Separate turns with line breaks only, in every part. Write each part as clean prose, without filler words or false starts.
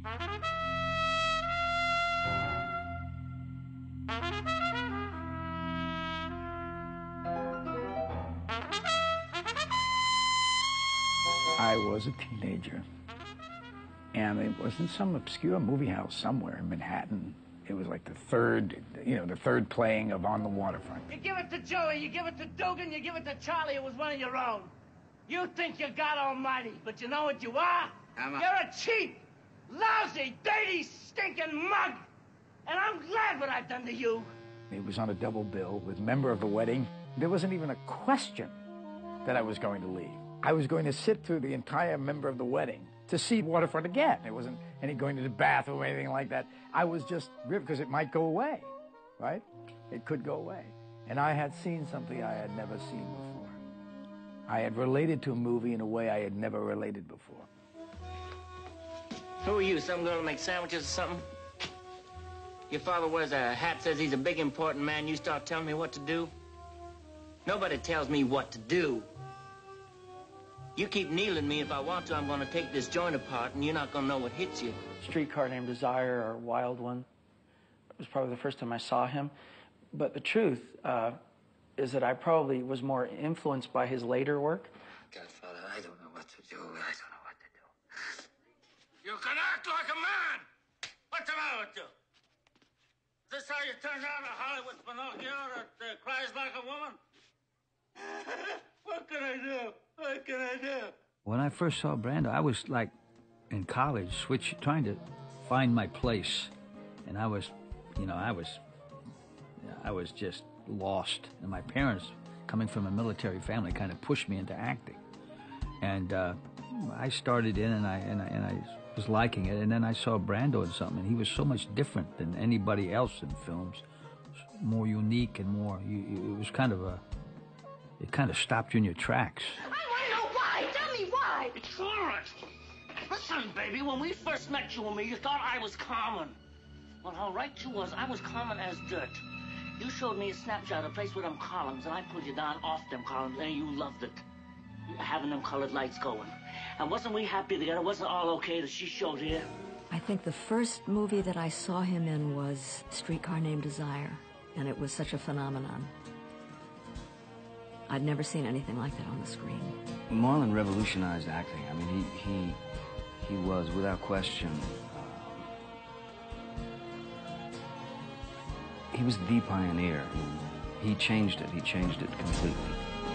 I was a teenager, and it was in some obscure movie house somewhere in Manhattan. It was like the third playing of On the Waterfront.
You give it to Joey, you give it to Dugan, you give it to Charlie. It was one of your own. You think you're God Almighty, but you know what you are? You're a cheap, lousy, dirty, stinking mug. And I'm glad what I've done to you.
It was on a double bill with Member of the Wedding. There wasn't even a question that I was going to leave. I was going to sit through the entire Member of the Wedding to see Waterfront again. It wasn't any going to the bathroom or anything like that. I was just ripped because it might go away, right? It could go away. And I had seen something I had never seen before. I had related to a movie in a way I had never related before.
Who are you, some girl to make sandwiches or something? Your father wears a hat, says he's a big, important man. You start telling me what to do? Nobody tells me what to do. You keep kneeling me. If I want to, I'm going to take this joint apart, and you're not going to know what hits you.
Streetcar Named Desire or Wild One. It was probably the first time I saw him. But the truth is that I probably was more influenced by his later work.
Godfather, I don't know what to do. I don't know what to do. You can act like a man. What's the matter with you? Is this how you turn down a Hollywood Pinocchio that cries like a woman? What can I do? What can I do?
When I first saw Brando, I was like in college, trying to find my place, and I was just lost. And my parents, coming from a military family, kind of pushed me into acting, and I started in, and I was liking it, and then I saw Brando in something, and he was so much different than anybody else in films, more unique and more. It was kind of it kind of stopped you in your tracks.
I want to know why. Tell me why.
It's all right. Listen, baby, when we first met you and me, you thought I was common. Well, how right you was. I was common as dirt. You showed me a snapshot of a place with them columns, and I pulled you down off them columns, and you loved it. Having them colored lights going. And wasn't we happy together? Wasn't all okay that she showed here?
I think the first movie that I saw him in was Streetcar Named Desire, and it was such a phenomenon. I'd never seen anything like that on the screen.
Marlon revolutionized acting. I mean, he was, without question, he was the pioneer. He changed it. He changed it completely.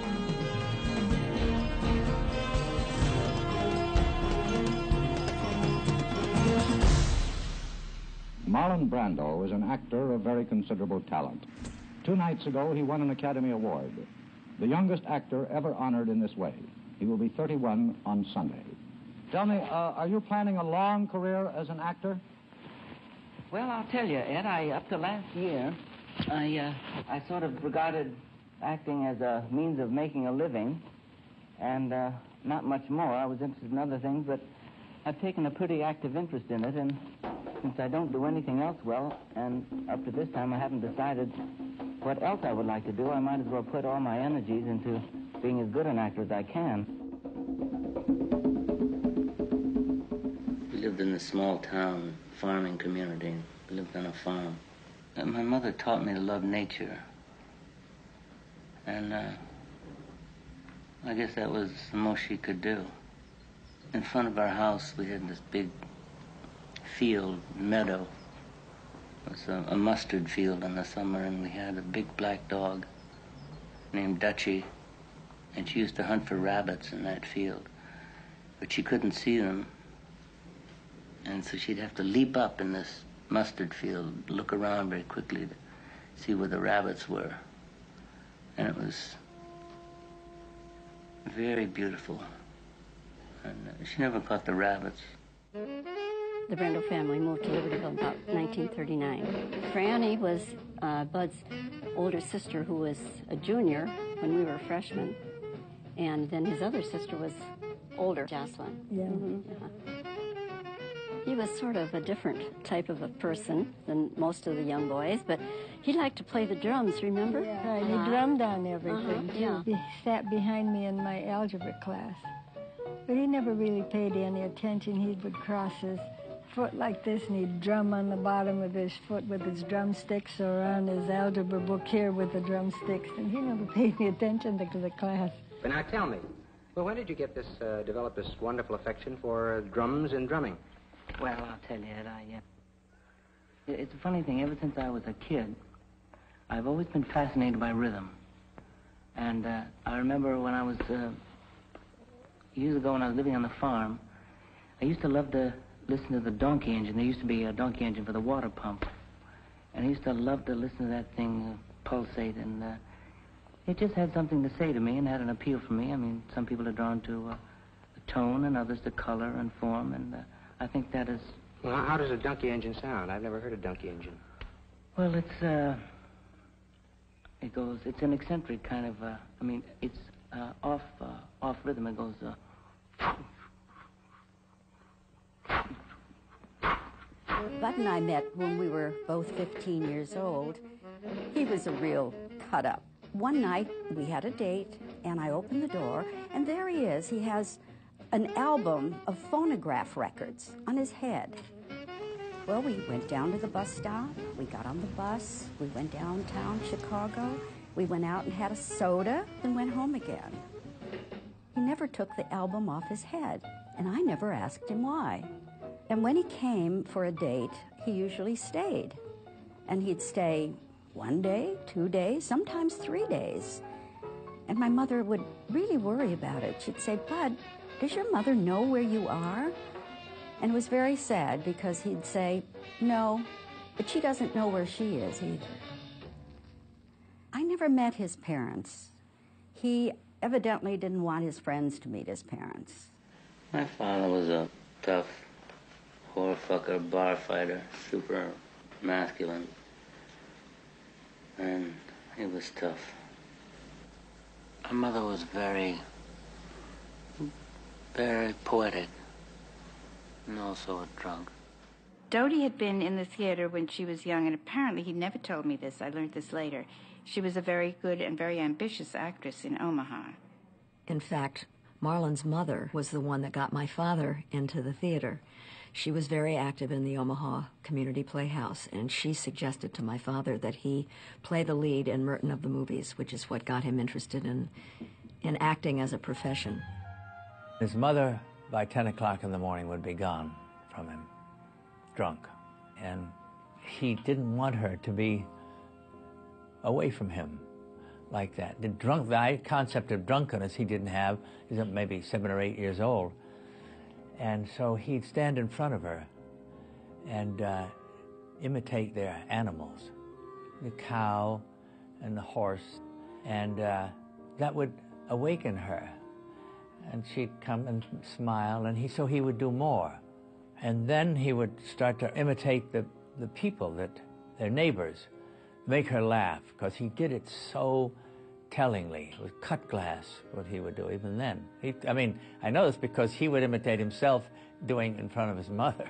Marlon Brando is an actor of very considerable talent. 2 nights ago, he won an Academy Award. The youngest actor ever honored in this way. He will be 31 on Sunday. Tell me, are you planning a long career as an actor?
Well, I'll tell you, Ed, up to last year, I sort of regarded acting as a means of making a living, and not much more. I was interested in other things, but I've taken a pretty active interest in it, and since I don't do anything else well, and up to this time I haven't decided what else I would like to do, I might as well put all my energies into being as good an actor as I can.
We lived in a small town, farming community. We lived on a farm. And my mother taught me to love nature. And I guess that was the most she could do. In front of our house, we had this big field, meadow. It was a mustard field in the summer, and we had a big black dog named Dutchie, and she used to hunt for rabbits in that field, but she couldn't see them, and so she'd have to leap up in this mustard field, look around very quickly to see where the rabbits were, and it was very beautiful, and she never caught the rabbits.
The Brando family moved to Libertyville in about 1939. Franny was Bud's older sister, who was a junior when we were freshmen, and then his other sister was older, Jocelyn.
Yeah.
He was sort of a different type of a person than most of the young boys, but he liked to play the drums, remember?
Yeah, right. He drummed on everything, too.
Yeah.
He sat behind me in my algebra class. But he never really paid any attention. He would cross his foot like this, and he'd drum on the bottom of his foot with his drumsticks, or on his algebra book here with the drumsticks, and he never paid any attention to the class.
But now tell me, well, when did you get this, develop this wonderful affection for drums and drumming?
Well, I'll tell you, it's a funny thing. Ever since I was a kid, I've always been fascinated by rhythm. And I remember when I was, years ago when I was living on the farm, I used to love to listen to the donkey engine. There used to be a donkey engine for the water pump. And I used to love to listen to that thing pulsate, and it just had something to say to me and had an appeal for me. I mean, some people are drawn to the tone and others to color and form, and I think that is...
Well, how does a donkey engine sound? I've never heard a donkey engine.
Well, it's an eccentric kind of, I mean, it's off rhythm. It goes,
Bud and I met when we were both 15 years old. He was a real cut-up. One night, we had a date, and I opened the door, and there he is. He has an album of phonograph records on his head. Well, we went down to the bus stop. We got on the bus. We went downtown Chicago. We went out and had a soda and went home again. He never took the album off his head, and I never asked him why. And when he came for a date, he usually stayed. And he'd stay 1 day, 2 days, sometimes 3 days. And my mother would really worry about it. She'd say, Bud, does your mother know where you are? And it was very sad because he'd say, no, but she doesn't know where she is either. I never met his parents. He evidently didn't want his friends to meet his parents.
My father was a tough whore fucker, bar fighter, super masculine. And he was tough. My mother was very, very poetic and also a drunk.
Dodie had been in the theater when she was young, and apparently he never told me this. I learned this later. She was a very good and very ambitious actress in Omaha.
In fact, Marlon's mother was the one that got my father into the theater. She was very active in the Omaha Community Playhouse, and she suggested to my father that he play the lead in Merton of the Movies, which is what got him interested in acting as a profession.
His mother, by 10 o'clock in the morning, would be gone from him, drunk. And he didn't want her to be away from him like that. The concept of drunkenness he didn't have. He's maybe 7 or 8 years old. And so he'd stand in front of her and imitate their animals, the cow and the horse. And that would awaken her. And she'd come and smile, and so he would do more. And then he would start to imitate the people, their neighbors, make her laugh, because he did it so tellingly. It was cut glass, what he would do even then. I know this because he would imitate himself doing in front of his mother.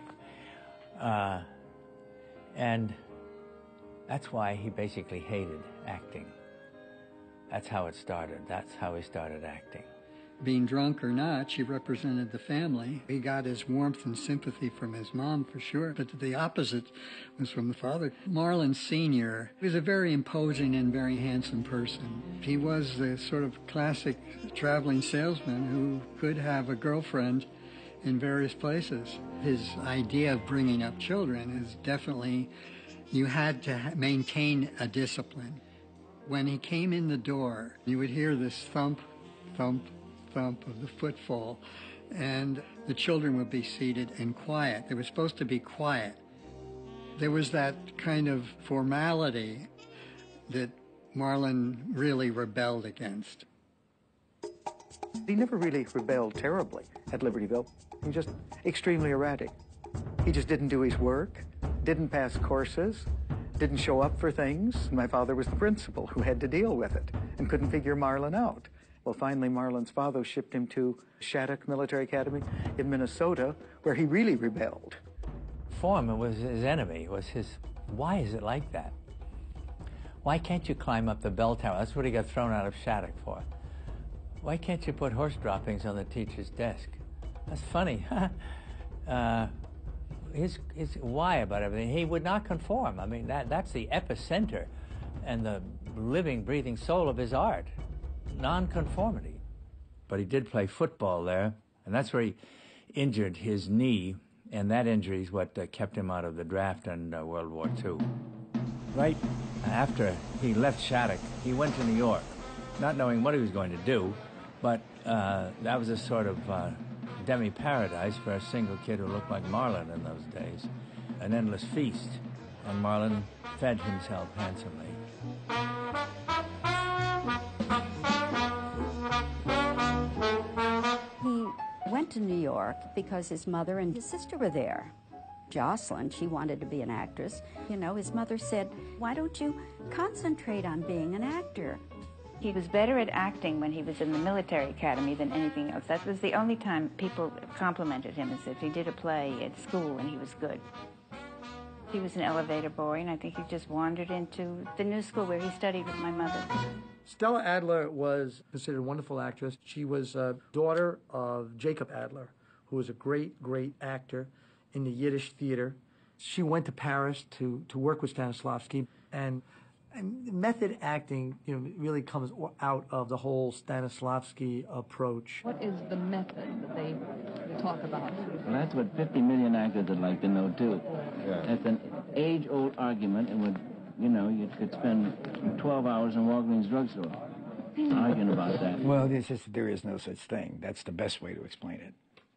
And that's why he basically hated acting. That's how it started. That's how he started acting.
Being drunk or not, she represented the family. He got his warmth and sympathy from his mom, for sure, but the opposite was from the father. Marlon Sr. was a very imposing and very handsome person. He was the sort of classic traveling salesman who could have a girlfriend in various places. His idea of bringing up children is definitely, you had to maintain a discipline. When he came in the door, you would hear this thump, thump, thump of the footfall, and the children would be seated and quiet. They were supposed to be quiet. There was that kind of formality that Marlon really rebelled against.
He never really rebelled terribly at Libertyville. He was just extremely erratic. He just didn't do his work, didn't pass courses, didn't show up for things. My father was the principal who had to deal with it and couldn't figure Marlon out. Well, finally, Marlon's father shipped him to Shattuck Military Academy in Minnesota, where he really rebelled.
Foreman was his enemy, why is it like that? Why can't you climb up the bell tower? That's what he got thrown out of Shattuck for. Why can't you put horse droppings on the teacher's desk? That's funny.
his why about everything. He would not conform. I mean, that's the epicenter and the living, breathing soul of his art, nonconformity. But he did play football there, and that's where he injured his knee, and that injury is what kept him out of the draft in World War II. Right after he left Shattuck, he went to New York, not knowing what he was going to do, but that was a sort of demi-paradise for a single kid who looked like Marlon in those days. An endless feast, and Marlon fed himself handsomely.
He went to New York because his mother and his sister were there. Jocelyn, she wanted to be an actress. You know, his mother said, "Why don't you concentrate on being an actor?"
He was better at acting when he was in the military academy than anything else. That was the only time people complimented him, as if he did a play at school and he was good. He was an elevator boy, and I think he just wandered into the new school where he studied with my mother.
Stella Adler was considered a wonderful actress. She was a daughter of Jacob Adler, who was a great, great actor in the Yiddish theater. She went to Paris to work with Stanislavski, and method acting, you know, really comes out of the whole Stanislavski approach.
What is the method that they talk about?
Well, that's what 50 million actors would like to know, too. Yeah. It's an age-old argument, and would, you know, you could spend 12 hours in Walgreens drugstore arguing about that.
Well, there is no such thing. That's the best way to explain it.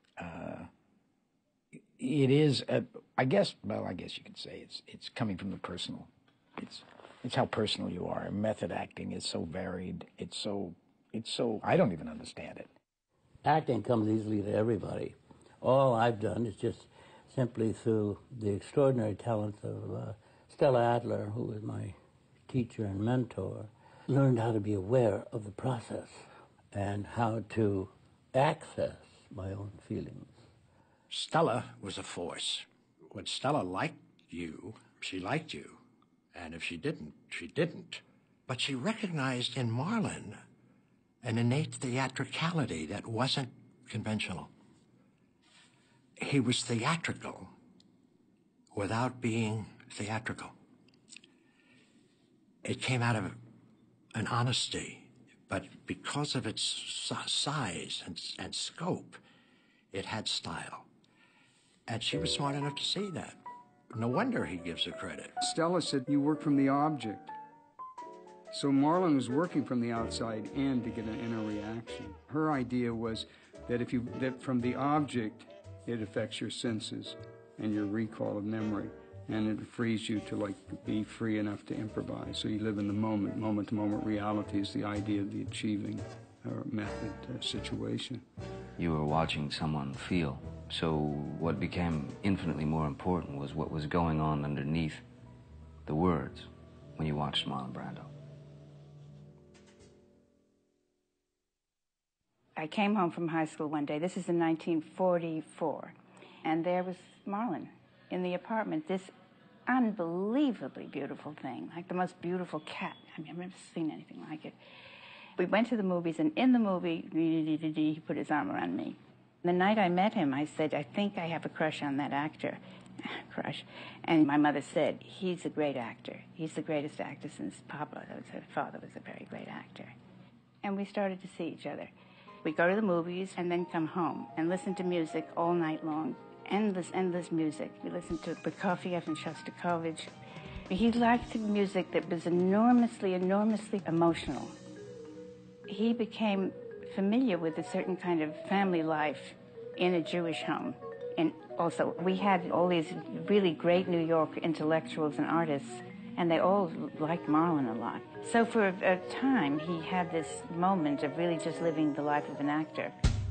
It is, I guess you could say it's coming from the personal. It's how personal you are. Method acting is so varied. It's so, I don't even understand it.
Acting comes easily to everybody. All I've done is just simply through the extraordinary talent of Stella Adler, who was my teacher and mentor, learned how to be aware of the process and how to access my own feelings.
Stella was a force. When Stella liked you, she liked you. And if she didn't, she didn't. But she recognized in Marlon an innate theatricality that wasn't conventional. He was theatrical without being theatrical. It came out of an honesty, but because of its size and scope, it had style. And she was smart enough to see that. No wonder he gives her credit.
Stella said, "You work from the object." So Marlon was working from the outside in to get an inner reaction. Her idea was that that from the object, it affects your senses and your recall of memory, and it frees you to be free enough to improvise. So you live in the moment. Moment-to-moment reality is the idea of the achieving method situation.
You were watching someone feel. So what became infinitely more important was what was going on underneath the words when you watched Marlon Brando.
I came home from high school one day. This is in 1944. And there was Marlon in the apartment, this unbelievably beautiful thing, like the most beautiful cat. I mean, I've never seen anything like it. We went to the movies, and in the movie, he put his arm around me. The night I met him, I said, "I think I have a crush on that actor." Crush. And my mother said, "He's a great actor. He's the greatest actor since Papa." Her father was a very great actor. And we started to see each other. We go to the movies and then come home and listen to music all night long. Endless, endless music. We listened to Prokofiev and Shostakovich. He liked music that was enormously, enormously emotional. He became familiar with a certain kind of family life in a Jewish home. And also, we had all these really great New York intellectuals and artists, and they all liked Marlon a lot. So for a time, he had this moment of really just living the life of an actor.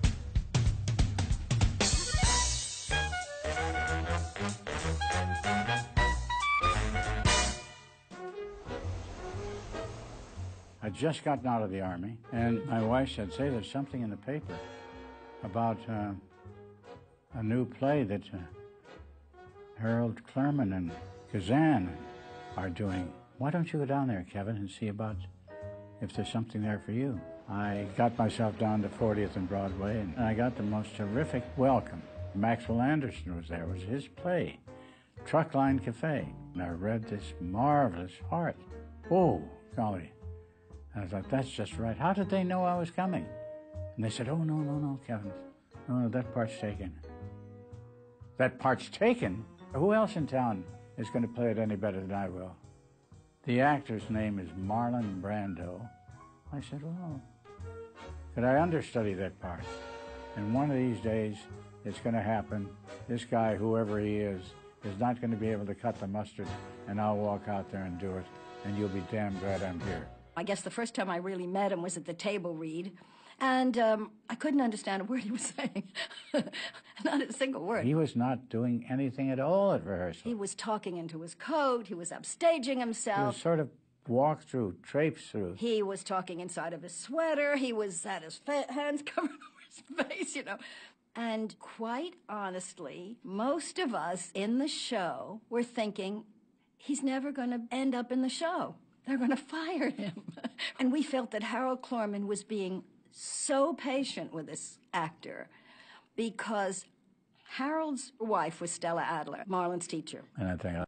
I'd just gotten out of the Army, and my wife said, "Say, there's something in the paper about a new play that Harold Clurman and Kazan are doing. Why don't you go down there, Kevin, and see about if there's something there for you?" I got myself down to 40th and Broadway, and I got the most terrific welcome Maxwell Anderson was there. It was his play, Truckline Cafe. And I read this marvelous part. Oh, golly. And I thought, that's just right. How did they know I was coming? And they said, oh, no, Kevin. No, that part's taken. That part's taken? Who else in town is going to play it any better than I will? The actor's name is Marlon Brando. I said, well, could I understudy that part? And one of these days, it's going to happen. This guy, whoever he is not going to be able to cut the mustard, and I'll walk out there and do it, and you'll be damn glad I'm here.
I guess the first time I really met him was at the table read, and I couldn't understand a word he was saying. Not a single word.
He was not doing anything at all at rehearsal.
He was talking into his coat. He was upstaging himself.
He was sort of walk through, traipse through.
He was talking inside of his sweater. He was had his hands covered over his face, you know. And quite honestly, most of us in the show were thinking, he's never going to end up in the show. They're going to fire him. And we felt that Harold Clurman was being so patient with this actor because Harold's wife was Stella Adler, Marlon's teacher.
And I think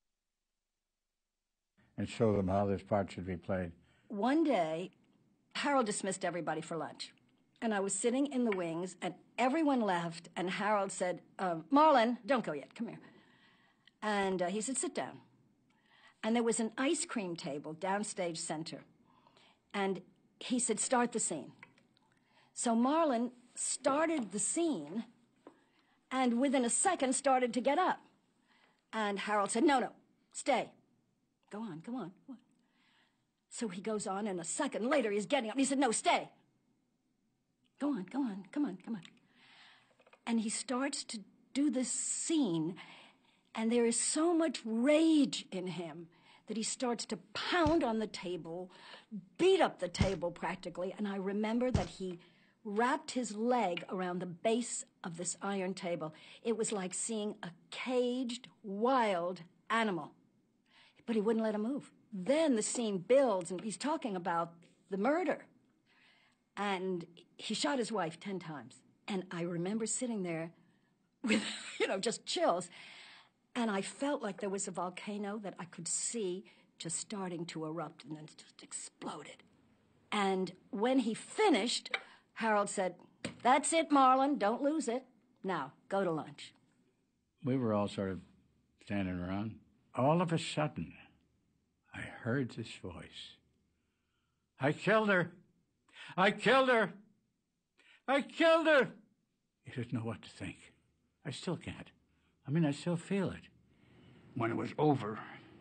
and show them how this part should be played.
One day, Harold dismissed everybody for lunch. And I was sitting in the wings, and everyone left, and Harold said, Marlon, don't go yet, come here. And he said, sit down. And there was an ice cream table downstage center. And he said, start the scene. So Marlon started the scene, and within a second started to get up. And Harold said, no, stay. Go on, come on. So he goes on, and a second later he's getting up. And he said, no, stay. Go on, come on. And he starts to do this scene, and there is so much rage in him that he starts to pound on the table, beat up the table practically, and I remember that he wrapped his leg around the base of this iron table. It was like seeing a caged, wild animal, but he wouldn't let him move. Then the scene builds, and he's talking about the murder. And he shot his wife 10 times. And I remember sitting there with, just chills. And I felt like there was a volcano that I could see just starting to erupt, and then it just exploded. And when he finished, Harold said, that's it, Marlon, don't lose it. Now, go to lunch.
We were all sort of standing around. All of a sudden, I heard this voice. I killed her. I killed her. I killed her. You didn't know what to think. I still can't. I still feel it.
When it was over,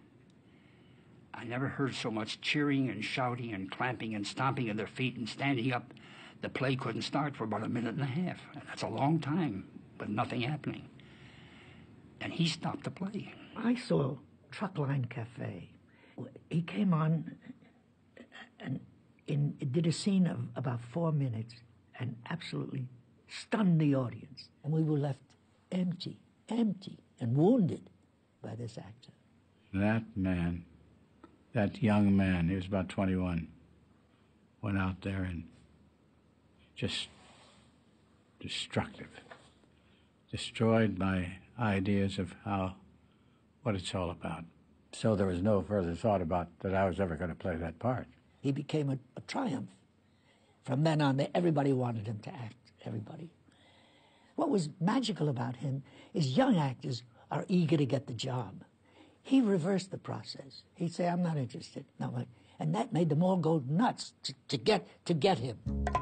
I never heard so much cheering and shouting and clamping and stomping of their feet and standing up. The play couldn't start for about a minute and a half. And that's a long time, but nothing happening. And he stopped the play.
I saw Truckline Cafe. He came on and did a scene of about 4 minutes and absolutely stunned the audience. And we were left empty, and wounded by this actor.
That man, that young man, he was about 21, went out there and just destructive. Destroyed my ideas of what it's all about. So there was no further thought about that I was ever going to play that part.
He became a triumph. From then on, everybody wanted him to act, everybody. What was magical about him is young actors are eager to get the job. He reversed the process. He'd say, I'm not interested. No, and that made them all go nuts to get him.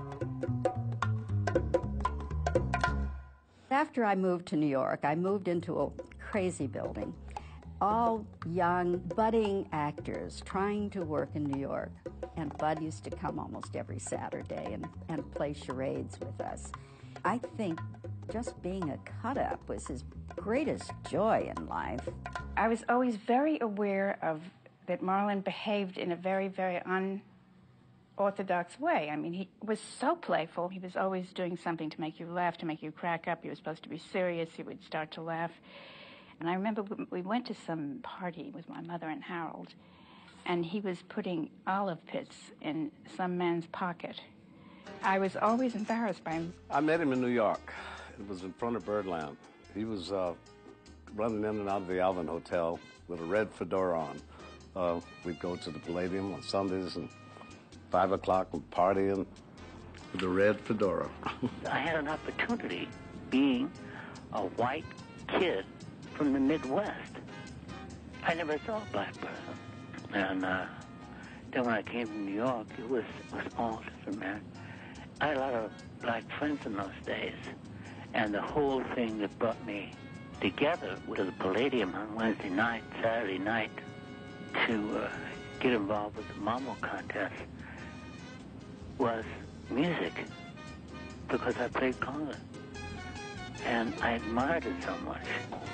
After I moved to New York, I moved into a crazy building. All young, budding actors trying to work in New York. And Bud used to come almost every Saturday and play charades with us. I think just being a cut-up was his greatest joy in life.
I was always very aware of that Marlon behaved in a very, very unorthodox way. He was so playful. He was always doing something to make you laugh, to make you crack up. He was supposed to be serious. He would start to laugh. And I remember we went to some party with my mother and Harold, and he was putting olive pits in some man's pocket. I was always embarrassed by him.
I met him in New York
It was in front of Birdland. He was running in and out of the Alvin Hotel with a red fedora on. We'd go to the Palladium on Sundays and 5 o'clock and partying with the red fedora.
I had an opportunity being a white kid from the Midwest. I never saw a black person. And then when I came to New York, it was all different, man. I had a lot of black friends in those days. And the whole thing that brought me together with the Palladium on Wednesday night, Saturday night, to get involved with the Mamo contest was music, because I played conga. And I admired it so much.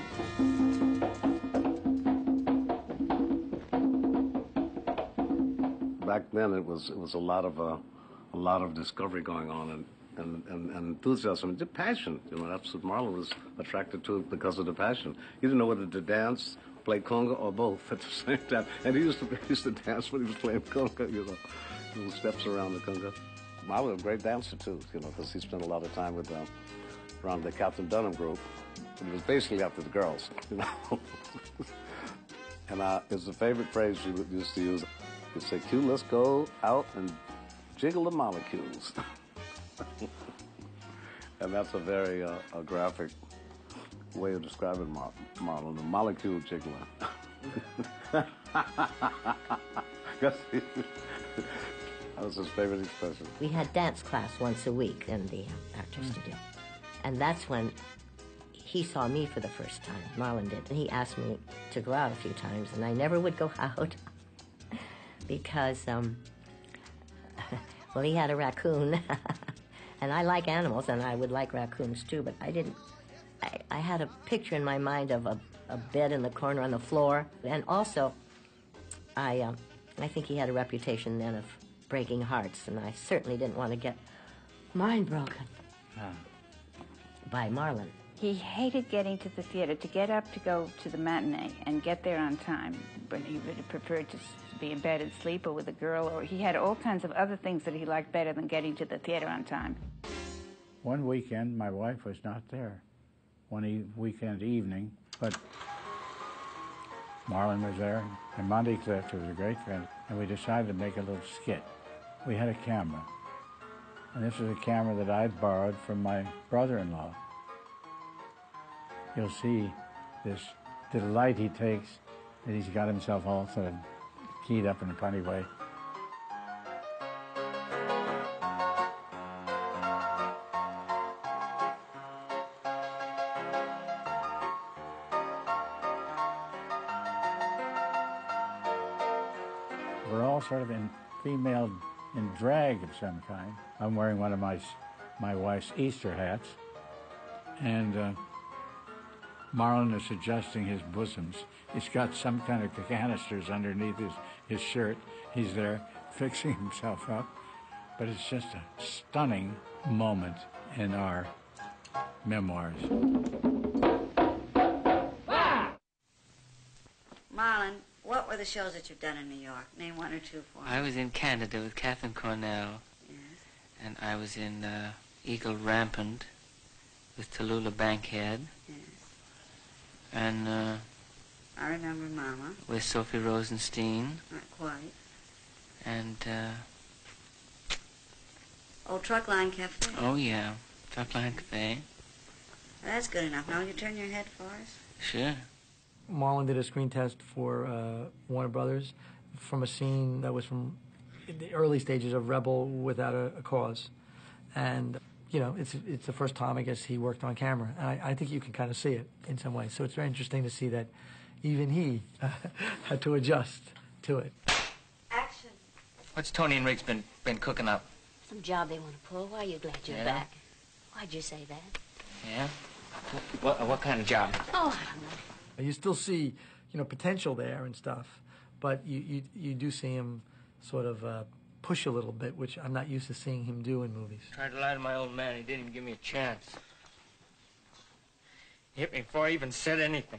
Back then, it was a lot of discovery going on and enthusiasm, and passion. You know, that's what Marlon was attracted to, because of the passion. He didn't know whether to dance, play conga, or both at the same time. And he used to dance when he was playing conga. You know, little steps around the conga. Marlon was a great dancer too. You know, because he spent a lot of time with around the Captain Dunham group. It was basically after the girls. You know. And it's the favorite phrase she used to use. He'd say, "Q, let's go out and jiggle the molecules." And that's a very a graphic way of describing Marlon, the molecule jiggler. That was his favorite expression.
We had dance class once a week in the actor's studio. And that's when he saw me for the first time, Marlon did. And he asked me to go out a few times, and I never would go out because, well, he had a raccoon. And I like animals, and I would like raccoons too, but I didn't. I had a picture in my mind of a bed in the corner on the floor. And also, I think he had a reputation then of breaking hearts, and I certainly didn't want to get mine broken by Marlon.
He hated getting to the theater, to get up to go to the matinee and get there on time. But he would have preferred to be in bed and sleep, or with a girl, or he had all kinds of other things that he liked better than getting to the theater on time.
One weekend, my wife was not there. One weekend evening, but Marlon was there, and Monty Clift, who was a great friend, and we decided to make a little skit. We had a camera, and this was a camera that I'd borrowed from my brother-in-law. You'll see this delight he takes that he's got himself all sort of keyed up in a funny way. We're all sort of in female in drag of some kind. I'm wearing one of my wife's Easter hats, and Marlon is adjusting his bosoms. He's got some kind of canisters underneath his shirt. He's there fixing himself up. But it's just a stunning moment in our memoirs.
Marlon, what were the shows that you've done in New York? Name one or two for me.
I was in Canada with Catherine Cornell.
Yes.
And I was in Eagle Rampant with Tallulah Bankhead.
Yes.
And
I remember Mama.
with Sophie Rosenstein.
Not quite.
And
Oh, Truckline Cafe.
oh yeah, Truckline Cafe.
That's good enough. Now will you turn your head for us?
Sure.
Marlon did a screen test for Warner Brothers from a scene that was from the early stages of Rebel Without a Cause. And, you know, it's the first time, I guess, he worked on camera. And I think you can kind of see it in some ways. So it's very interesting to see that even he had to adjust to it.
Action.
What's Tony and Riggs been cooking up?
Some job they want to pull. Why are you glad you're
Yeah?
back? Why'd you say that?
Yeah? What kind of job?
Oh, I don't know.
You still see, you know, potential there and stuff, but you do see him sort of push a little bit, which I'm not used to seeing him do in movies.
Tried to lie to my old man. He didn't even give me a chance. He hit me before I even said anything.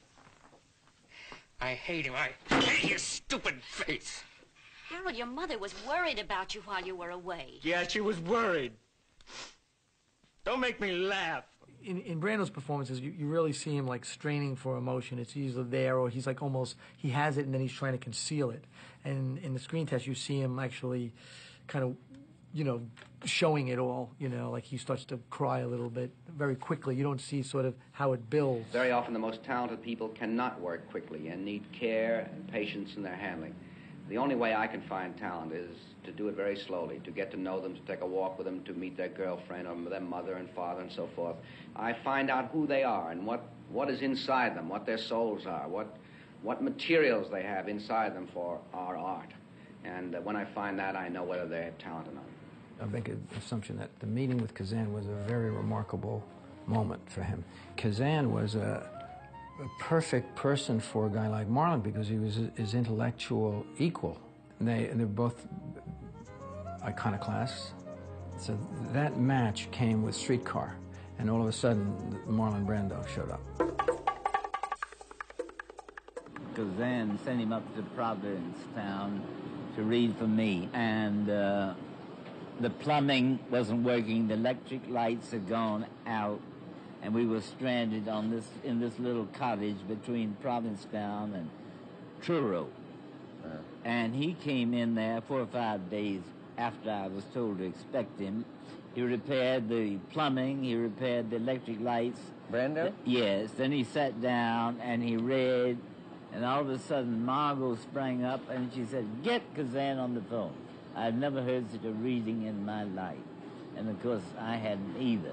I hate him. I hate his stupid face.
Harold, your mother was worried about you while you were away.
Yeah, she was worried. Don't make me laugh.
in Brando's performances, you really see him like straining for emotion. It's either there or he's like almost, he has it and then he's trying to conceal it. And in the screen test, you see him actually kind of, you know, showing it all, you know, like he starts to cry a little bit very quickly. You don't see sort of how it builds.
Very often the most talented people cannot work quickly and need care and patience in their handling. The only way I can find talent is to do it very slowly, to get to know them, to take a walk with them, to meet their girlfriend or their mother and father and so forth. I find out who they are and what is inside them, what their souls are, what materials they have inside them for our art. And when I find that, I know whether they have talent or not.
I make an assumption that the meeting with Kazan was a very remarkable moment for him. Kazan was a perfect person for a guy like Marlon because he was his intellectual equal. And they're both iconoclasts. So that match came with Streetcar, and all of a sudden, Marlon Brando showed up.
Kazan sent him up to Provincetown to read for me, and the plumbing wasn't working, the electric lights had gone out, and we were stranded in this little cottage between Provincetown and Truro. And he came in there 4 or 5 days after I was told to expect him. He repaired the plumbing, he repaired the electric lights.
Brando?
Yes, then he sat down and he read, and all of a sudden Margot sprang up and she said, "Get Kazan on the phone." I've never heard such a reading in my life. And of course, I hadn't either.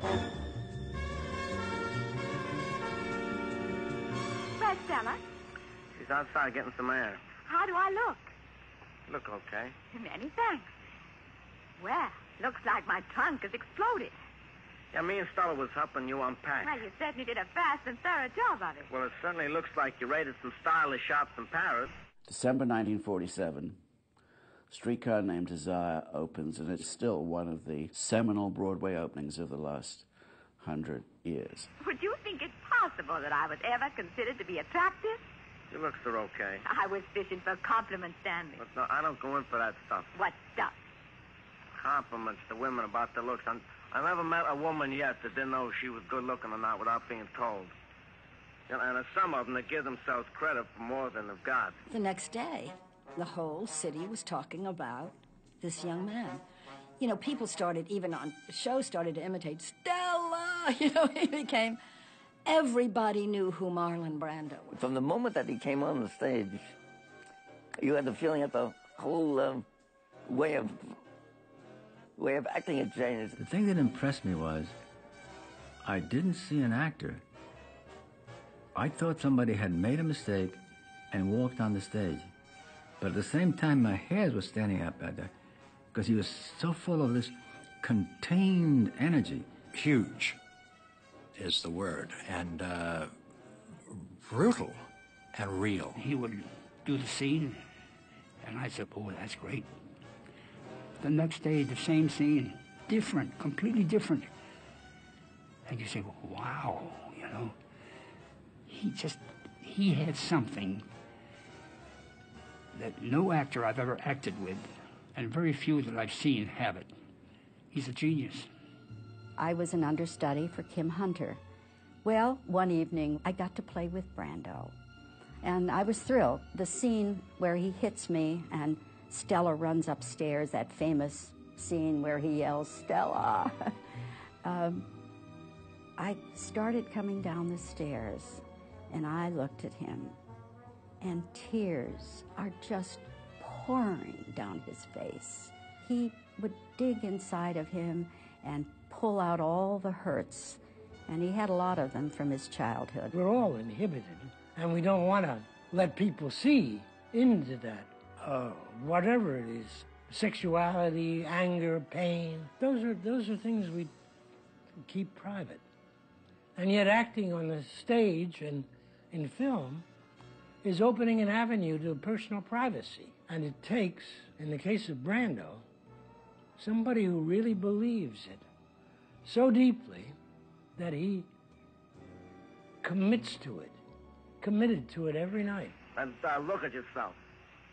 Where's Stella?
She's outside getting some air.
How do I look?
Look okay.
Many thanks. Well, looks like my trunk has exploded.
Yeah, me and Stella was helping you unpack.
Well, you certainly did a fast and thorough job of it.
Well, it certainly looks like you raided some stylish shops in Paris.
December 1947, Streetcar Named Desire opens, and it's still one of the seminal Broadway openings of the last 100 years.
Would you think it possible that I was ever considered to be attractive?
Your looks are okay.
I was fishing for compliments, Stanley.
But no, I don't go in for that stuff.
What stuff?
Compliments to women about their looks. I never met a woman yet that didn't know if she was good looking or not without being told. You know, and there's some of them that give themselves credit for more than they've got.
The next day, the whole city was talking about this young man. You know, people started, even on shows, started to imitate Stella. You know, he became... Everybody knew who Marlon Brando was.
From the moment that he came on the stage, you had the feeling that the whole way of acting had changed.
The thing that impressed me was I didn't see an actor. I thought somebody had made a mistake and walked on the stage. But at the same time, my hairs were standing up at that because he was so full of this contained energy.
Huge is the word, and brutal and real.
He would do the scene, and I said, "Oh, that's great." The next day, the same scene, different, completely different. And you say, "Wow," you know. He had something that no actor I've ever acted with, and very few that I've seen have it. He's a genius.
I was an understudy for Kim Hunter. Well, one evening, I got to play with Brando, and I was thrilled. The scene where he hits me and Stella runs upstairs, that famous scene where he yells, "Stella!" I started coming down the stairs, and I looked at him, and tears are just pouring down his face. He would dig inside of him and pull out all the hurts, and he had a lot of them from his childhood.
We're all inhibited, and we don't want to let people see into that. Whatever it is, sexuality, anger, pain, those are things we keep private. And yet acting on the stage and in film is opening an avenue to personal privacy. And it takes, in the case of Brando, somebody who really believes it so deeply that he commits to it, committed to it every night.
And look at yourself.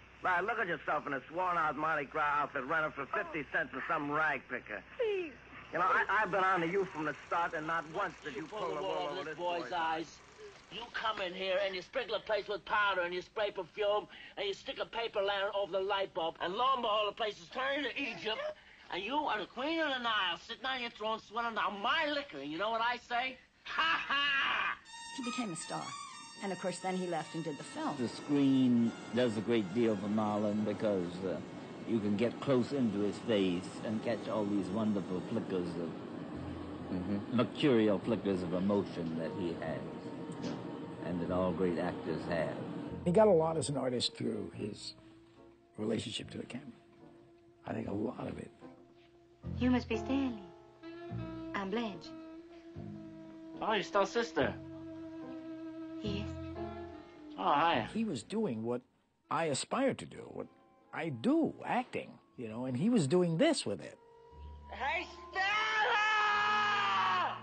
Look at yourself in a sworn-out Mardi Gras outfit running for 50 cents with some rag picker.
Please.
You know, I've been on to you from the start, and not once did you pull the wool over this
boy's eyes. You come in here and you sprinkle the place with powder and you spray perfume and you stick a paper lantern over the light bulb, and lo and behold, the place is turning to Egypt, and you are the queen of the Nile, sitting on your throne, swilling down my liquor. And you know what I say? Ha ha!
He became a star. And of course, then he left and did the film.
The screen does a great deal for Marlon because you can get close into his face and catch all these wonderful flickers of mercurial flickers of emotion that he has, and that all great actors have.
He got a lot as an artist through his relationship to the camera. I think a lot of it.
You must be Stanley. I'm Blanche.
Oh, you're still sister.
Yes.
Oh, hi.
He was doing what I aspire to do, what I do, acting, you know, and he was doing this with it.
Hey, Stella!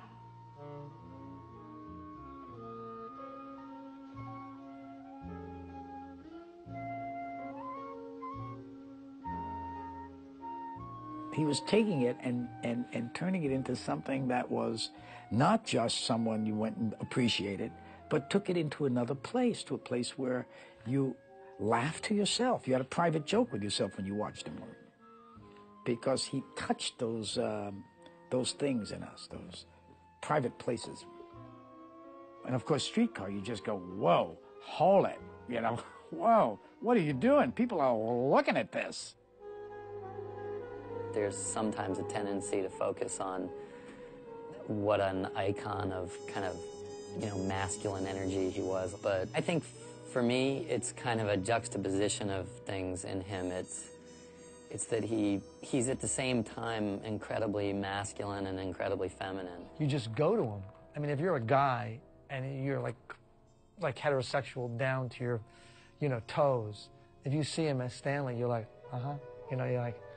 He was taking it and turning it into something that was not just someone you went and appreciated, but took it into another place, to a place where you laughed to yourself. You had a private joke with yourself when you watched him work. Because he touched those things in us, those private places. And of course, Streetcar, you just go, whoa, hold it, you know, whoa, what are you doing? People are looking at this.
There's sometimes a tendency to focus on what an icon of kind of, you know, masculine energy he was. But I think for me, it's kind of a juxtaposition of things in him. It's that he's at the same time incredibly masculine and incredibly feminine.
You just go to him. I mean, if you're a guy and you're like heterosexual down to your, you know, toes, if you see him as Stanley, you're like, you know, you're like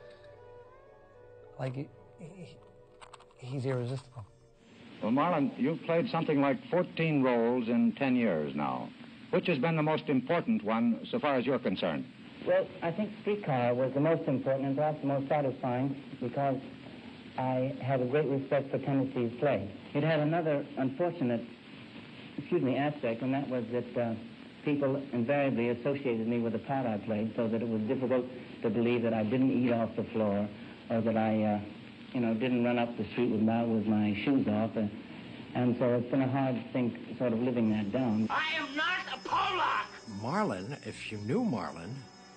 he's irresistible.
Well, Marlon, you've played something like 14 roles in 10 years now. Which has been the most important one so far as you're concerned?
Well, I think Streetcar was the most important and perhaps the most satisfying because I had a great respect for Tennessee's play. It had another unfortunate, aspect, and that was that people invariably associated me with the part I played, so that it was difficult to believe that I didn't eat off the floor or that I, didn't run up the street with my shoes off. And so it's been a hard thing sort of living that down.
I am not a Pollock!
Marlon, if you knew Marlon,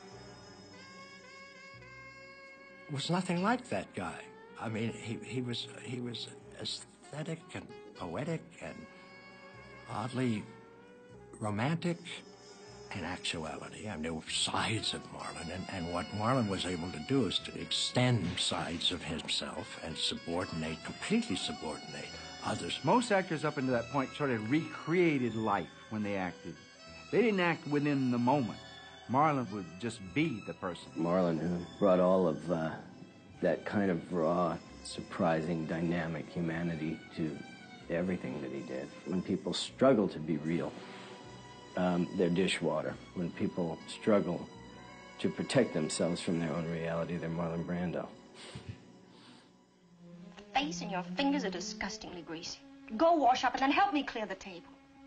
was nothing like that guy. I mean, he was aesthetic and poetic and oddly romantic in actuality. I knew sides of Marlon, and what Marlon was able to do is to extend sides of himself and completely subordinate others.
Most actors up until that point sort of recreated life when they acted. They didn't act within the moment. Marlon would just be the person.
Marlon, who brought all of that kind of raw, surprising, dynamic humanity to everything that he did. When people struggle to be real, they're dishwater. When people struggle to protect themselves from their own reality, they're Marlon Brando.
Face and your fingers are disgustingly greasy. Go wash up and then help me clear the table.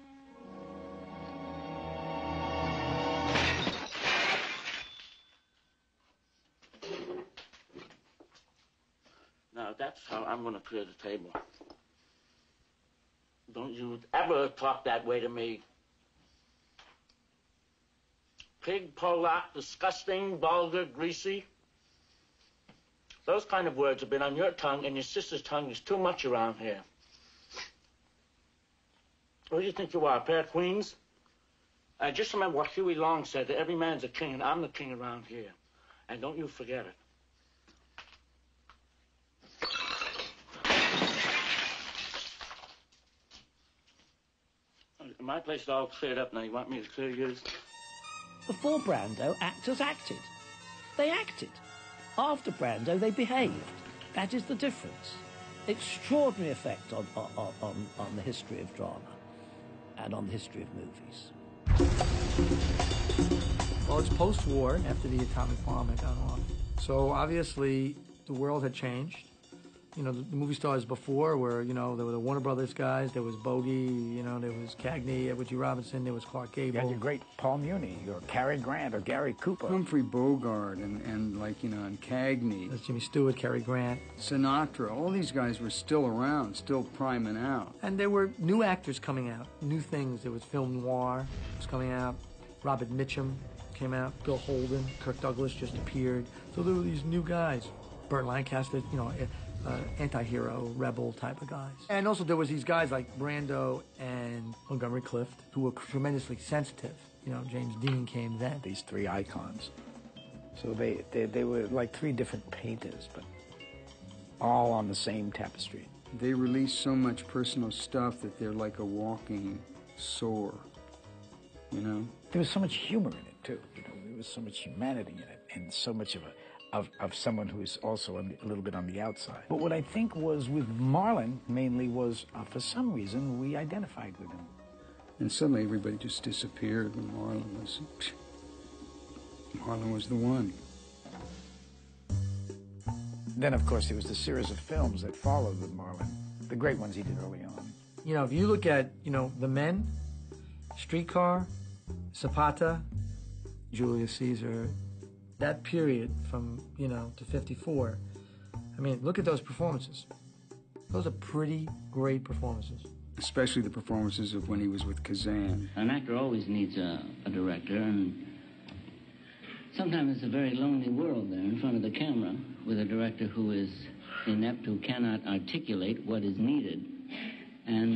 Now, that's how I'm going to clear the table. Don't you ever talk that way to me. Pig, Pollock, disgusting, vulgar, greasy. Those kind of words have been on your tongue, and your sister's tongue is too much around here. What do you think you are, a pair of queens? Just remember what Huey Long said, that every man's a king, and I'm the king around here. And don't you forget it. My place is all cleared up now. You want me to clear yours?
Before Brando, actors acted. They acted. After Brando, they behaved. That is the difference. Extraordinary effect on the history of drama and on the history of movies.
Well, it's post-war, after the atomic bomb had gone off. So obviously, the world had changed. you know, the movie stars before were, you know, there were the Warner Brothers guys, there was Bogey, you know, there was Cagney, Edward G. Robinson, there was Clark Gable.
You had your great Paul Muni, or Cary Grant, or Gary Cooper.
Humphrey Bogart and like, you know, and Cagney.
There's Jimmy Stewart, Cary Grant.
Sinatra. All these guys were still around, still priming out.
And there were new actors coming out, new things. There was film noir was coming out. Robert Mitchum came out. Bill Holden, Kirk Douglas just appeared. So there were these new guys. Burt Lancaster, you know, anti-hero, rebel type of guys. And also there was these guys like Brando and Montgomery Clift who were tremendously sensitive. You know, James Dean came then.
These three icons. So they were like three different painters, but all on the same tapestry.
They release so much personal stuff that they're like a walking sore, you know?
There was so much humor in it, too. You know, there was so much humanity in it, and so much of someone who is also a little bit on the outside. But what I think was with Marlon, mainly, was for some reason, we identified with him.
And suddenly everybody just disappeared, and Marlon was the one.
Then, of course, there was the series of films that followed with Marlon, the great ones he did early on.
You know, if you look at, you know, The Men, Streetcar, Zapata, Julius Caesar, that period from, you know, to 54, I mean, look at those performances. Those are pretty great performances.
Especially the performances of when he was with Kazan.
An actor always needs a director, and sometimes it's a very lonely world there in front of the camera with a director who is inept, who cannot articulate what is needed. And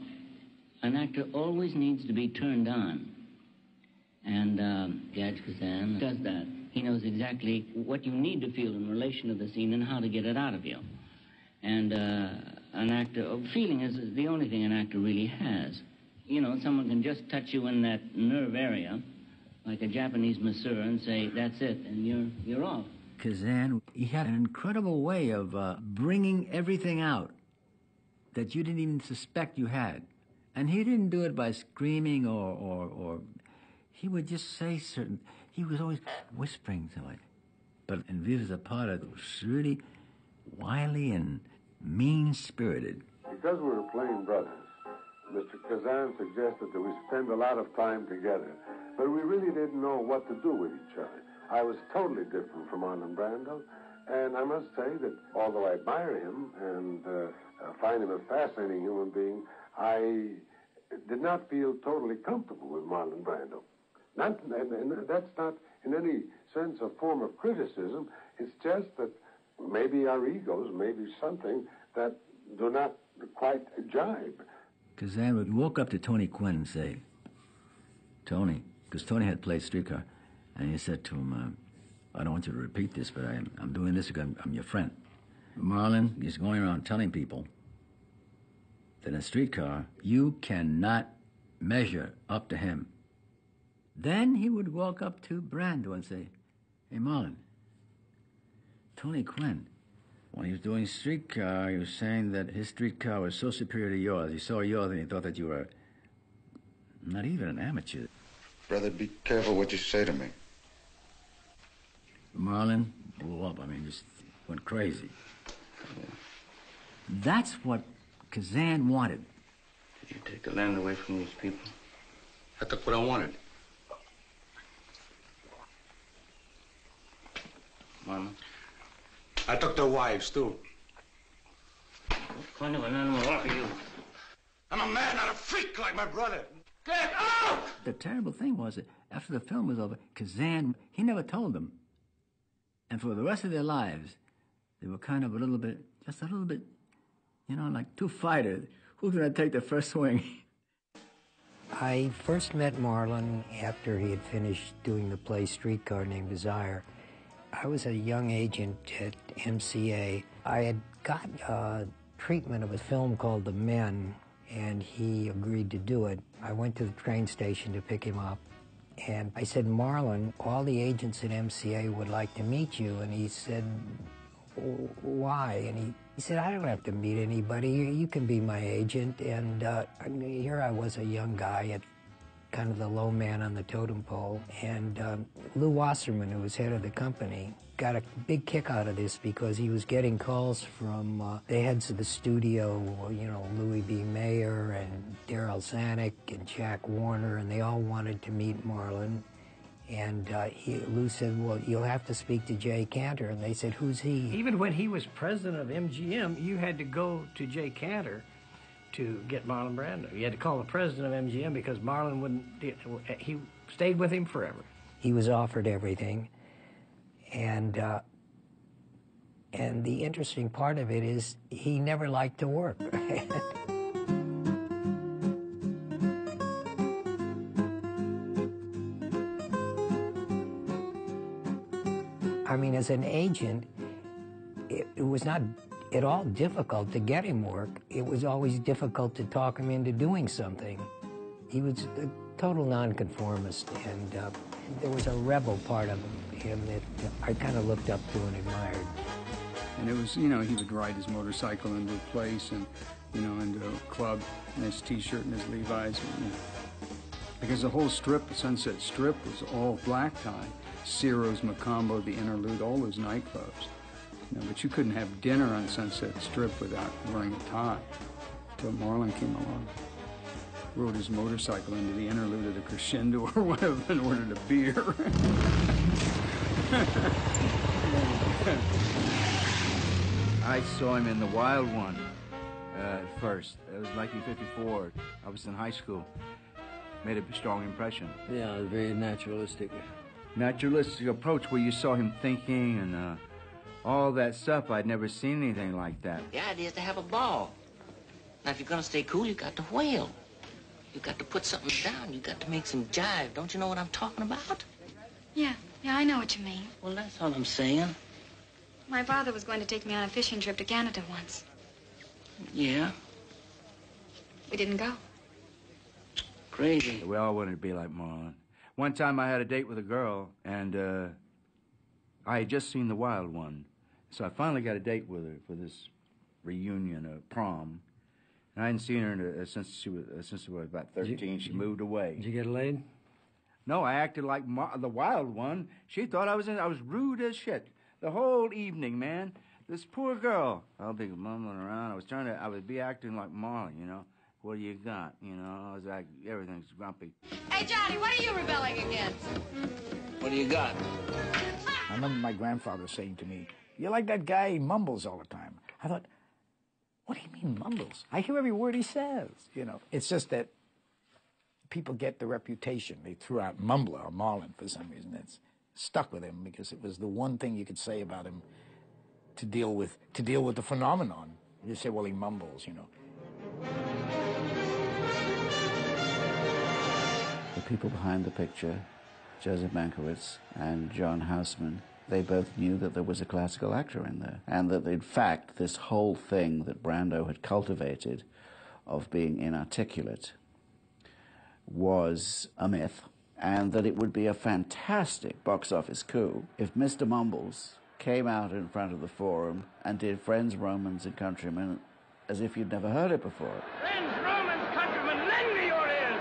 an actor always needs to be turned on. And Gadge Kazan does that. He knows exactly what you need to feel in relation to the scene and how to get it out of you. And an actor, feeling is the only thing an actor really has. You know, someone can just touch you in that nerve area, like a Japanese masseur, and say, that's it, and you're off.
Kazan, he had an incredible way of bringing everything out that you didn't even suspect you had. And he didn't do it by screaming or he would just say certain, he was always whispering to it. But in Viva Zapata, it was really wily and mean-spirited.
Because we were playing brothers, Mr. Kazan suggested that we spend a lot of time together, but we really didn't know what to do with each other. I was totally different from Marlon Brando, and I must say that although I admire him and find him a fascinating human being, I did not feel totally comfortable with Marlon Brando. And that's not in any sense a form of criticism. It's just that maybe our egos, maybe something that do not quite jibe.
Kazan would walk up to Tony Quinn and say, Tony, because Tony had played Streetcar, and he said to him, I don't want you to repeat this, but I'm doing this because I'm your friend. Marlon is going around telling people that in Streetcar, you cannot measure up to him. Then he would walk up to Brando and say, hey, Marlon, Tony Quinn, when he was doing Streetcar, he was saying that his Streetcar was so superior to yours. He saw yours and he thought that you were not even an amateur.
Brother, be careful what you say to me.
Marlon blew up. I mean, just went crazy. That's what Kazan wanted.
Did you take the land away from these people? I took what I wanted. Marlon? I took their wives, too.
What kind of an animal are you?
I'm a man, not a freak like my brother. Get out!
The terrible thing was that after the film was over, Kazan, he never told them. And for the rest of their lives, they were kind of just a little bit, you know, like two fighters. Who's going to take the first swing?
I first met Marlon after he had finished doing the play Streetcar Named Desire. I was a young agent at MCA. I had got treatment of a film called The Men, and he agreed to do it. I went to the train station to pick him up, and I said, Marlon, all the agents at MCA would like to meet you. And he said, why? And he said, I don't have to meet anybody. You can be my agent. And here I was, a young guy at kind of the low man on the totem pole. And Lou Wasserman, who was head of the company, got a big kick out of this because he was getting calls from the heads of the studio, you know, Louis B. Mayer and Darryl Zanuck and Jack Warner, and they all wanted to meet Marlon. And Lou said, well, you'll have to speak to Jay Cantor. And they said, who's he?
Even when he was president of MGM, you had to go to Jay Cantor to get Marlon Brando. You had to call the president of MGM because Marlon wouldn't, he stayed with him forever.
He was offered everything. And the interesting part of it is he never liked to work. I mean, as an agent, it was not at all difficult to get him work. It was always difficult to talk him into doing something. He was a total nonconformist, and there was a rebel part of him that I kind of looked up to and admired.
And it was, you know, he would ride his motorcycle into a place and, you know, into a club in his T-shirt and his Levi's. You know. Because the whole strip, the Sunset Strip, was all black tie. Ciro's, Macombo, the Interlude, all those nightclubs. You know, but you couldn't have dinner on Sunset Strip without wearing a tie. Until Marlon came along. Rode his motorcycle into the Interlude of the Crescendo or whatever and ordered a beer.
I saw him in The Wild One at first. It was 1954. I was in high school. Made a strong impression.
Yeah, it was very naturalistic.
Naturalistic approach where you saw him thinking and all that stuff. I'd never seen anything like that.
The idea is to have a ball. Now, if you're going to stay cool, you got to whale. You got to put something down. You got to make some jive. Don't you know what I'm talking about?
Yeah, I know what you mean.
Well, that's all I'm saying.
My father was going to take me on a fishing trip to Canada once.
Yeah?
We didn't go.
Crazy.
We all wanted to be like Marlon. One time I had a date with a girl, and I had just seen The Wild One. So I finally got a date with her for this reunion, prom. And I hadn't seen her since she was about 13. She moved away.
Did you get laid?
No, I acted like the Wild One. She thought I was rude as shit. The whole evening, man. This poor girl. I'll be mumbling around. I would be acting like Marlon, you know. What do you got? You know, I was like, everything's grumpy.
Hey, Johnny, what are you rebelling against?
What do you got?
I remember my grandfather saying to me, you're like that guy, he mumbles all the time. I thought, what do you mean mumbles? I hear every word he says, you know. It's just that people get the reputation. They threw out Mumbler or Marlon for some reason. It's stuck with him because it was the one thing you could say about him to deal with the phenomenon. You say, well, he mumbles, you know.
The people behind the picture, Joseph Mankiewicz and John Houseman, they both knew that there was a classical actor in there, and that, in fact, this whole thing that Brando had cultivated of being inarticulate was a myth, and that it would be a fantastic box office coup if Mr. Mumbles came out in front of the Forum and did Friends, Romans, and Countrymen as if you'd never heard it before.
Friends, Romans, countrymen, lend me your ears!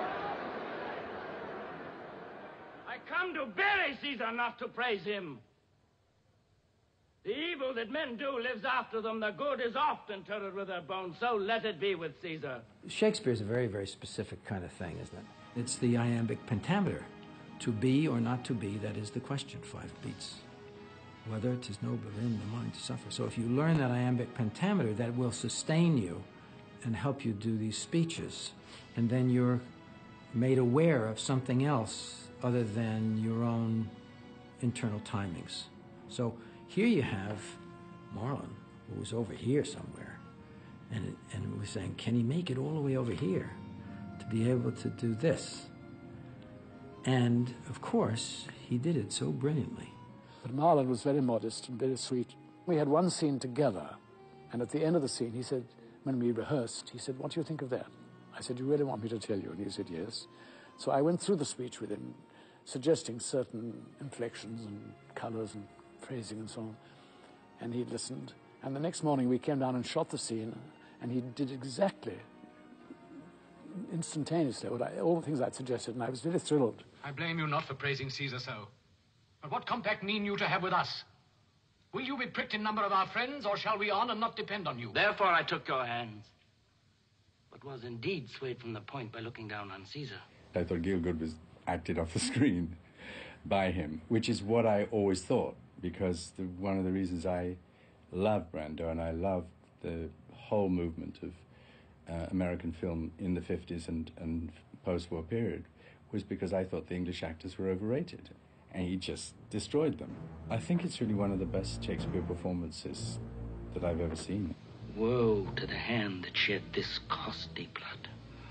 I come to bury Caesar, not to praise him. The evil that men do lives after them. The good is oft interred with their bones. So let it be with Caesar.
Shakespeare's a very, very specific kind of thing, isn't it?
It's the iambic pentameter. To be or not to be, that is the question. 5 beats. Whether it is nobler in the mind to suffer. So if you learn that iambic pentameter, that will sustain you and help you do these speeches. And then you're made aware of something else other than your own internal timings. So here you have Marlon, who was over here somewhere, and we're saying, can he make it all the way over here to be able to do this? And, of course, he did it so brilliantly.
But Marlon was very modest and very sweet. We had one scene together, and at the end of the scene, he said, when we rehearsed, he said, what do you think of that? I said, you really want me to tell you? And he said, yes. So I went through the speech with him, suggesting certain inflections and colors and phrasing and so on. And he listened. And the next morning we came down and shot the scene, and he did exactly instantaneously all the things I'd suggested, and I was very thrilled.
I blame you not for praising Caesar so. But what compact mean you to have with us? Will you be pricked in number of our friends, or shall we on and not depend on you?
Therefore I took your hands, but was indeed swayed from the point by looking down on Caesar.
I thought Gielgud was acted off the screen by him, which is what I always thought, because one of the reasons I love Brando and I love the whole movement of American film in the 50s and post-war period was because I thought the English actors were overrated, and he just destroyed them. I think it's really one of the best Shakespeare performances that I've ever seen.
Woe to the hand that shed this costly blood.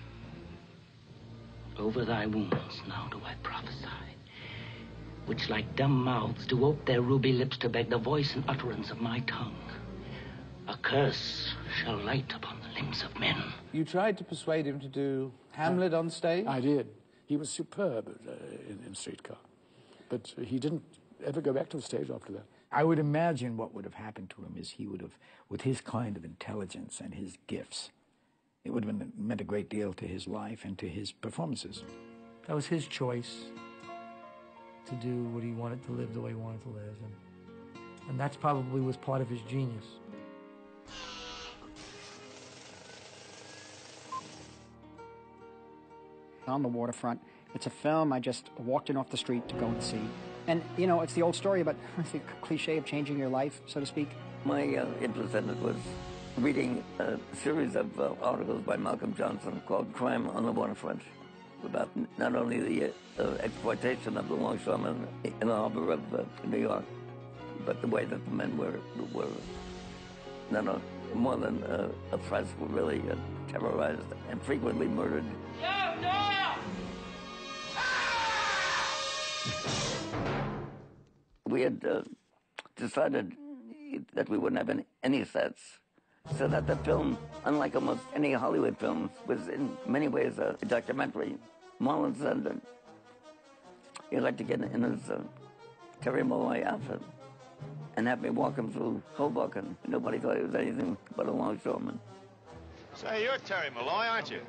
Over thy wounds now do I prophesy, which like dumb mouths do ope their ruby lips to beg the voice and utterance of my tongue. A curse shall light upon the limbs of men.
You tried to persuade him to do Hamlet on stage?
I did. He was superb in Streetcar. But he didn't ever go back to the stage after that.
I would imagine what would have happened to him is he would have, with his kind of intelligence and his gifts, it would have meant a great deal to his life and to his performances.
That was his choice to do what he wanted to live the way he wanted to live. And that's probably was part of his genius.
On the waterfront. It's a film I just walked in off the street to go and see. And, you know, it's the old story about the cliche of changing your life, so to speak.
My interest in it was reading a series of articles by Malcolm Johnson called Crime on the Waterfront, about not only the exploitation of the longshoremen in the harbor of New York, but the way that the men were more than oppressed, were really terrorized and frequently murdered. We had decided that we wouldn't have any sets, so that the film, unlike almost any Hollywood film, was in many ways a documentary. Marlon said that he'd like to get in his Terry Malloy outfit and have me walk him through Hoboken. Nobody thought he was anything but a longshoreman.
Say, you're Terry Malloy, aren't you?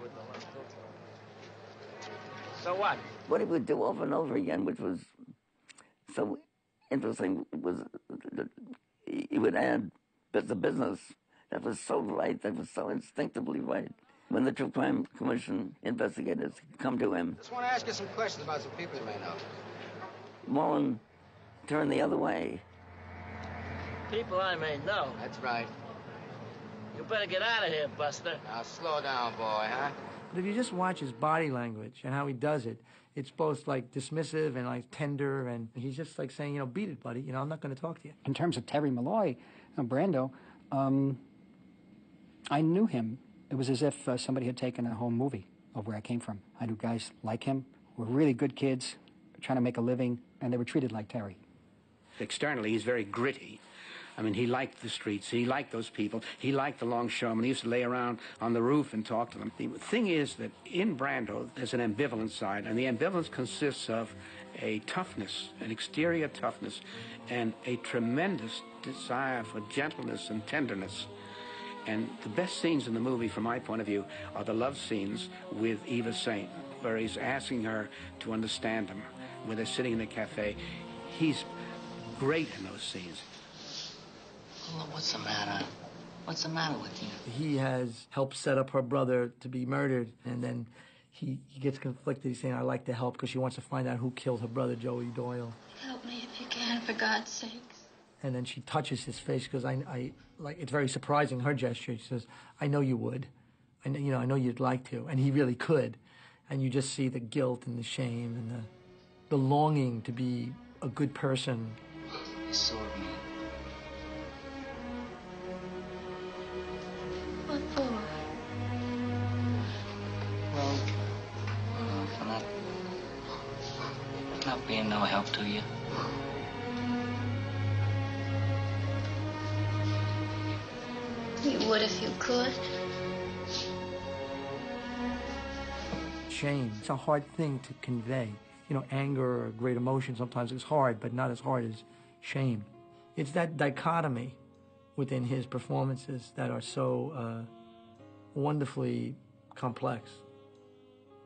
So what?
What he would do over and over again, which was so interesting, was that he would add bits of business that was so right, that was so instinctively right. When the True Crime Commission investigators come to him,
Just want to ask you some questions about some people you may know.
Mullen turned the other way.
People I may know.
That's right.
You better get out of here, Buster.
Now, slow down, boy, huh?
But if you just watch his body language and how he does it, it's both like dismissive and like tender, and he's just like saying, you know, beat it, buddy. You know, I'm not going to talk to you.
In terms of Terry Malloy, Brando, I knew him. It was as if somebody had taken a whole movie of where I came from. I knew guys like him, who were really good kids, trying to make a living, and they were treated like Terry.
Externally, he's very gritty. I mean, he liked the streets. He liked those people. He liked the longshoremen. He used to lay around on the roof and talk to them. The thing is that in Brando, there's an ambivalent side, and the ambivalence consists of a toughness, an exterior toughness, and a tremendous desire for gentleness and tenderness. And the best scenes in the movie, from my point of view, are the love scenes with Eva Saint, where he's asking her to understand him, where they're sitting in a cafe. He's great in those scenes.
Well, what's the matter? What's the matter with you?
He has helped set up her brother to be murdered, and then he gets conflicted. He's saying, I'd like to help, because she wants to find out who killed her brother, Joey Doyle.
Help me if you can, for God's sakes.
And then she touches his face, because I like, it's very surprising, her gesture. She says, I know you would. I know you'd like to. And he really could. And you just see the guilt and the shame and the longing to be a good person.
You saw me.
What for?
Well, for not being no help to you.
You would if you could.
Shame. It's a hard thing to convey. You know, anger or great emotion sometimes is hard, but not as hard as shame. It's that dichotomy within his performances that are so wonderfully complex.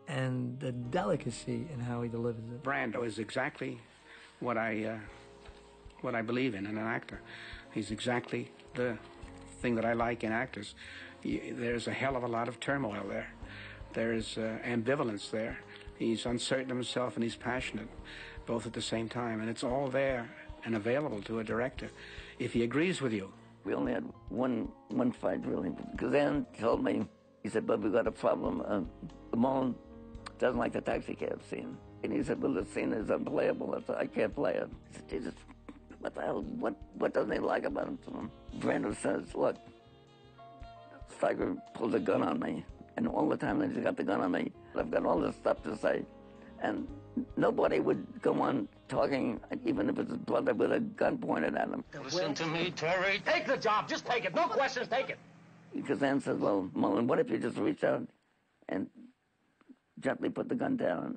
and the delicacy in how he delivers it.
Brando is exactly what I believe in an actor. He's exactly the thing that I like in actors. There's a hell of a lot of turmoil there. There's ambivalence there. He's uncertain of himself and he's passionate, both at the same time. And it's all there and available to a director if he agrees with you.
We only had one fight, really. Kazan told me, he said, "But we've got a problem. Marlon doesn't like the taxi cab scene." And he said, "Well, the scene is unplayable. I can't play it." I said, "Jesus, what the hell? What doesn't he like about it?" Brando says, "Look, Steiger pulls a gun on me, and all the time that he's got the gun on me, I've got all this stuff to say. And nobody would go on talking, even if it's blooded with a gun pointed at him."
Listen to me, Terry. Take the job. Just take it. No questions. Take it.
Kazan says, "Well, Marlon, what if you just reach out and gently put the gun down?"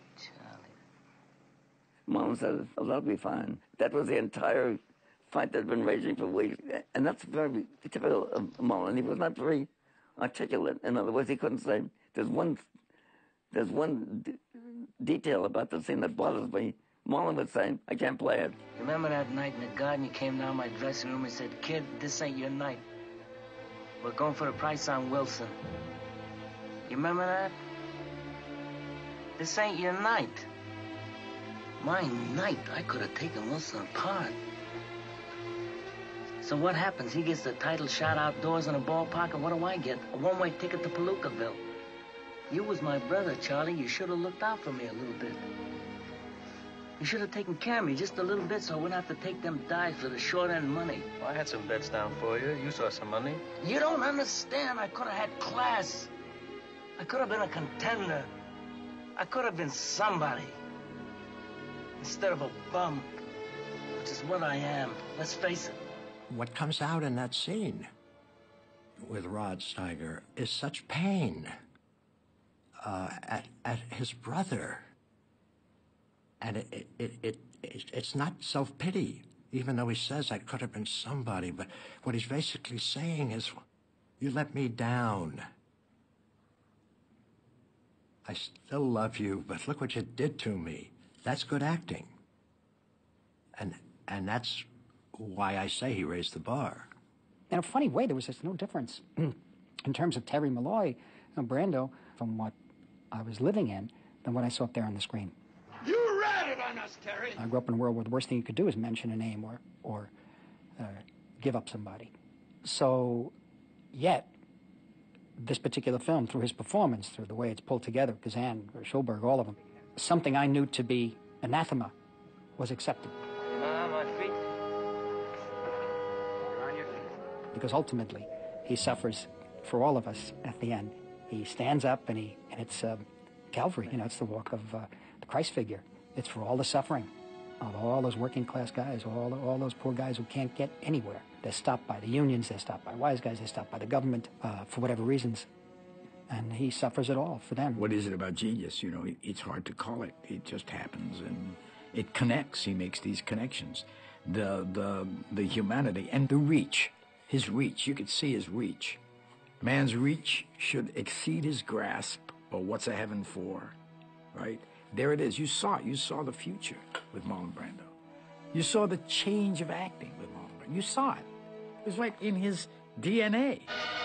Marlon says, "Oh, that'll be fine." That was the entire fight that had been raging for weeks. And that's very typical of Marlon. He was not very articulate. In other words, he couldn't say, there's one detail about the scene that bothers me. Marlon would say, "I can't play it."
Remember that night in the garden, you came down my dressing room and said, "Kid, this ain't your night. We're going for the price on Wilson." You remember that? This ain't your night. My night, I could have taken Wilson apart. So what happens? He gets the title shot outdoors in a ballpark, and what do I get? A one-way ticket to Palookaville. You was my brother, Charlie. You should have looked out for me a little bit. You should have taken care of me just a little bit so I wouldn't have to take them dives for the short-end money.
Well, I had some bets down for you. You saw some money.
You don't understand. I could have had class. I could have been a contender. I could have been somebody. Instead of a bum, which is what I am. Let's face it.
What comes out in that scene with Rod Steiger is such pain at his brother. And it's not self-pity, even though he says I could have been somebody. But what he's basically saying is, you let me down. I still love you, but look what you did to me. That's good acting. And that's why I say he raised the bar.
In a funny way, there was just no difference in terms of Terry Malloy and Brando from what I was living in than what I saw up there on the screen.
You ratted on us, Terry!
I grew up in a world where the worst thing you could do is mention a name or give up somebody. So, yet, this particular film, through his performance, through the way it's pulled together, Kazan, Schulberg, all of them, something I knew to be anathema was accepted.
On my feet.
You're on your feet. Because ultimately, he suffers for all of us at the end. He stands up and it's Calvary, it's the walk of the Christ figure. It's for all the suffering of all those working class guys, all those poor guys who can't get anywhere. They're stopped by the unions, they're stopped by wise guys, they're stopped by the government for whatever reasons. And he suffers it all for them.
What is it about genius? It's hard to call it. It just happens, and it connects. He makes these connections. The humanity and the reach. His reach. You could see his reach. Man's reach should exceed his grasp, or what's a heaven for, right? There it is. You saw it. You saw the future with Marlon Brando. You saw the change of acting with Marlon Brando. You saw it. It was right in his DNA.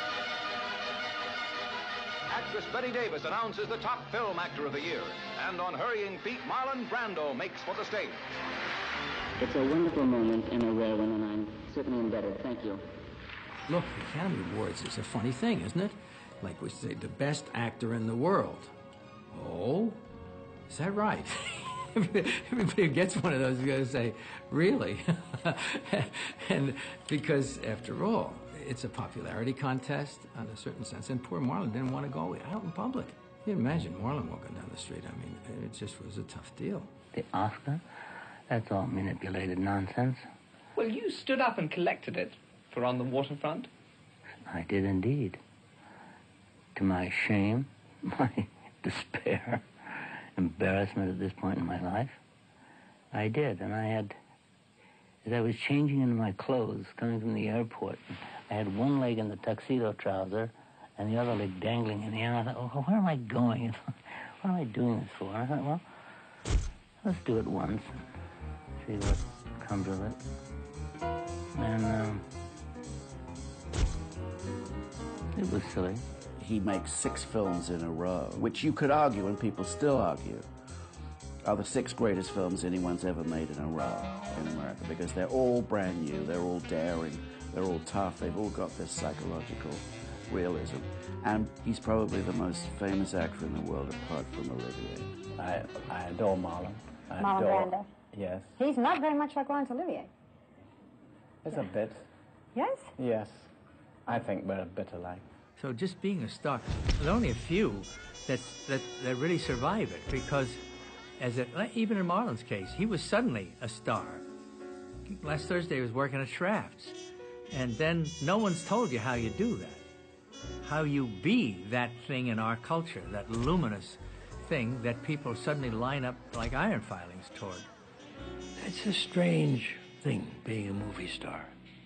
Actress Betty Davis announces the top film actor of the year. And on hurrying feet, Marlon Brando makes for the stage.
It's a wonderful moment and a rare one, and I'm certainly indebted. Thank you.
Look, the Academy Awards is a funny thing, isn't it? Like we say, the best actor in the world. Oh? Is that right? Everybody who gets one of those is going to say, really? And because, after all, it's a popularity contest in a certain sense, and poor Marlon didn't want to go out in public. You can imagine Marlon walking down the street. I mean, it just was a tough deal.
The Oscar? That's all manipulated nonsense.
Well, you stood up and collected it for On the Waterfront.
I did indeed. To my shame, my despair, embarrassment at this point in my life, I did. And I had, as I was changing into my clothes, coming from the airport, I had one leg in the tuxedo trouser and the other leg dangling in the air. I thought, oh, where am I going? what am I doing this for? I thought, well, let's do it once and see what comes of it. And it was silly.
He makes 6 films in a row, which you could argue, and people still argue, are the 6 greatest films anyone's ever made in a row in America, because they're all brand new, they're all daring, they're all tough, they've all got this psychological realism. And he's probably the most famous actor in the world apart from Olivier.
I adore Marlon.
Marlon Brando.
Yes.
He's not very much like Laurence Olivier.
It's a bit.
Yes?
Yes. I think we're a bit alike.
So just being a star, there's only a few that really survive it, because even in Marlon's case, he was suddenly a star. Last Thursday he was working at Schrafft's, and then no one's told you how you do that, how you be that thing in our culture, that luminous thing that people suddenly line up like iron filings toward.
It's a strange thing, being a movie star.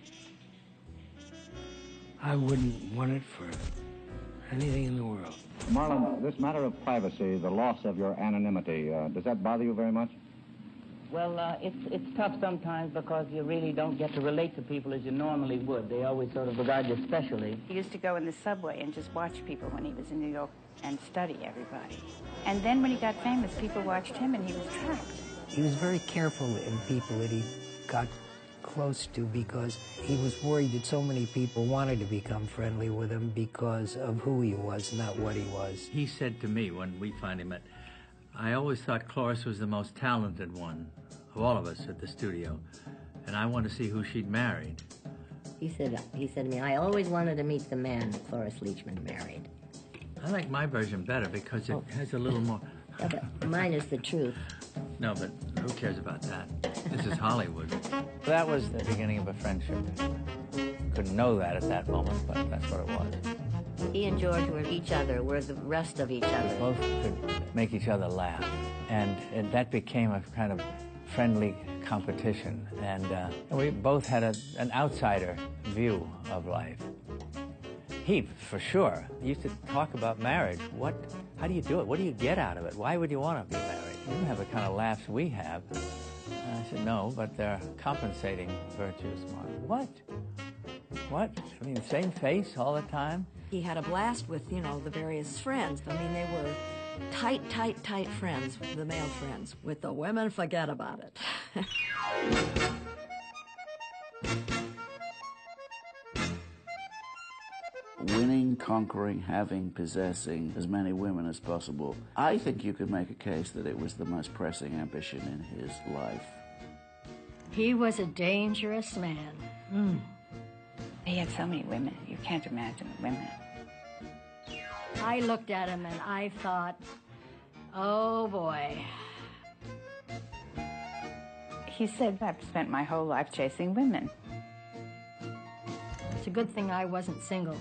I wouldn't want it for anything in the world.
Marlon, this matter of privacy, the loss of your anonymity, does that bother you very much?
Well, it's tough sometimes because you really don't get to relate to people as you normally would. They always sort of regard you specially.
He used to go in the subway and just watch people when he was in New York and study everybody. And then when he got famous, people watched him and he was trapped.
He was very careful in people that he got close to, because he was worried that so many people wanted to become friendly with him because of who he was, not what he was.
He said to me when we finally met, I always thought Cloris was the most talented one of all of us at the studio, and I wanted to see who she'd married.
He said to me, I always wanted to meet the man Cloris Leachman married.
I like my version better because it has a little more...
Yeah, but mine is the truth.
No, but who cares about that? This is Hollywood.
That was the beginning of a friendship. Couldn't know that at that moment, but that's what it was.
He and George were each other, were the rest of each other.
Both could make each other laugh, and that became a kind of friendly competition, and we both had an outsider view of life. He, for sure, used to talk about marriage. How do you do it? What do you get out of it? Why would you want to be married? You don't have the kind of laughs we have. And I said, no, but they're compensating virtues, Mark. What? What? I mean, same face all the time?
He had a blast with, the various friends. I mean, they were tight friends, the male friends. With the women, forget about it.
Winning, conquering, having, possessing as many women as possible. I think you could make a case that it was the most pressing ambition in his life.
He was a dangerous man.
He had so many women. You can't imagine the women.
I looked at him and I thought, oh boy.
He said, I've spent my whole life chasing women.
It's a good thing I wasn't single.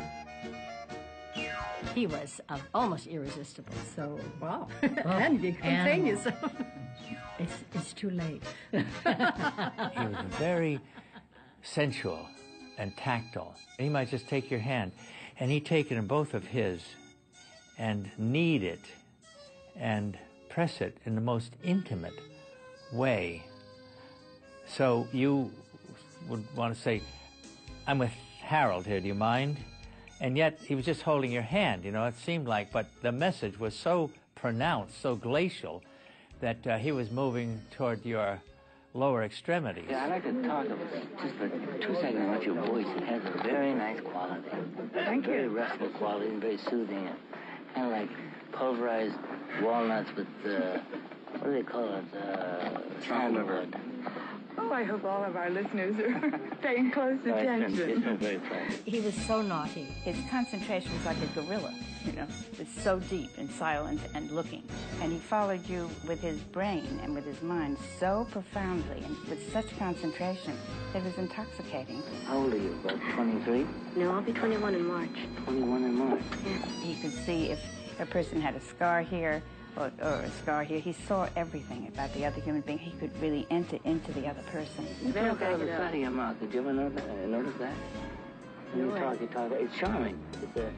He was almost irresistible, so wow. And you contain yourself. It's too late.
He was very sensual and tactile. He might just take your hand, and he'd take it in both of his and knead it and press it in the most intimate way. So you would want to say, I'm with Harold here, do you mind? And yet he was just holding your hand, it seemed like, but the message was so pronounced, so glacial, that he was moving toward your lower extremities.
Yeah, I'd like to talk just for 2 seconds about your voice. It has a very nice quality.
Thank you.
Very restful quality and very soothing. Kind of like pulverized walnuts with, what do they call it? Sandalwood.
Oh, I hope all of our listeners are paying close attention.
It's been very pleasant.
He was so naughty. His concentration was like a gorilla, It's so deep and silent and looking. And he followed you with his brain and with his mind so profoundly and with such concentration. It was intoxicating.
How old are you, about 23?
No, I'll be 21 in March.
21 in March.
Yeah.
He could see if a person had a scar here, or a scar here. He saw everything about the other human being. He could really enter into the other person.
You talk out of the side of your mouth. Did you ever notice that? When you talk, it's charming.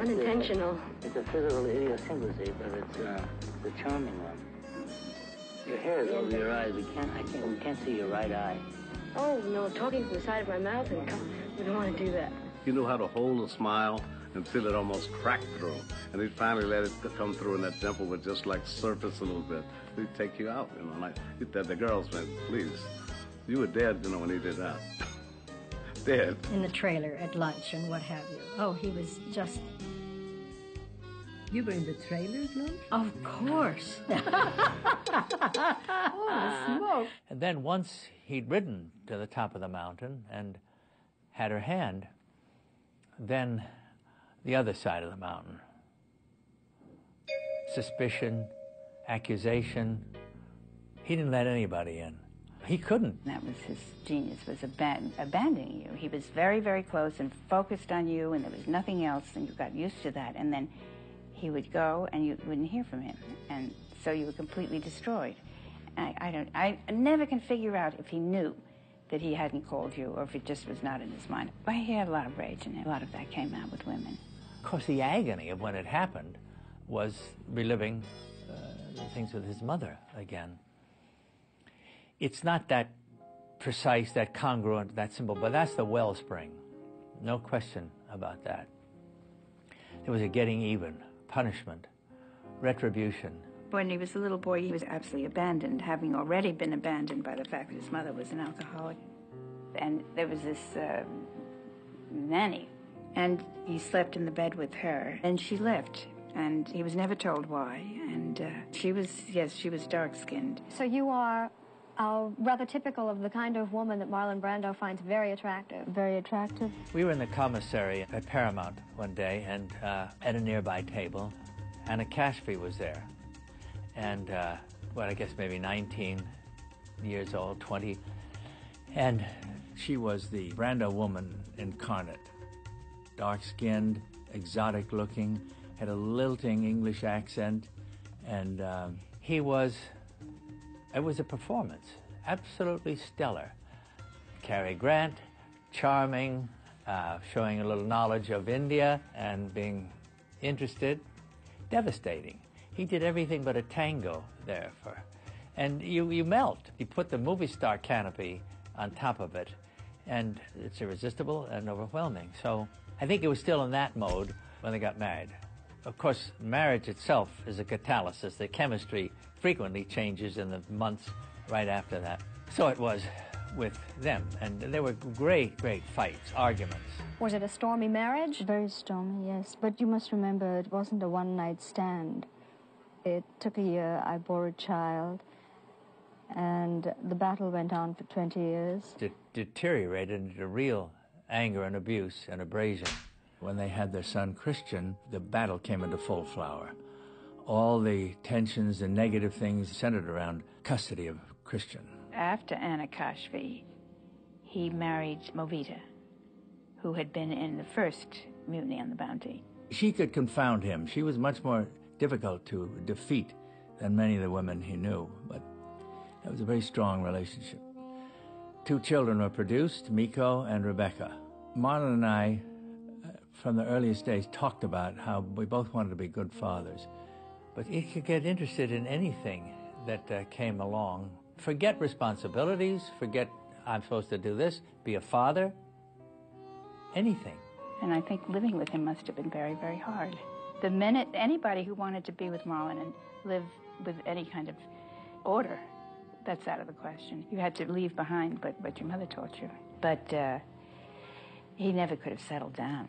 Unintentional.
It's a physical idiosyncrasy, but it's a charming one. Your hair is over your eyes. We can't see your right eye.
Oh, no, talking from the side of my mouth, and we don't want to do that.
He knew how to hold a smile and feel it almost crack through. And he'd finally let it come through, and that dimple would just like surface a little bit. He'd take you out, you know. Like the girls went, please. You were dead, you know, when he did that. Dead.
In the trailer at lunch and what have you. Oh, he was just...
You were in the trailer at lunch?
Of course.
Oh, smoke.
And then once he'd ridden to the top of the mountain and had her hand, then the other side of the mountain. Suspicion, accusation. He didn't let anybody in. He couldn't.
That was his genius, was abandoning you. He was very, very close and focused on you, and there was nothing else, and you got used to that. And then he would go, and you wouldn't hear from him. And so you were completely destroyed. I never can figure out if he knew that he hadn't called you, or if it just was not in his mind. But he had a lot of rage in him. A lot of that came out with women.
Of course, the agony of when it happened was reliving things with his mother again. It's not that precise, that congruent, that simple, but that's the wellspring. No question about that. There was a getting even, punishment, retribution.
When he was a little boy, he was absolutely abandoned, having already been abandoned by the fact that his mother was an alcoholic. And there was this nanny, and he slept in the bed with her, and she left. And he was never told why. And she was dark-skinned.
So you are rather typical of the kind of woman that Marlon Brando finds very attractive. Very attractive.
We were in the commissary at Paramount one day, and at a nearby table, Anna Cashby was there. And, I guess maybe 19 years old, 20. And she was the Brando woman incarnate. Dark-skinned, exotic-looking, had a lilting English accent, and it was a performance, absolutely stellar. Cary Grant, charming, showing a little knowledge of India and being interested, devastating. He did everything but a tango there and you melt. You put the movie star canopy on top of it, and it's irresistible and overwhelming. So I think it was still in that mode when they got married. Of course, marriage itself is a catalysis. The chemistry frequently changes in the months right after that. So it was with them, and there were great, great fights, arguments.
Was it a stormy marriage?
Very stormy, yes. But you must remember, it wasn't a one-night stand. It took a year. I bore a child, and the battle went on for 20 years.
It deteriorated into real anger and abuse and abrasion. When they had their son Christian, the battle came into full flower. All the tensions and negative things centered around custody of Christian.
After Anna Cashby, he married Movita, who had been in the first Mutiny on the Bounty.
She could confound him. She was much more difficult to defeat than many of the women he knew, but that was a very strong relationship. 2 children were produced, Miko and Rebecca. Marlon and I, from the earliest days, talked about how we both wanted to be good fathers. But he could get interested in anything that came along. Forget responsibilities, forget I'm supposed to do this, be a father, anything.
And I think living with him must have been very, very hard. The minute anybody who wanted to be with Marlon and live with any kind of order, that's out of the question. You had to leave behind what your mother taught you. But he never could have settled down.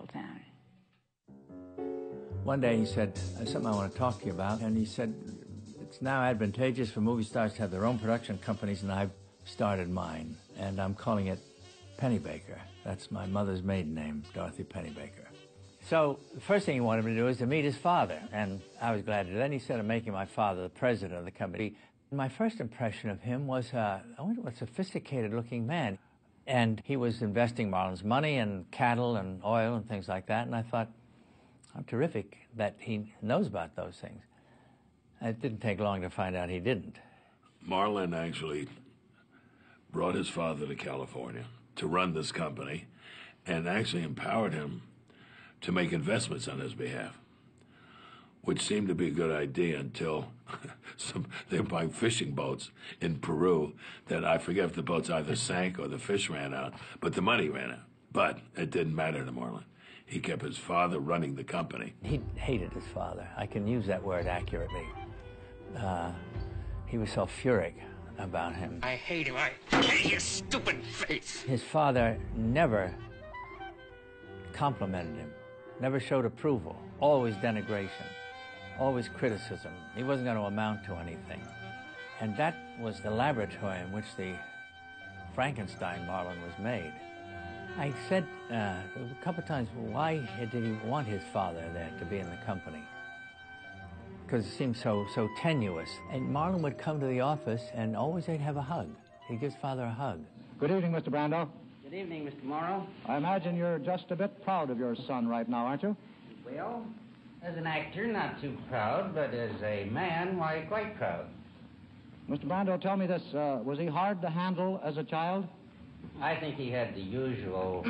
One day he said, "There's something I want to talk to you about." And he said, "It's now advantageous for movie stars to have their own production companies, and I've started mine. And I'm calling it Pennybaker. That's my mother's maiden name, Dorothy Pennybaker." So the first thing he wanted me to do was to meet his father, and I was glad to. Then he said of making my father the president of the company. My first impression of him was, I wonder what a sophisticated-looking man. And he was investing Marlon's money in cattle and oil and things like that, and I thought, how terrific that he knows about those things. It didn't take long to find out he didn't.
Marlon actually brought his father to California to run this company and actually empowered him to make investments on his behalf, which seemed to be a good idea until they were buying fishing boats in Peru that I forget if the boats either sank or the fish ran out, but the money ran out. But it didn't matter to Marlon. He kept his father running the company.
He hated his father. I can use that word accurately. He was sulfuric about him.
I hate him. I hate his stupid face.
His father never complimented him, never showed approval, always denigration, always criticism. He wasn't going to amount to anything. And that was the laboratory in which the Frankenstein Marlon was made. I said a couple of times, why did he want his father there to be in the company? Because it seemed so tenuous. And Marlon would come to the office and always they'd have a hug. He'd give father a hug.
Good evening, Mr. Brando.
Good evening, Mr. Morrow.
I imagine you're just a bit proud of your son right now, aren't you?
Well, as an actor, not too proud, but as a man, why, quite proud.
Mr. Brando, tell me this. Was he hard to handle as a child?
I think he had the usual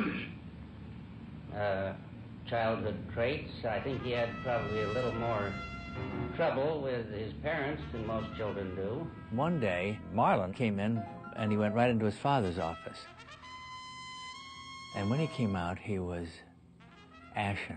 childhood traits. I think he had probably a little more trouble with his parents than most children do.
One day, Marlon came in and he went right into his father's office. And when he came out, he was ashen,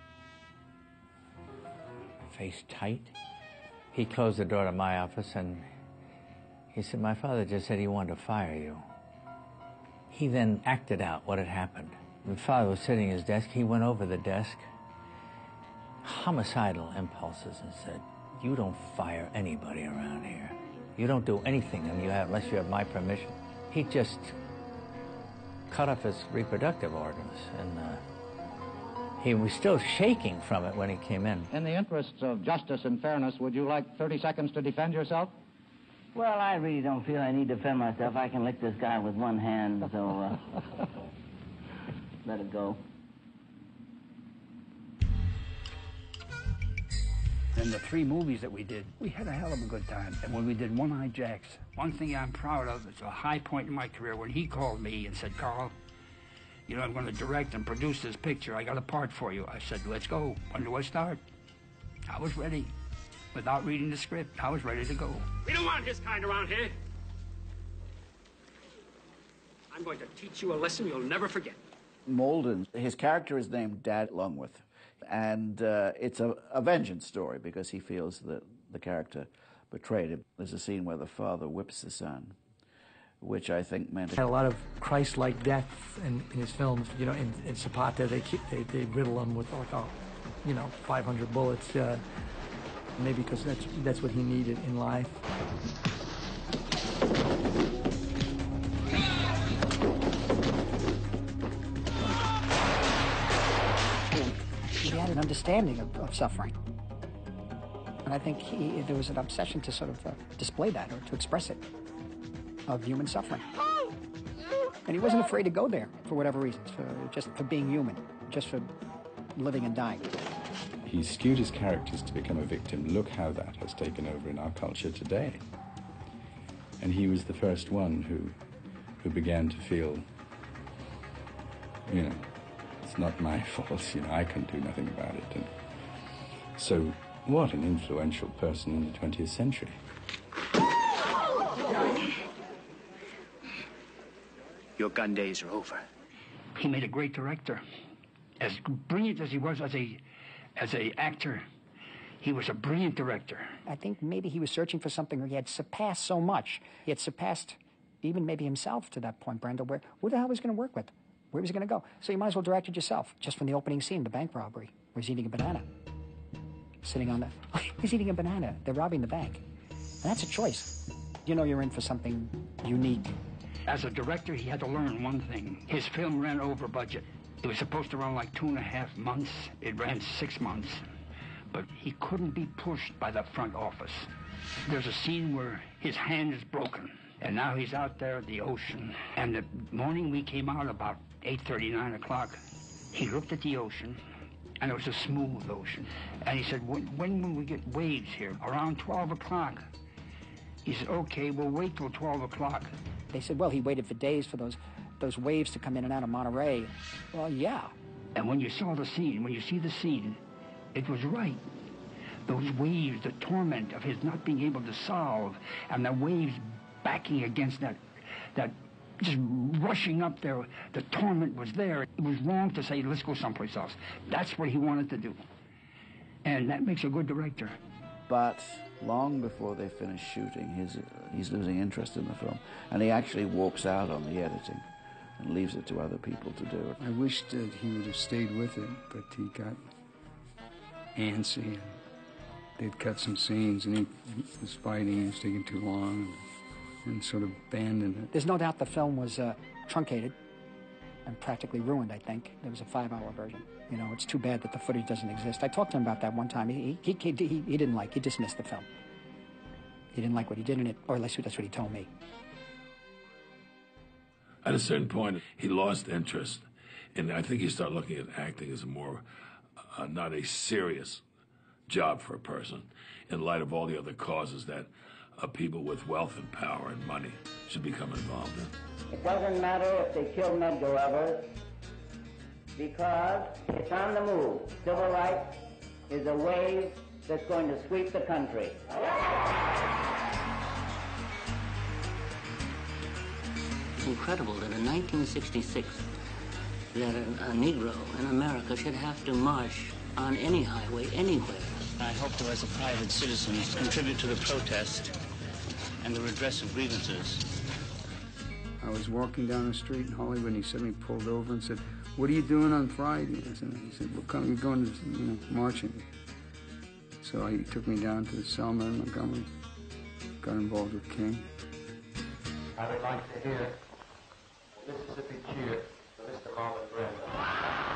face tight. He closed the door to my office and he said, my father just said he wanted to fire you. He then acted out what had happened. My father was sitting at his desk. He went over the desk, homicidal impulses, and said, you don't fire anybody around here. You don't do anything unless you have my permission. He just cut off his reproductive organs, and he was still shaking from it when he came in.
In the interests of justice and fairness, would you like 30 seconds to defend yourself?
Well, I really don't feel I need to defend myself. I can lick this guy with one hand, so let it go.
In the 3 movies that we did, we had a hell of a good time. And when we did One-Eyed Jacks, one thing I'm proud of, it's a high point in my career, when he called me and said, Carl, you know, I'm going to direct and produce this picture. I got a part for you. I said, let's go. When do I start? I was ready. Without reading the script, I was ready to go.
We don't want his kind around here. I'm going to teach you a lesson you'll never forget.
Malden, his character is named Dad Longworth, and it's a vengeance story because he feels that the character betrayed him. There's a scene where the father whips the son, which I think meant...
Had a lot of Christ-like death in his films. You know, in Zapata, they riddle him with, like, 500 bullets. Maybe because that's what he needed in life. He had an understanding of suffering. And I think there was an obsession to sort of display that, or to express it, of human suffering. And he wasn't afraid to go there for whatever reasons, just for being human, just for living and dying.
He skewed his characters to become a victim. Look how that has taken over in our culture today. And he was the first one who began to feel, it's not my fault, I can do nothing about it. And so, what an influential person in the 20th century.
Your gun days are over.
He made a great director. As brilliant as he was as a actor, he was a brilliant director. I think maybe he was searching for something where he had surpassed so much. He had surpassed even maybe himself to that point, Brando, where who the hell was he going to work with? Where was he going to go? So you might as well direct it yourself, just from the opening scene, the bank robbery, where he's eating a banana. Sitting on the... He's eating a banana. They're robbing the bank. And that's a choice. You know you're in for something unique. As a director, he had to learn one thing. His film ran over budget. It was supposed to run like 2.5 months. It ran 6 months. But he couldn't be pushed by the front office. There's a scene where his hand is broken, and now he's out there at the ocean. And the morning we came out, about 8:30, 9 o'clock, he looked at the ocean, and it was a smooth ocean. And he said, when will we get waves here? Around 12 o'clock. He said, okay, we'll wait till 12 o'clock. They said, well, he waited for days for those waves to come in and out of Monterey. Well, yeah,
And when you saw the scene, when you see the scene, it was right. Those waves, the torment of his not being able to solve, and the waves backing against that just rushing up there, the torment was there. It was wrong to say, let's go someplace else. That's what he wanted to do. And that makes a good director.
But long before they finish shooting, he's losing interest in the film, and he actually walks out on the editing and leaves it to other people to do it.
I wish that he would have stayed with it, but he got antsy, and they'd cut some scenes, and he was fighting, he was taking too long, and sort of abandoned it.
There's no doubt the film was truncated and practically ruined, I think. There was a 5-hour version. You know, it's too bad that the footage doesn't exist. I talked to him about that one time. He didn't like, he dismissed the film. He didn't like what he did in it, or at least that's what he told me.
At a certain point, he lost interest, and I think he started looking at acting as a more, not a serious job for a person, in light of all the other causes that people with wealth and power and money should become involved in.
It doesn't matter if they kill Medgar Evers, because it's on the move. Civil rights is a wave that's going to sweep the country.
It's incredible that in 1966 that a Negro in America should have to march on any highway, anywhere.
I hope to, as a private citizen, contribute to the protest and the redress of grievances.
I was walking down the street in Hollywood, and he suddenly pulled over and said, "What are you doing on Friday?" He said, "We're going to, marching." So he took me down to Selma and Montgomery, got involved with King.
I would like to hear Mississippi Cheer for Mr. Marlon Brando.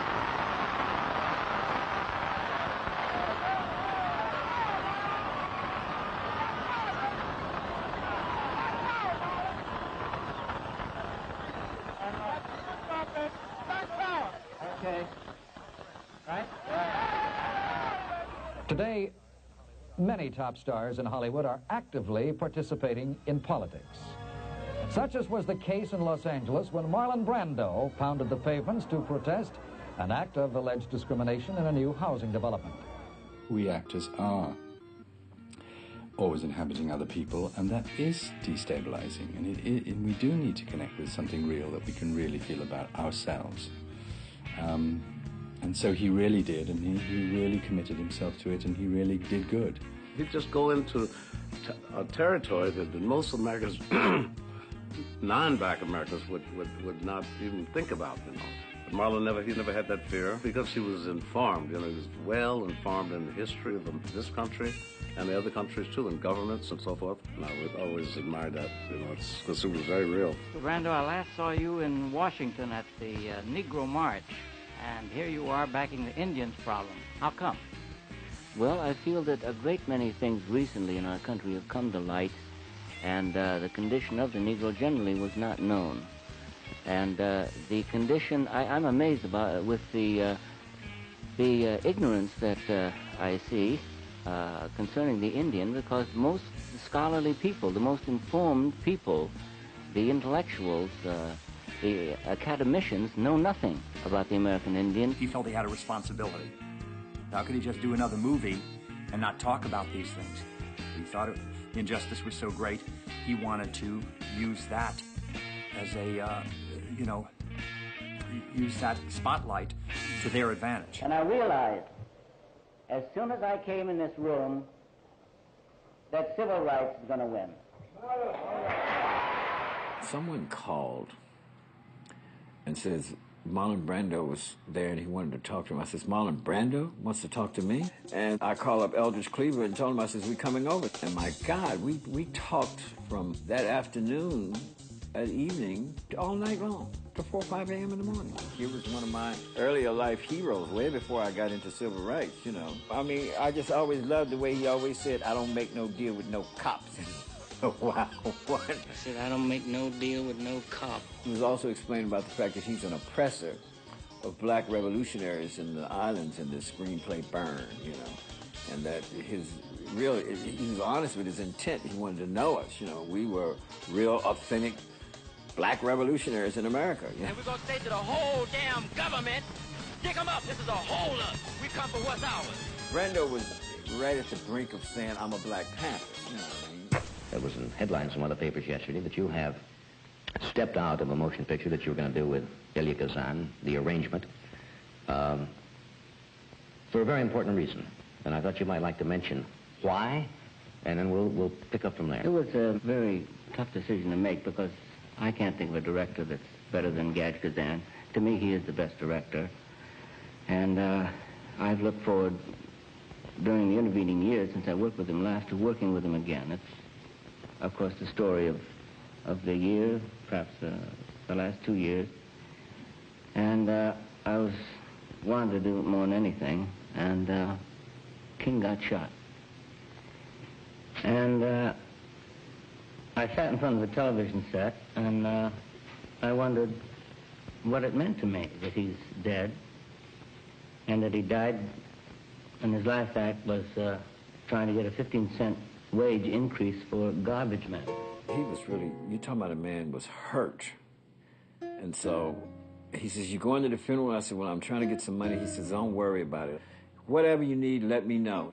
Today, many top stars in Hollywood are actively participating in politics. Such as was the case in Los Angeles when Marlon Brando pounded the pavements to protest an act of alleged discrimination in a new housing development.
We actors are always inhabiting other people, and that is destabilizing, and we do need to connect with something real that we can really feel about ourselves. And so he really did, and he really committed himself to it, and he really did good.
He'd just go into a territory that most Americans, non-black Americans, would not even think about, But Marlon he never had that fear because he was informed. He was well informed in the history of this country and the other countries too, and governments and so forth. And I would always admire that, because it was very real.
Mr. Brando, I last saw you in Washington at the Negro March. And here you are backing the Indians problem. How come?
Well, I feel that a great many things recently in our country have come to light, and the condition of the Negro generally was not known. And the condition, I'm amazed about with the ignorance that I see concerning the Indian, because most scholarly people, the most informed people, the intellectuals, the academicians know nothing about the American Indian.
He felt he had a responsibility. How could he just do another movie and not talk about these things? He thought the injustice was so great, he wanted to use that as a, use that spotlight to their advantage.
And I realized, as soon as I came in this room, that civil rights is going to win.
Someone called and says Marlon Brando was there and he wanted to talk to him. I says, Marlon Brando wants to talk to me? And I call up Eldridge Cleaver and told him, I says, we coming over. And my God, we talked from that afternoon, that evening, all night long, to 4 or 5 a.m. in the morning. He was one of my earlier life heroes, way before I got into civil rights, I mean, I just always loved the way he always said, I don't make no deal with no cops. Wow, what?
I said, I don't make no deal with no cop.
He was also explaining about the fact that he's an oppressor of black revolutionaries in the islands in this screenplay Burn, and that he was honest with his intent. He wanted to know us, we were real authentic black revolutionaries in America.
And we're going to say to the whole damn government, Dig them up. This is a holdup. We come for what's ours.
Brando was right at the brink of saying, I'm a Black Panther. You know what I mean?
There was in headlines in one of the papers yesterday that you have stepped out of a motion picture that you were going to do with Elia Kazan, The Arrangement, for a very important reason. And I thought you might like to mention why, and then we'll pick up from there.
It was a very tough decision to make because I can't think of a director that's better than Gaj Kazan. To me, he is the best director. And I've looked forward, during the intervening years since I worked with him last, to working with him again. It's, of course, the story of the year, perhaps the last 2 years. And I wanted to do it more than anything, and King got shot. And I sat in front of the television set, and I wondered what it meant to me that he's dead, and that he died, and his last act was trying to get a 15-cent wage increase for garbage men.
He was really, you're talking about a man who was hurt. And so he says, you going to the funeral? I said, well, I'm trying to get some money. He says, don't worry about it. Whatever you need, let me know.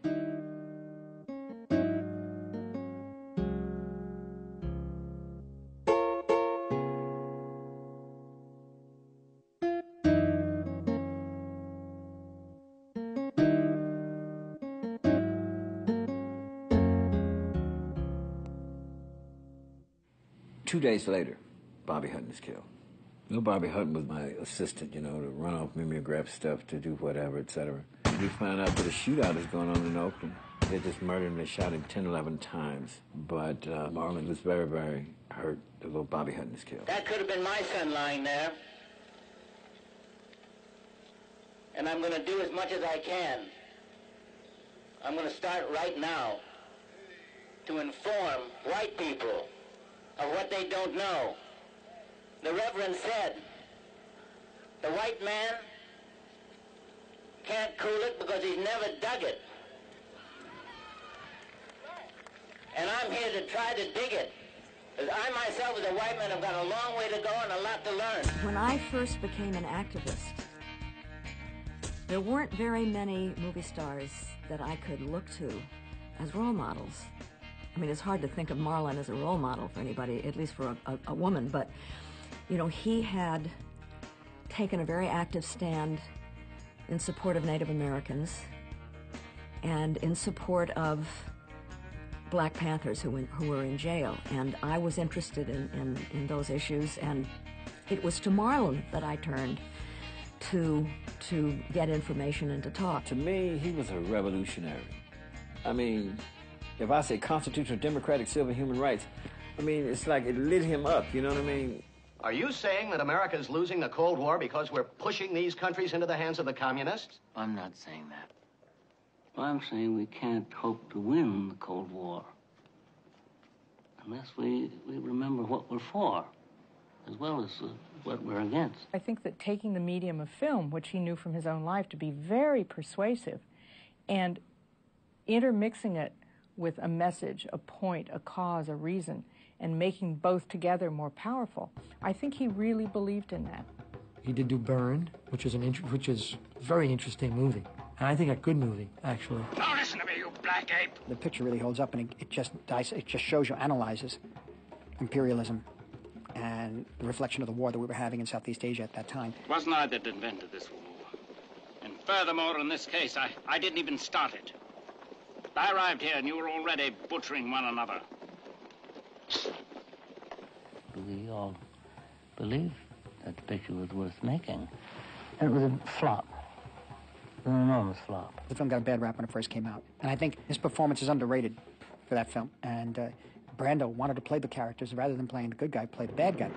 Two days later, Bobby Hutton is killed. You know, Bobby Hutton was my assistant, you know, to run off mimeograph stuff, to do whatever, etc. We found out that a shootout is going on in Oakland. They just murdered him. They shot him 10, 11 times. But Marlon was very, very hurt. The little Bobby Hutton is killed.
That could have been my son lying there. And I'm going to do as much as I can. I'm going to start right now to inform white people of what they don't know. The Reverend said, the white man can't cool it because he's never dug it. And I'm here to try to dig it. Because I myself as a white man have got a long way to go and a lot to learn.
When I first became an activist, there weren't very many movie stars that I could look to as role models. I mean, it's hard to think of Marlon as a role model for anybody, at least for a woman, but, you know, he had taken a very active stand in support of Native Americans and in support of Black Panthers who were in jail. And I was interested in those issues, and it was to Marlon that I turned to get information and to talk.
To me, he was a revolutionary. I mean, if I say constitutional, democratic, civil, human rights, I mean, it's like it lit him up, you know what I mean?
Are you saying that America is losing the Cold War because we're pushing these countries into the hands of the communists?
I'm not saying that. I'm saying we can't hope to win the Cold War unless we remember what we're for, as well as what we're against.
I think that taking the medium of film, which he knew from his own life to be very persuasive, and intermixing it with a message, a point, a cause, a reason, and making both together more powerful, I think he really believed in that.
He did do Burn, which is a very interesting movie, and I think a good movie, actually.
Now listen to me, you black ape.
The picture really holds up, and it just shows you, analyzes imperialism and the reflection of the war that we were having in Southeast Asia at that time.
It wasn't I that invented this war. And furthermore, in this case, I didn't even start it. I arrived here and you were already butchering one another.
We all believed that the picture was worth making. And it was a flop. It was an enormous flop.
The film got a bad rap when it first came out. And I think his performance is underrated for that film. And Brando wanted to play the characters rather than playing the good guy, play the bad guy.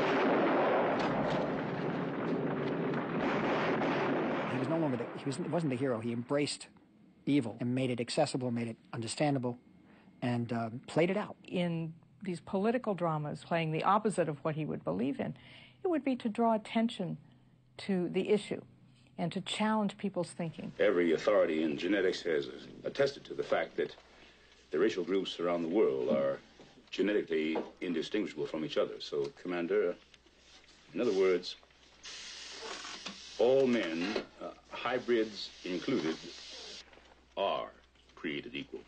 He was no longer he wasn't the hero. He embraced evil and made it accessible, made it understandable, and played it out.
In these political dramas, playing the opposite of what he would believe in, it would be to draw attention to the issue and to challenge people's thinking.
Every authority in genetics has attested to the fact that the racial groups around the world are genetically indistinguishable from each other. So, Commander, in other words, all men, hybrids included, are created equal.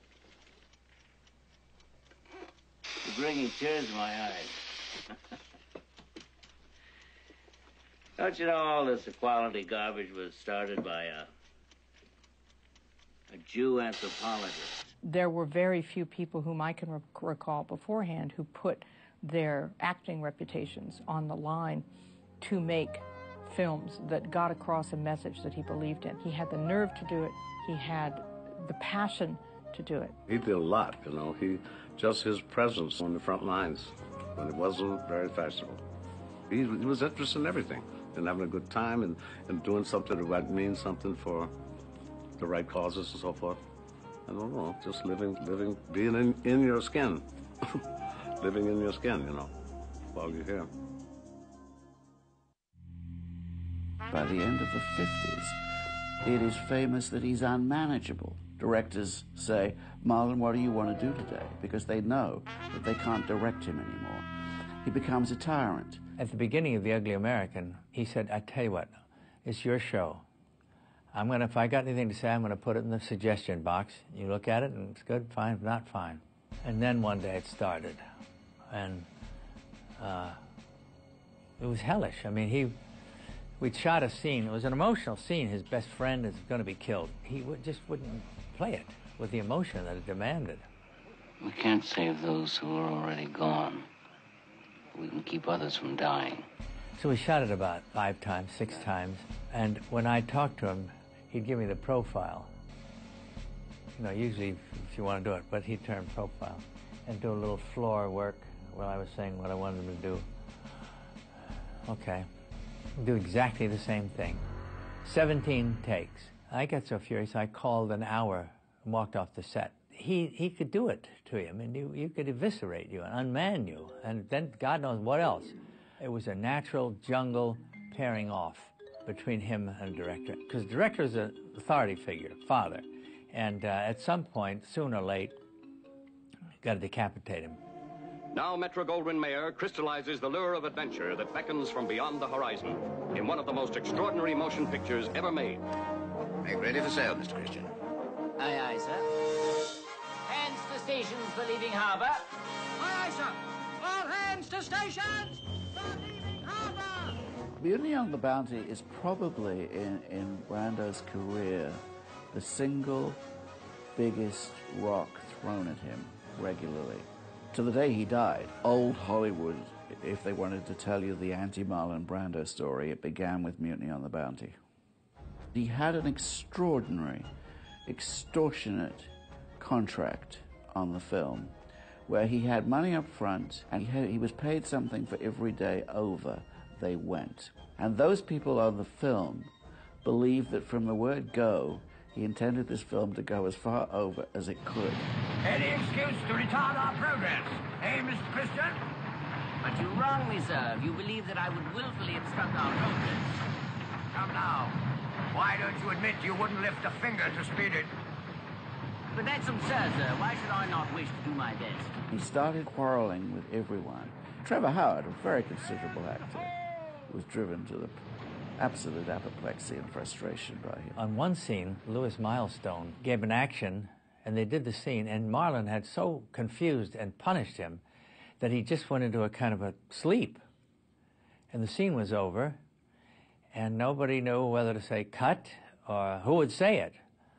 You're bringing tears to my eyes. Don't you know all this equality garbage was started by a Jew anthropologist?
There were very few people whom I can recall beforehand who put their acting reputations on the line to make films that got across a message that he believed in. He had the nerve to do it. He had the passion to do it.
He did a lot, you know. Just his presence on the front lines when it wasn't very fashionable. He was interested in everything, and having a good time and doing something that might mean something for the right causes and so forth. I don't know, just living, being in your skin. Living in your skin, you know, while you're here.
By the end of the 50s, it is famous that he's unmanageable. Directors say, Marlon, what do you want to do today? Because they know that they can't direct him anymore. He becomes a tyrant.
At the beginning of The Ugly American, he said, I tell you what, it's your show. If I got anything to say, I'm going to put it in the suggestion box. You look at it, and it's good, fine, not fine. And then one day it started. And it was hellish. I mean, we'd shot a scene. It was an emotional scene. His best friend is going to be killed. He just wouldn't play it with the emotion that it demanded.
We can't save those who are already gone. We can keep others from dying.
So we shot it about 5 times, 6 times. And when I talked to him, he'd give me the profile. You know, usually if you want to do it, but he'd turn profile and do a little floor work while I was saying what I wanted him to do. Okay. Do exactly the same thing. 17 takes. I got so furious, I called an hour and walked off the set. He could do it to you. I mean, you could eviscerate you and unman you, and then God knows what else. It was a natural jungle pairing off between him and the director. Because the director is an authority figure, father. And at some point, soon or late, got to decapitate him.
Now Metro-Goldwyn-Mayer crystallizes the lure of adventure that beckons from beyond the horizon in one of the most extraordinary motion pictures ever made. Make ready for sail, Mr. Christian.
Aye, aye, sir. Hands to stations for leaving harbor.
Aye, aye, sir. All hands to stations for leaving harbor.
Mutiny on the Bounty is probably, in Brando's career, the single biggest rock thrown at him regularly. To the day he died, old Hollywood, if they wanted to tell you the anti-Marlon Brando story, it began with Mutiny on the Bounty. He had an extraordinary, extortionate contract on the film where he had money up front and he was paid something for every day over they went. And those people on the film believed that from the word go, he intended this film to go as far over as it could.
Any excuse to retard our progress, eh, Mr. Christian?
But you wrong me, sir. You believe that I would willfully obstruct our progress.
Come now. Why don't you admit you wouldn't lift a finger to speed it?
But that's absurd, sir. Why should I not wish to do my best?
He started quarreling with everyone. Trevor Howard, a very considerable actor, was driven to the absolute apoplexy and frustration by him.
On one scene, Louis Milestone gave an action, and they did the scene, and Marlon had so confused and punished him that he just went into a kind of a sleep. And the scene was over, and nobody knew whether to say cut or who would say it.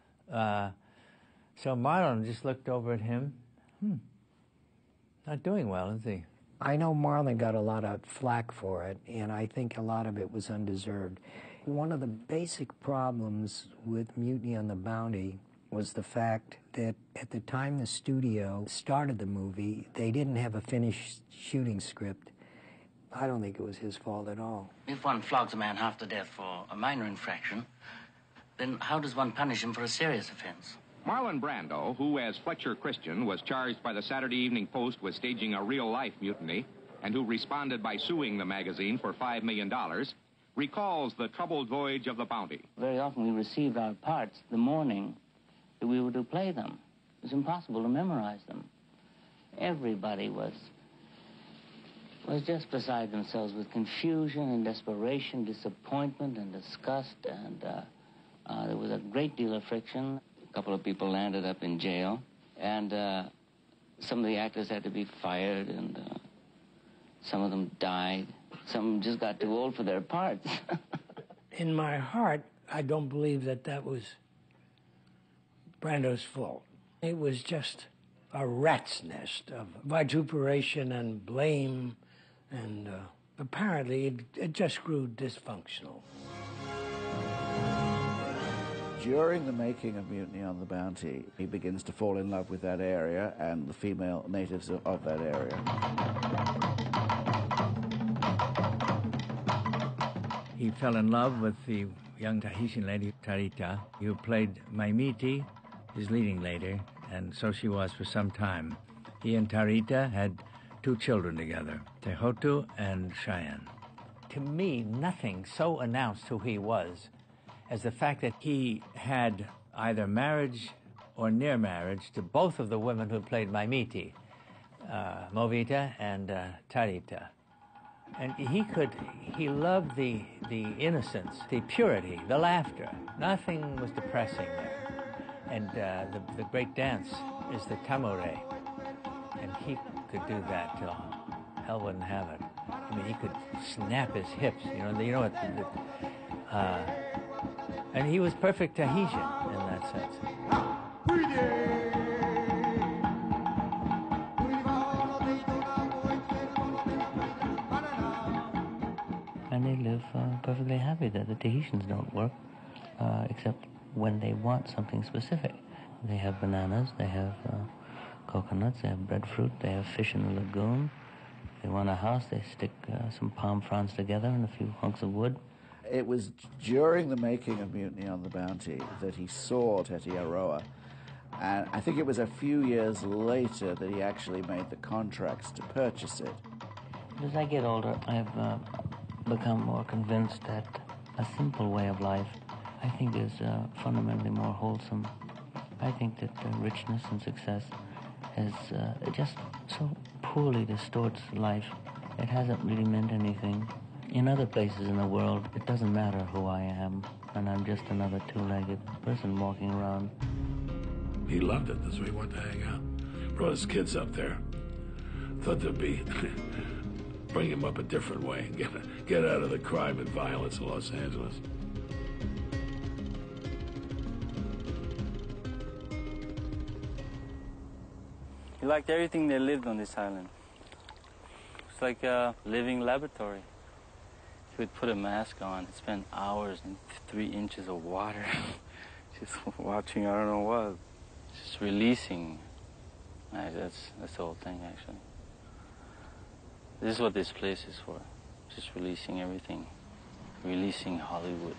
So Marlon just looked over at him. Not doing well, is he?
I know Marlon got a lot of flack for it, and I think a lot of it was undeserved. One of the basic problems with Mutiny on the Bounty was the fact that at the time the studio started the movie, they didn't have a finished shooting script. I don't think it was his fault at all.
If one flogs a man half to death for a minor infraction, then how does one punish him for a serious offense?
Marlon Brando, who as Fletcher Christian was charged by the Saturday Evening Post with staging a real-life mutiny, and who responded by suing the magazine for $5 million, recalls the troubled voyage of the Bounty.
Very often we received our parts the morning that we were to play them. It was impossible to memorize them. Everybody was
was just beside themselves with confusion and desperation, disappointment and disgust, and there was a great deal of friction. A couple of people landed up in jail, and some of the actors had to be fired, and some of them died. Some just got too old for their parts.
In my heart, I don't believe that that was Brando's fault. It was just a rat's nest of vituperation and blame, and apparently it just grew dysfunctional.
During the making of Mutiny on the Bounty, he begins to fall in love with that area and the female natives of that area.
He fell in love with the young Tahitian lady, Tarita, who played Maimiti, his leading lady, and so she was for some time. He and Tarita had 2 children together, Tehotu and Cheyenne. To me, nothing so announced who he was as the fact that he had either marriage or near marriage to both of the women who played Maimiti, Movita and Tarita. And he loved the innocence, the purity, the laughter. Nothing was depressing there. And the great dance is the tamore. And he could do that till hell wouldn't have it. I mean, he could snap his hips, and he was perfect Tahitian in that sense.
And they live perfectly happy that the Tahitians don't work, except when they want something specific. They have bananas, they have coconuts, they have breadfruit, they have fish in the lagoon. If they want a house, they stick some palm fronds together and a few hunks of wood.
It was during the making of Mutiny on the Bounty that he saw Tetiaroa, and I think it was a few years later that he actually made the contracts to purchase it.
As I get older, I've become more convinced that a simple way of life, I think, is fundamentally more wholesome. I think that richness and success has just so poorly distorts life. It hasn't really meant anything. In other places in the world, it doesn't matter who I am, and I'm just another 2-legged person walking around.
He loved it. That's where he wanted to hang out. Brought his kids up there. Thought there'd be... bring him up a different way. Get out of the crime and violence in Los Angeles.
He liked everything that lived on this island. It's like a living laboratory. He would put a mask on and spend hours in 3 inches of water, just watching, I don't know what, just releasing. That's the whole thing, actually. This is what this place is for, just releasing everything, releasing Hollywood.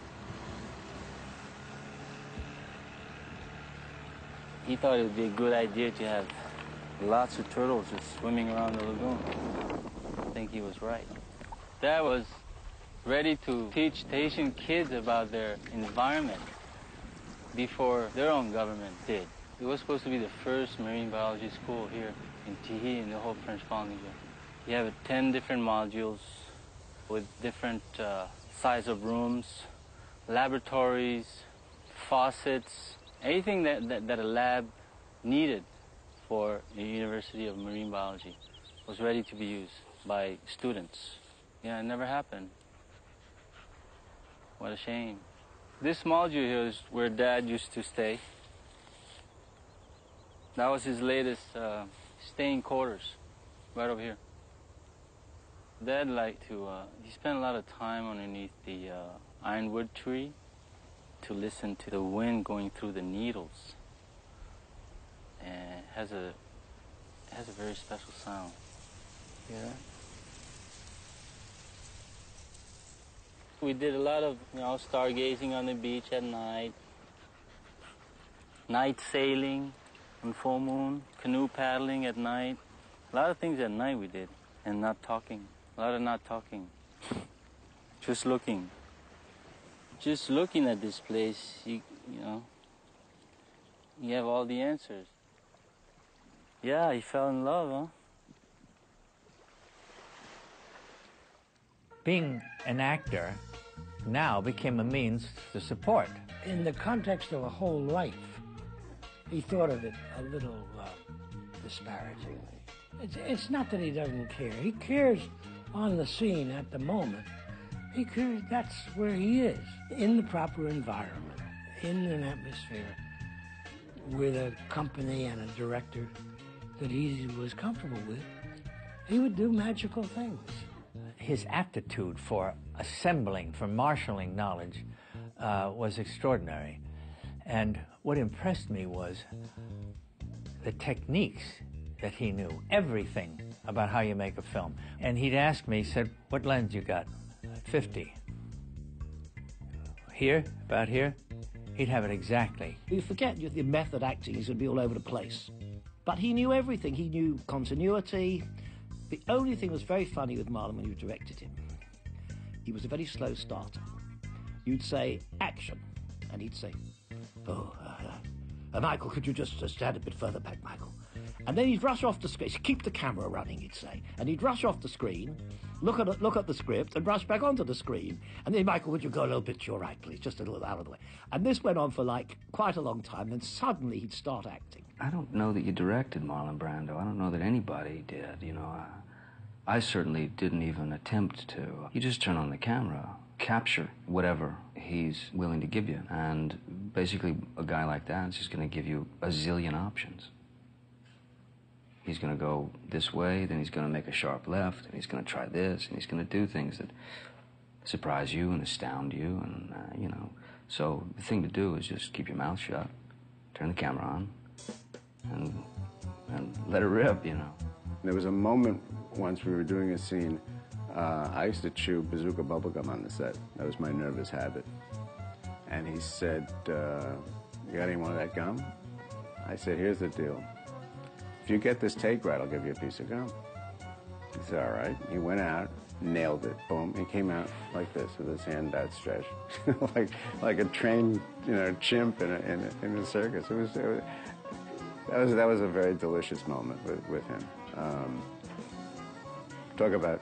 He thought it would be a good idea to have lots of turtles just swimming around the lagoon. I think he was right. Dad was ready to teach Tahitian kids about their environment before their own government did. It was supposed to be the first marine biology school here in Tahiti in the whole French Polynesia. You have 10 different modules with different size of rooms, laboratories, faucets, anything that a lab needed for the University of Marine Biology was ready to be used by students. Yeah, it never happened. What a shame. This module here is where Dad used to stay. That was his latest staying quarters, right over here. Dad liked to, he spent a lot of time underneath the ironwood tree to listen to the wind going through the needles. And it has a very special sound. Yeah. We did a lot of, stargazing on the beach at night, night sailing on full moon, canoe paddling at night. A lot of things at night we did, and not talking. A lot of not talking. Just looking. Just looking at this place, you have all the answers. Yeah, he fell in love, huh?
being an actor now became a means to support.
In the context of a whole life, he thought of it a little disparagingly. It's not that he doesn't care. He cares on the scene at the moment. He cares, that's where he is, in the proper environment, in an atmosphere, with a company and a director that he was comfortable with. He would do magical things.
His aptitude for assembling, for marshaling knowledge was extraordinary. And what impressed me was the techniques that he knew, everything about how you make a film. And he'd ask me, he said, what lens you got? 50. Here, about here? He'd have it exactly.
You forget the method acting is going to be all over the place. But he knew everything. He knew continuity. The only thing that was very funny with Marlon when you directed him, he was a very slow starter. You'd say, action, and he'd say, oh, Michael, could you just stand a bit further back, Michael? And then he'd rush off the screen, keep the camera running, he'd say. And he'd rush off the screen, look at the script, and rush back onto the screen. And then, Michael, would you go a little bit to your right, please? Just a little out of the way. And this went on for, quite a long time. Then suddenly he'd start acting.
I don't know that you directed Marlon Brando. I don't know that anybody did, you know. I certainly didn't even attempt to. You just turn on the camera, capture whatever he's willing to give you. And basically, a guy like that is just going to give you a zillion options. He's going to go this way, then he's going to make a sharp left, and he's going to try this, and he's going to do things that surprise you and astound you, and, you know. So the thing to do is just keep your mouth shut, turn the camera on, and let it rip, you know.
There was a moment once we were doing a scene, I used to chew bazooka bubblegum on the set. That was my nervous habit. And he said, you got any more of that gum? I said, here's the deal. If you get this take right, I'll give you a piece of gum. He said, all right. He went out, nailed it, boom. He came out like this with his hand outstretched, like a trained, chimp in a circus. That was a very delicious moment with him. Talk about,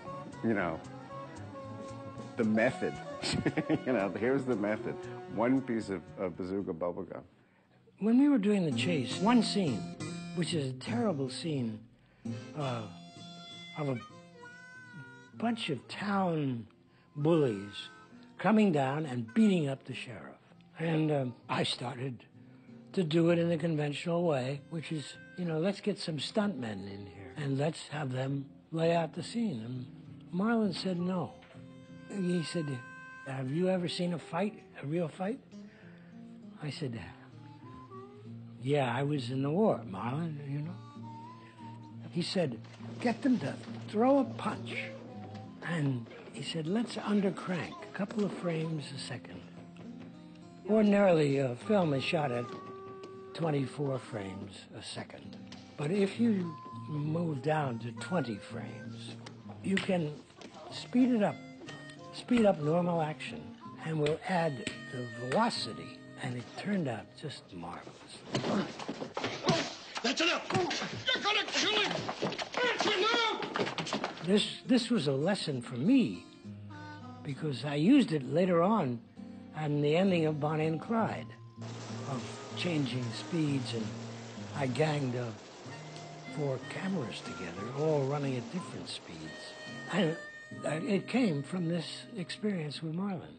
the method. Here's the method. One piece of bazooka bubblegum.
When we were doing the chase, one scene, which is a terrible scene of a bunch of town bullies coming down and beating up the sheriff. And I started to do it in the conventional way, which is, let's get some stuntmen in here and let's have them lay out the scene. And Marlon said no. He said, have you ever seen a fight, a real fight? I said, yeah, I was in the war, Marlon, He said, get them to throw a punch. And he said, let's undercrank, a couple of frames a second. Ordinarily, a film is shot at 24 frames a second. But if you move down to 20 frames, you can speed up normal action, and we'll add the velocity, and it turned out just marvelous.
That's enough! You're gonna kill him! Don't you know?
This was a lesson for me, because I used it later on the ending of Bonnie and Clyde, of changing speeds, and I ganged up 4 cameras together, all running at different speeds. And it came from this experience with Marlon.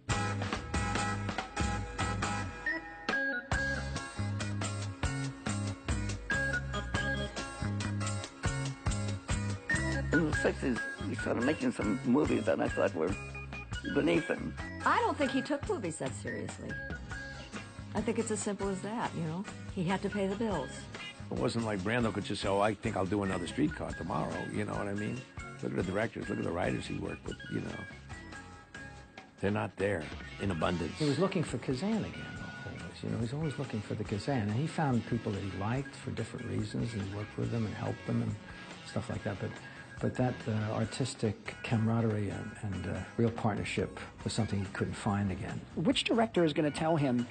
In the 60s, he started making some movies that I thought were beneath him.
I don't think he took movies that seriously. I think it's as simple as that, He had to pay the bills.
It wasn't like Brando could just say, oh, I think I'll do another Streetcar tomorrow, you know what I mean? Look at the directors, look at the writers he worked with, They're not there in abundance.
He was looking for Kazan again, always. He's always looking for the Kazan. And he found people that he liked for different reasons, and he worked with them and helped them and stuff like that. But that artistic camaraderie and real partnership was something he couldn't find again.
Which director is going to tell him,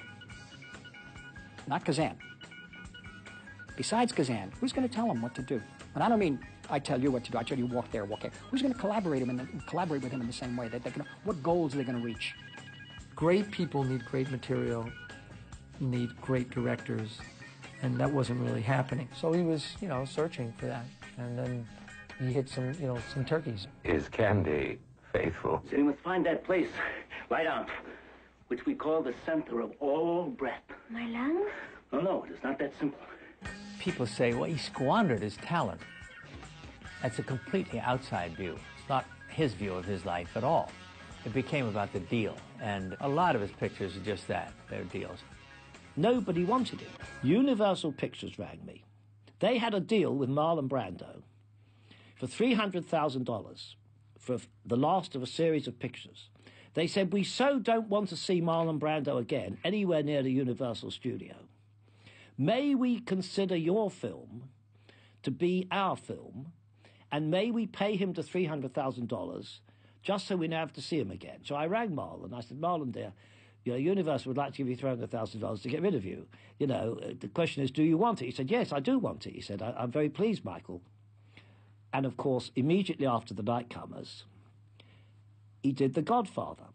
not Kazan, besides Kazan, who's going to tell him what to do? And I don't mean I tell you what to do. I tell you walk there, walk there. Who's going to collaborate with him in the same way? What goals are they going to reach?
Great people need great material, need great directors, and that wasn't really happening. So he was, searching for that, and then he hit some turkeys.
Is Candy faithful?
So we must find that place, right on, which we call the center of all breath.
My lungs?
Oh, no, it is not that simple.
People say, well, he squandered his talent. That's a completely outside view. It's not his view of his life at all. It became about the deal, and a lot of his pictures are just that. They're deals.
Nobody wanted him. Universal Pictures rang me. They had a deal with Marlon Brando for $300,000 for the last of a series of pictures. They said, we so don't want to see Marlon Brando again anywhere near the Universal studio. May we consider your film to be our film, and may we pay him the $300,000 just so we never have to see him again. So I rang Marlon. I said, Marlon, dear, Universal would like to give you $300,000 to get rid of you. The question is, do you want it? He said, yes, I do want it. He said, I'm very pleased, Michael. And, of course, immediately after The Nightcomers, he did The Godfather.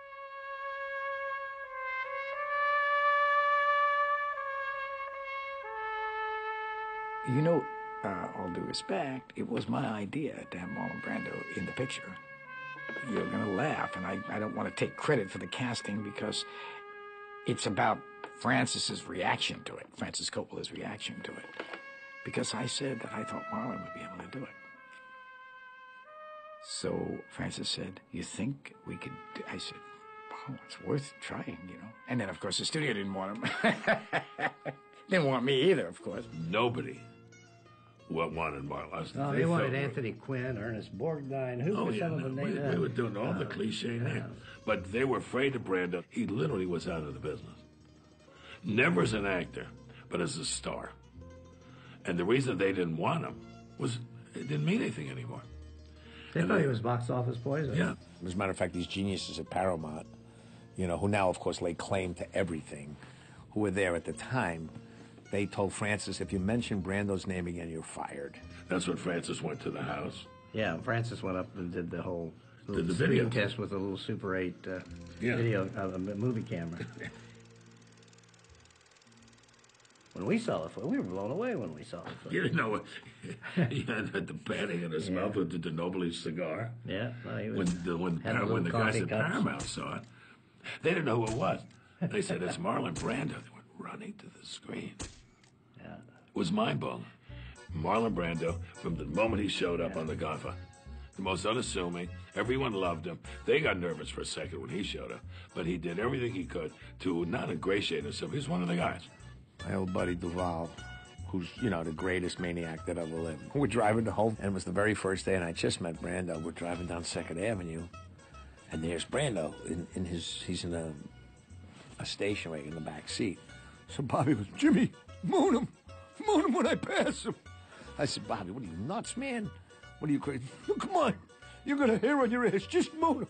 All due respect, it was my idea to have Marlon Brando in the picture. You're going to laugh, and I don't want to take credit for the casting because it's about Francis's reaction to it, Francis Coppola's reaction to it. Because I said that I thought Marlon would be able to do it. So Francis said, you think we could do? I said, oh, it's worth trying, And then, of course, the studio didn't want him. Didn't want me either, of course.
Nobody wanted Marlon.
No, they wanted Anthony Quinn, Ernest Borgnine. Who were some of them?
We were doing all the cliche names. But they were afraid of Brando. He literally was out of the business. Never as an actor, but as a star. And the reason they didn't want him was it didn't mean anything anymore.
They thought he was box office poison.
Yeah.
As a matter of fact, these geniuses at Paramount, who now, of course, lay claim to everything, who were there at the time, they told Francis, if you mention Brando's name again, you're fired.
That's when Francis went to the house.
Yeah, Francis went up and did the whole
video
test with a little Super 8 video movie camera. When we saw the film, we were blown away when we saw the film.
He had the padding in his mouth with the DeNobili cigar.
Yeah. No, he was,
when the guys at Paramount saw it, they didn't know who it was. They said, it's Marlon Brando. They went running to the screen.
Yeah.
It was mind-blowing. Marlon Brando, from the moment he showed up on The Godfather, the most unassuming, everyone loved him. They got nervous for a second when he showed up, but he did everything he could to not ingratiate himself. He was one of the guys.
My old buddy Duval, who's, the greatest maniac that ever lived. We're driving home, and it was the very first day, and I just met Brando. We're driving down 2nd Avenue, and there's Brando. He's in a station wagon in the back seat. So Bobby goes, Jimmy, moon him when I pass him. I said, Bobby, what are you, nuts, man? What are you crazy? Oh, come on, you got a hair on your ass, just moon him.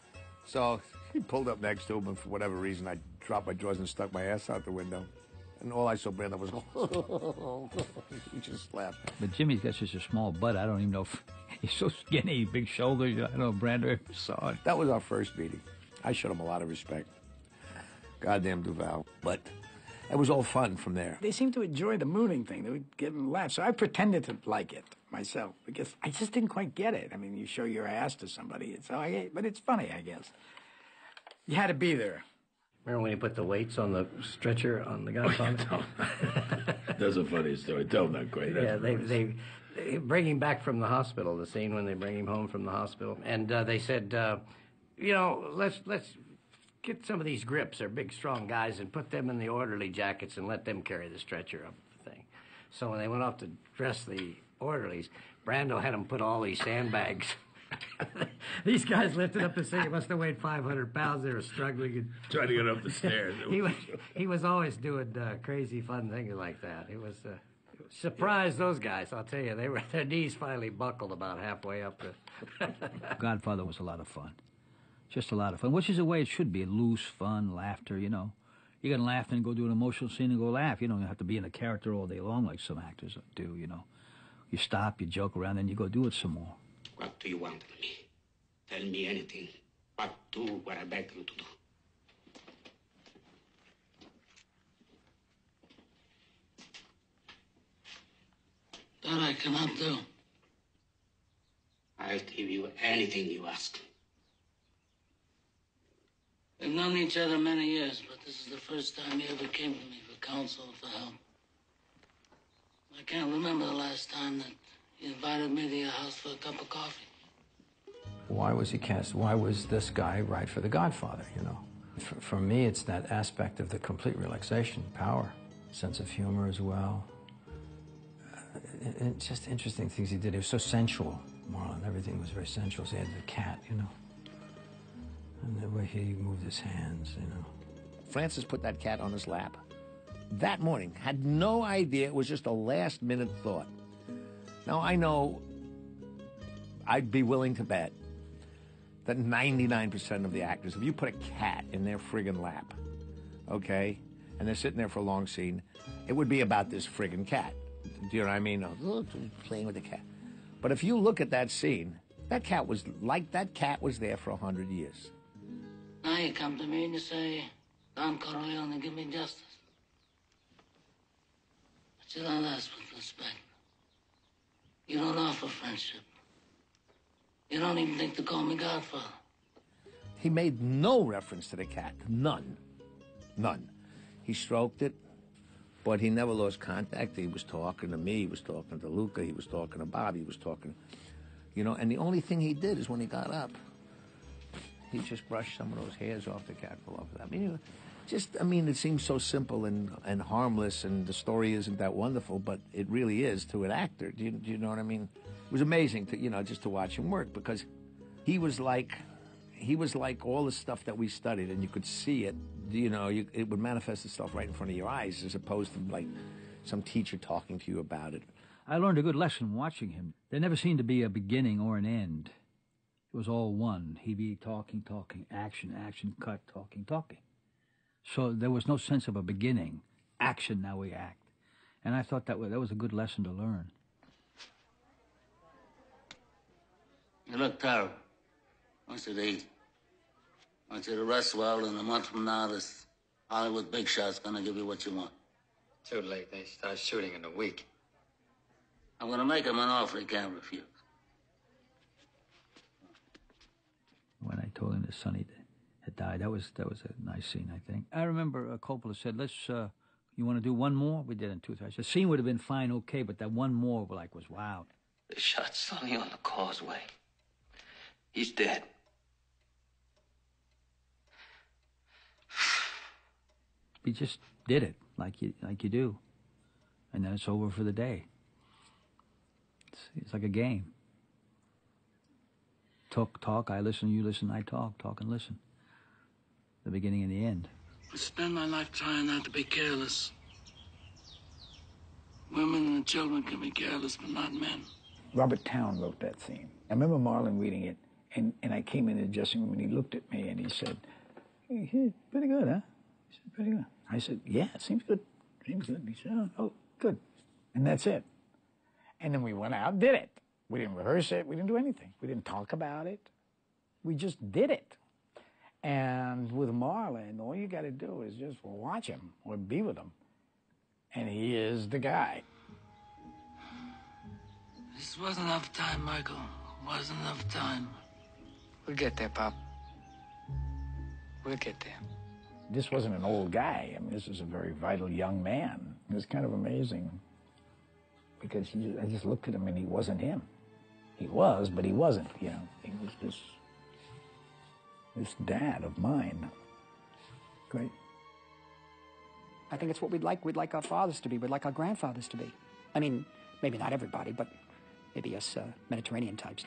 So he pulled up next to him, and for whatever reason, I dropped my drawers and stuck my ass out the window. And all I saw Brando was go, he just laughed.
But Jimmy's got such a small butt, I don't even know if he's so skinny, big shoulders. I don't know if Brando ever saw it.
That was our first meeting. I showed him a lot of respect. Goddamn Duval. But it was all fun from there.
They seemed to enjoy the mooning thing. They would give them laughs. So I pretended to like it myself because I just didn't quite get it. I mean, you show your ass to somebody, but it's funny, I guess. You had to be there.
Remember when he put the weights on the stretcher on the Godfather?
That's a funny story. Tell them that great.
Yeah, they bring him back from the hospital, the scene when they bring him home from the hospital. And they said, let's get some of these grips. They're big, strong guys, and put them in the orderly jackets and let them carry the stretcher up the thing. So when they went off to dress the orderlies, Brando had them put all these sandbags. These guys lifted up the thing. It must have weighed 500 pounds. They were struggling and
trying to get up the stairs.
He was always doing crazy, fun things like that. It was surprised those guys. I'll tell you, their knees finally buckled about halfway up.
Godfather was a lot of fun, just a lot of fun. Which is the way it should be: loose, fun, laughter. You can laugh and go do an emotional scene and go laugh. You don't have to be in a character all day long like some actors do. You stop, you joke around, then you go do it some more.
What do you want of me? Tell me anything, but do what I beg you to do.
That I cannot do.
I'll give you anything you ask.
We've known each other many years, but this is the first time you ever came to me for counsel or for help. I can't remember the last time that you invited me to your house for a cup of coffee.
Why was he cast? Why was this guy right for The Godfather, you know? For me, it's that aspect of the complete relaxation, power, sense of humor as well. It's just interesting things he did. He was so sensual, Marlon. Everything was very sensual. So he had the cat, you know. And the way he moved his hands, you know.
Francis put that cat on his lap that morning. Had no idea. It was just a last-minute thought. Now, I know I'd be willing to bet that 99% of the actors, if you put a cat in their friggin' lap, okay, and they're sitting there for a long scene, it would be about this friggin' cat. Do you know what I mean? Oh, playing with the cat. But if you look at that scene, that cat was there for 100 years.
Now you come to me and you say, Don Corleone, give me justice. But you don't ask with respect. You don't offer friendship. You don't even think to call me Godfather.
He made no reference to the cat. None. None. He stroked it, but he never lost contact. He was talking to me. He was talking to Luca. He was talking to Bob. He was talking, you know, and the only thing he did is when he got up, he just brushed some of those hairs off the cat below. I mean, it seems so simple and harmless, and the story isn't that wonderful, but it really is to an actor. Do you know what I mean? It was amazing to, you know, just to watch him work, because he was like all the stuff that we studied, and you could see it. You know, it would manifest itself right in front of your eyes, as opposed to like some teacher talking to you about it.
I learned a good lesson watching him. There never seemed to be a beginning or an end. It was all one. He'd be talking, action, cut, talking. So there was no sense of a beginning. Action, now we act. And I thought that was a good lesson to learn.
You look terrible. I want you to eat. I want you to rest well, and a month from now, this Hollywood big shot's gonna give you what you want.
Too late. They start shooting in a week.
I'm gonna make him an offer he can't refuse.
When I told him that Sonny had died, that was a nice scene, I think. I remember Coppola said, you want to do one more? We did in 2000. The scene would have been fine, okay, but that one more, was wow.
They shot Sonny on the causeway. He's dead.
We just did it like you do, and then it's over for the day. It's like a game. Talk, I listen, you listen, I talk and listen. The beginning and the end.
I spend my life trying not to be careless. Women and children can be careless, but not men.
Robert Towne wrote that scene. I remember Marlon reading it, and I came in the dressing room, and he looked at me, and he said, hey, pretty good, huh? He said, pretty good. I said, yeah, it seems good. Seems good. He said, oh, good. And that's it. And then we went out and did it. We didn't rehearse it. We didn't do anything. We didn't talk about it. We just did it. And with Marlon, all you got to do is just watch him or be with him. And he is the guy.
This wasn't enough time, Michael. Wasn't enough time.
We'll get there, Pop. We'll get there.
This wasn't an old guy. I mean, this was a very vital young man. It was kind of amazing. Because I just looked at him and he wasn't him. He was, but he wasn't, you know. He was this dad of mine. Great.
I think it's what we'd like. We'd like our fathers to be. We'd like our grandfathers to be. I mean, maybe not everybody, but maybe us Mediterranean types.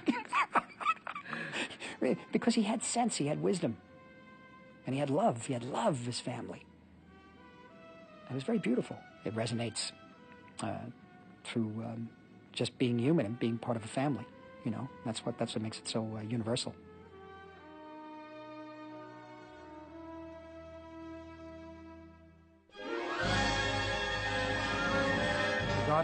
Because he had sense, he had wisdom. And he had love. He had love of his family. It was very beautiful. It resonates through just being human and being part of a family. You know, that's what makes it so universal.
The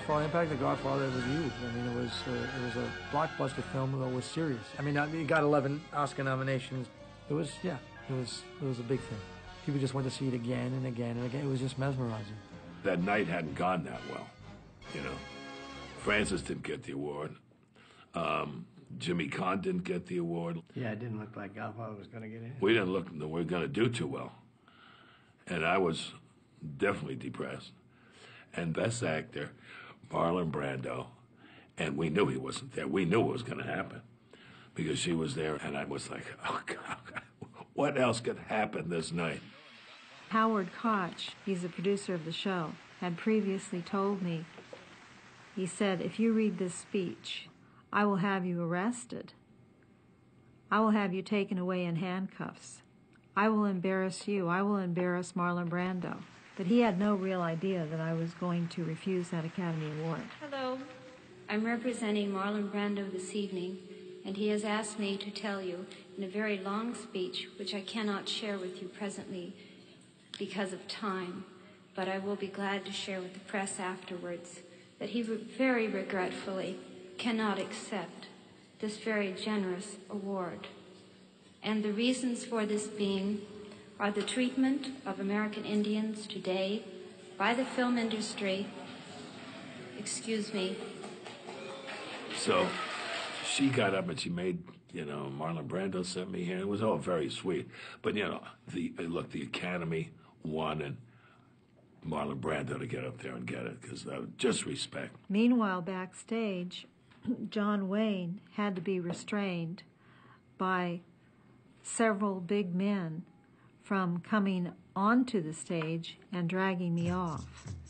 Godfather impact, The Godfather was huge. I mean, it was a blockbuster film that was serious. I mean, it got 11 Oscar nominations. It was a big thing. People just went to see it again and again and again. It was just mesmerizing.
That night hadn't gone that well, you know. Francis didn't get the award. Jimmy Caan didn't get the award.
Yeah, it didn't look like Godfather was going to get in.
We didn't look we were going to do too well. And I was definitely depressed. And Best Actor, Marlon Brando, and we knew he wasn't there. We knew it was going to happen because she was there, and I was like, oh, God, what else could happen this night?
Howard Koch, he's the producer of the show, had previously told me, he said, if you read this speech, I will have you arrested. I will have you taken away in handcuffs. I will embarrass you. I will embarrass Marlon Brando. But he had no real idea that I was going to refuse that Academy Award.
Hello. I'm representing Marlon Brando this evening, and he has asked me to tell you in a very long speech, which I cannot share with you presently because of time, but I will be glad to share with the press afterwards, that he very regretfully cannot accept this very generous award. And the reasons for this being are the treatment of American Indians today by the film industry. Excuse me.
So she got up and she made, you know, Marlon Brando sent me here. It was all very sweet. But, you know, the Academy wanted Marlon Brando to get up there and get it because just respect.
Meanwhile, backstage, John Wayne had to be restrained by several big men from coming onto the stage and dragging me off.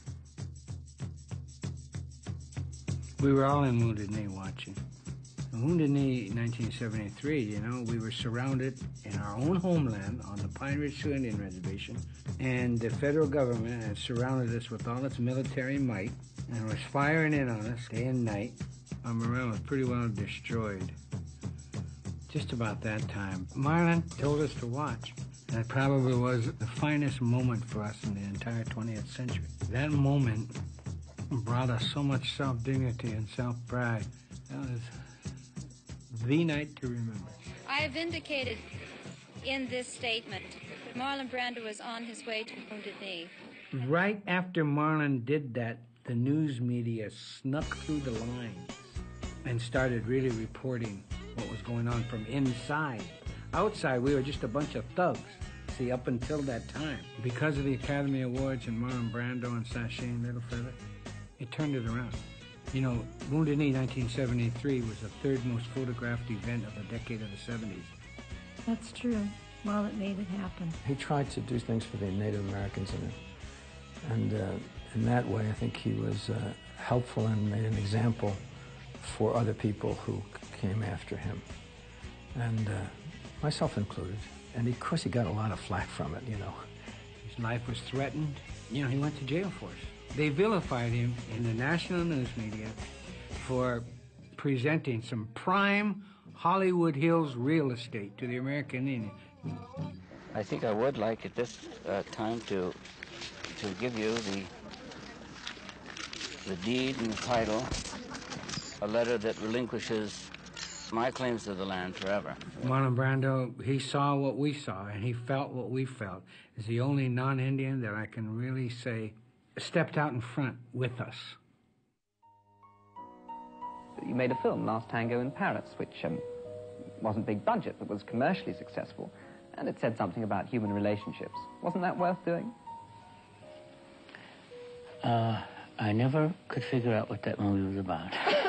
We were all in Wounded Knee watching. Wounded Knee 1973, you know, we were surrounded in our own homeland on the Pine Ridge Sioux Indian Reservation, and the federal government had surrounded us with all its military might and was firing in on us day and night. Our morale was pretty well destroyed. Just about that time, Marlon told us to watch. That probably was the finest moment for us in the entire 20th century. That moment brought us so much self-dignity and self-pride. That was the night to remember.
I have indicated in this statement that Marlon Brando was on his way to Wounded Knee.
Right after Marlon did that, the news media snuck through the lines and started really reporting what was going on from inside. Outside, we were just a bunch of thugs. See, up until that time, because of the Academy Awards and Marlon Brando and Sashay and Little Feather, it turned it around. You know, Wounded Knee 1973 was the third most photographed event of the decade of the 70s.
That's true. Marlon made it happen.
He tried to do things for the Native Americans and in that way, I think he was helpful and made an example for other people who came after him, and myself included. And of course, he got a lot of flack from it, you know.
His life was threatened. You know, he went to jail for it. They vilified him in the national news media for presenting some prime Hollywood Hills real estate to the American Indian.
I think I would like at this time to give you the deed and the title, a letter that relinquishes my claims to the land forever.
Marlon Brando, he saw what we saw, and he felt what we felt. He's the only non-Indian that I can really say stepped out in front with us.
You made a film, Last Tango in Paris, which wasn't big budget, but was commercially successful, and it said something about human relationships. Wasn't that worth doing?
I never could figure out what that movie was about.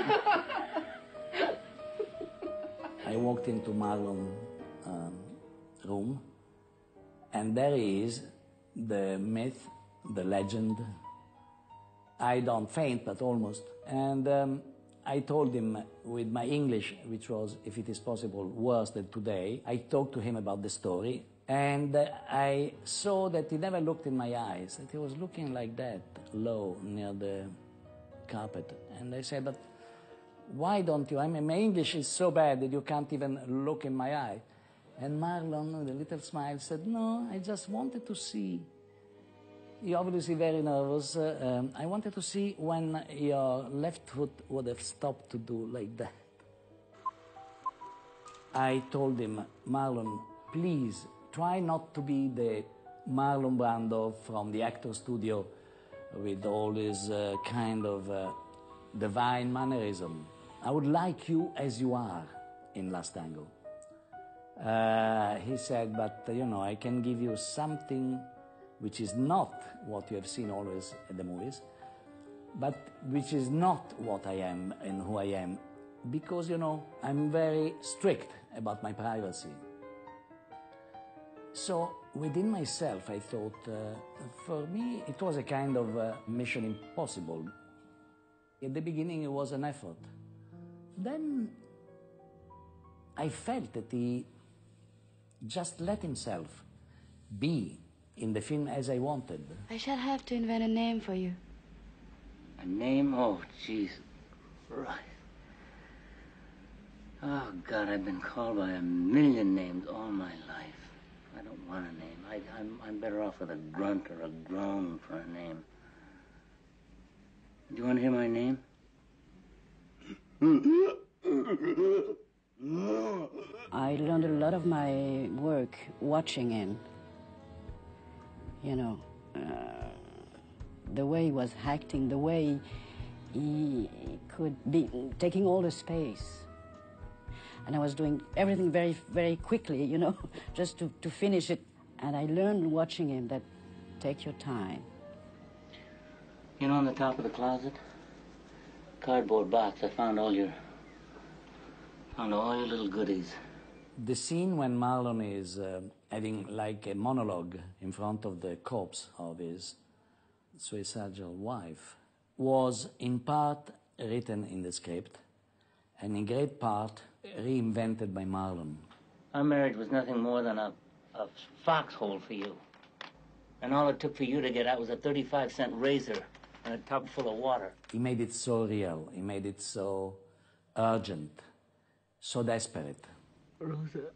I walked into Marlon's room, and there is the myth, the legend. I don't faint, but almost. And I told him with my English, which was, if it is possible, worse than today, I talked to him about the story, and I saw that he never looked in my eyes, that he was looking like that, low, near the carpet. And I said, but why don't you? I mean, my English is so bad that you can't even look in my eye. And Marlon, with a little smile, said, no, I just wanted to see You're obviously very nervous. I wanted to see when your left foot would have stopped to do like that. I told him, Marlon, please try not to be the Marlon Brando from the actor studio with all his kind of divine mannerism. I would like you as you are in Last Tango. He said, but you know, I can give you something which is not what you have seen always at the movies, but which is not what I am and who I am, because, you know, I'm very strict about my privacy. So within myself, I thought, for me, it was a kind of mission impossible. At the beginning, it was an effort. Then I felt that he just let himself be in the film as I wanted.
I shall have to invent a name for you.
A name? Oh, jeez. Right. Oh, God, I've been called by a million names all my life. I don't want a name. I'm better off with a grunt or a groan for a name. Do you want to hear my name?
I learned a lot of my work watching him. You know, the way he was acting, the way he could be taking all the space. And I was doing everything very, very quickly, you know, just to finish it. And I learned watching him that take your time.
You know, on the top of the closet, cardboard box, I found all your little goodies.
The scene when Marlon is having like a monologue in front of the corpse of his suicidal wife was in part written in the script and in great part reinvented by Marlon.
Our marriage was nothing more than a foxhole for you. And all it took for you to get out was a 35-cent razor and a tub full of water.
He made it so real. He made it so urgent, so desperate.
Rosa,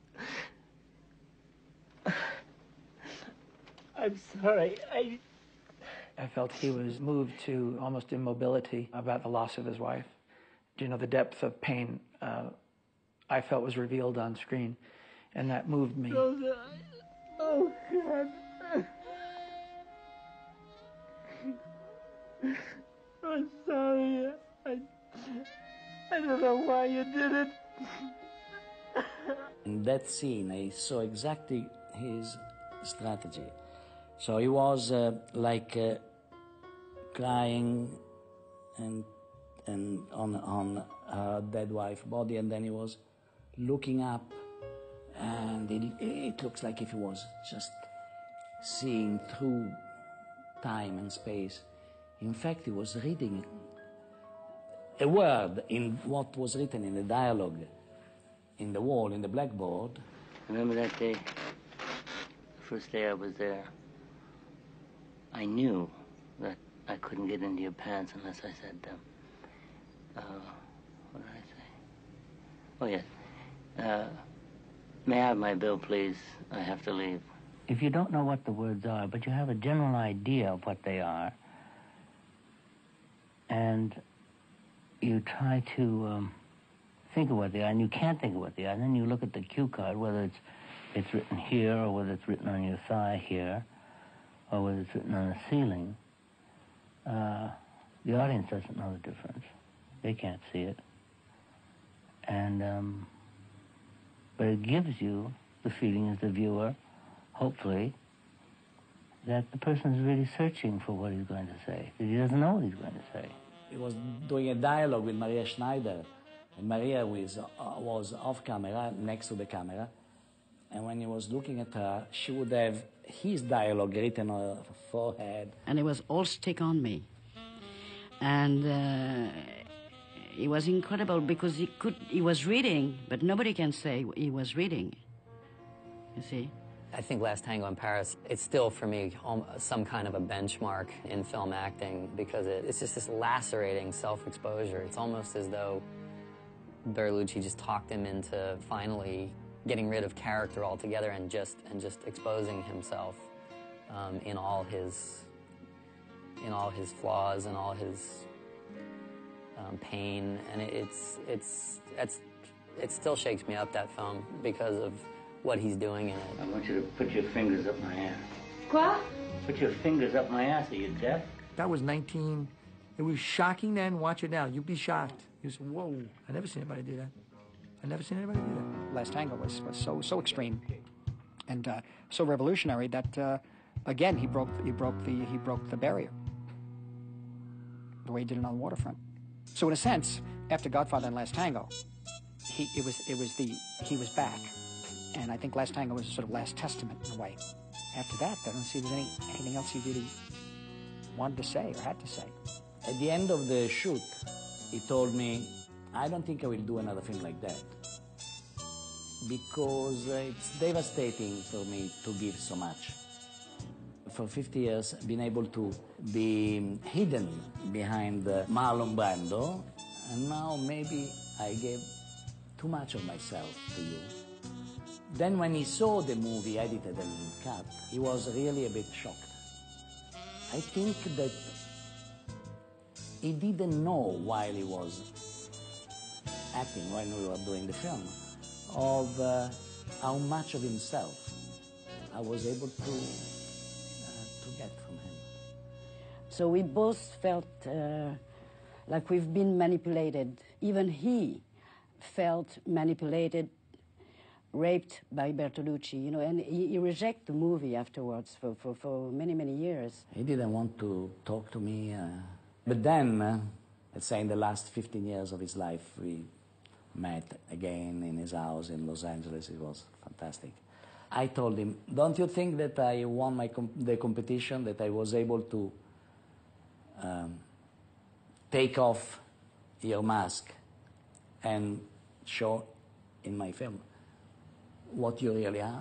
I'm sorry.
I felt he was moved to almost immobility about the loss of his wife. You know, the depth of pain I felt was revealed on screen, and that moved me.
Rosa, oh, God. I'm sorry. I don't know why you did it.
In that scene, I saw exactly his strategy. So he was crying and on her dead wife's body, and then he was looking up, and it looks like if he was just seeing through time and space. In fact, he was reading a word in what was written in the dialogue in the wall, in the blackboard.
Remember that day? The first day I was there. I knew that I couldn't get into your pants unless I said, what did I say? Oh, yes. May I have my bill, please? I have to leave.
If you don't know what the words are, but you have a general idea of what they are, and you try to think of what they are, and you can't think of what they are, and then you look at the cue card, whether it's written here, or whether it's written on your thigh here, or whether it's written on the ceiling, the audience doesn't know the difference. They can't see it. And, but it gives you the feeling as the viewer, hopefully, that the person is really searching for what he's going to say, that he doesn't know what he's going to say.
He was doing a dialogue with Maria Schneider, and Maria was off camera, next to the camera, and when he was looking at her, she would have his dialogue written on her forehead.
And it was all stick on me. And it was incredible because he was reading, but nobody can say he was reading, you see.
I think Last Tango in Paris, it's still, for me, some kind of a benchmark in film acting because it's just this lacerating self-exposure. It's almost as though Bertolucci just talked him into finally getting rid of character altogether and just exposing himself in all his in all his flaws and all his pain, and it still shakes me up, that film, because of what he's doing in it.
I want you to put your fingers up my ass.
Quoi?
Put your fingers up my ass. Are you deaf?
That was 19. It was shocking then. Watch it now. You'd be shocked. You say, whoa, I never seen anybody do that. I never seen anybody do that.
Last Tango was so extreme and so revolutionary that again he broke the barrier the way he did it on the waterfront. So in a sense, after Godfather and Last Tango, he was back, and I think Last Tango was a sort of last testament in a way. After that, I don't see there's anything else he really wanted to say or had to say.
At the end of the shoot, he told me, I don't think I will do another film like that, because it's devastating for me to give so much. For 50 years, I've been able to be hidden behind Marlon Brando, and now maybe I gave too much of myself to you. Then when he saw the movie edited and cut, he was really a bit shocked. I think that he didn't know while he was acting, when we were doing the film, of how much of himself I was able to get from him.
So we both felt like we've been manipulated. Even he felt manipulated, raped by Bertolucci, you know, and he rejected the movie afterwards for many, many years.
He didn't want to talk to me. But then, let's say in the last 15 years of his life, we met again in his house in Los Angeles. It was fantastic. I told him, don't you think that I won the competition, that I was able to take off your mask and show in my film what you really are?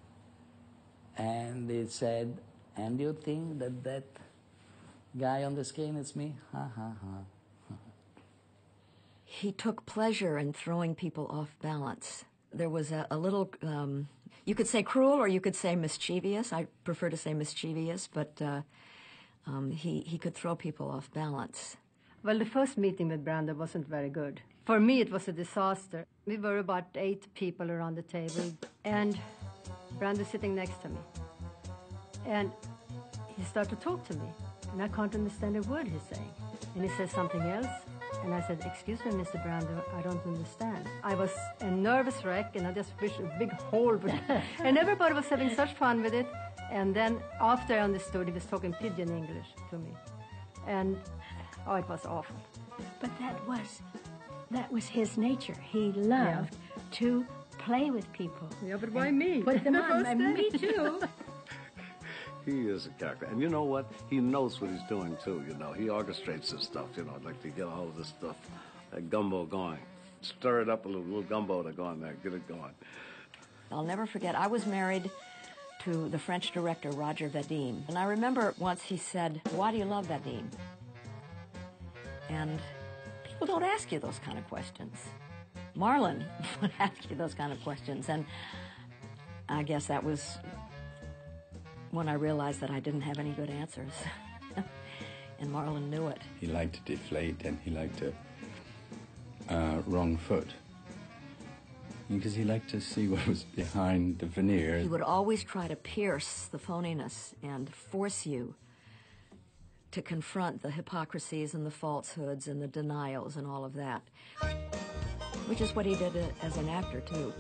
And he said, and you think that that guy on the screen is me? Ha, ha, ha.
He took pleasure in throwing people off balance. There was a little, you could say cruel or you could say mischievous. I prefer to say mischievous, but he could throw people off balance.
Well, the first meeting with Brando wasn't very good. For me, it was a disaster. We were about 8 people around the table, and Brando sitting next to me. And he started to talk to me, and I can't understand a word he's saying. And he says something else, and I said, excuse me, Mr. Brando, I don't understand. I was a nervous wreck, and I just wished a big hole. And everybody was having such fun with it. And then after I understood, he was talking pidgin English to me. And, oh, it was awful.
But that was his nature. He loved to play with people.
Yeah, but why me?
Put them on. And me too.
He is a character. And you know what? He knows what he's doing, too, you know. He orchestrates this stuff, you know, like to get all this stuff, that gumbo going. Stir it up a little gumbo to go on there, get it going.
I'll never forget, I was married to the French director, Roger Vadim. And I remember once he said, why do you love Vadim? And people don't ask you those kind of questions. Marlon would ask you those kind of questions. And I guess that was when I realized that I didn't have any good answers. And Marlon knew it.
He liked to deflate and he liked to wrong foot. Because he liked to see what was behind the veneer.
He would always try to pierce the phoniness and force you to confront the hypocrisies and the falsehoods and the denials and all of that, which is what he did as an actor, too.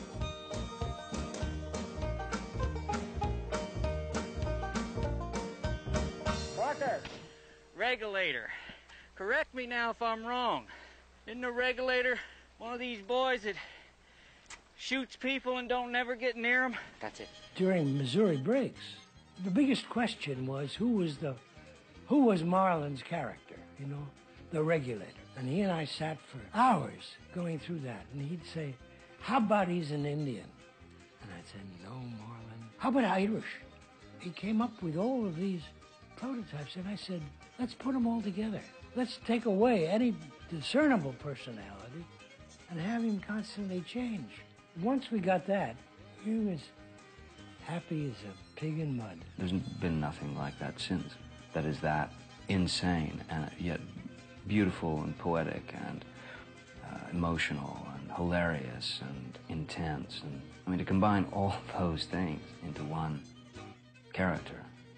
Parker! Regulator. Correct me now if I'm wrong. Isn't a regulator one of these boys that shoots people and don't never get near them?
That's it. During Missouri breaks, the biggest question was who was Marlon's character, you know, the regulator. And he and I sat for hours going through that. And he'd say, how about he's an Indian? And I'd say, no, Marlon. How about Irish? He came up with all of these prototypes. And I said, let's put them all together. Let's take away any discernible personality and have him constantly change. Once we got that, he was happy as a pig in mud.
There's been nothing like that since. That is that
insane and yet beautiful and poetic and emotional and hilarious and intense. And I mean, to combine all those things into one character,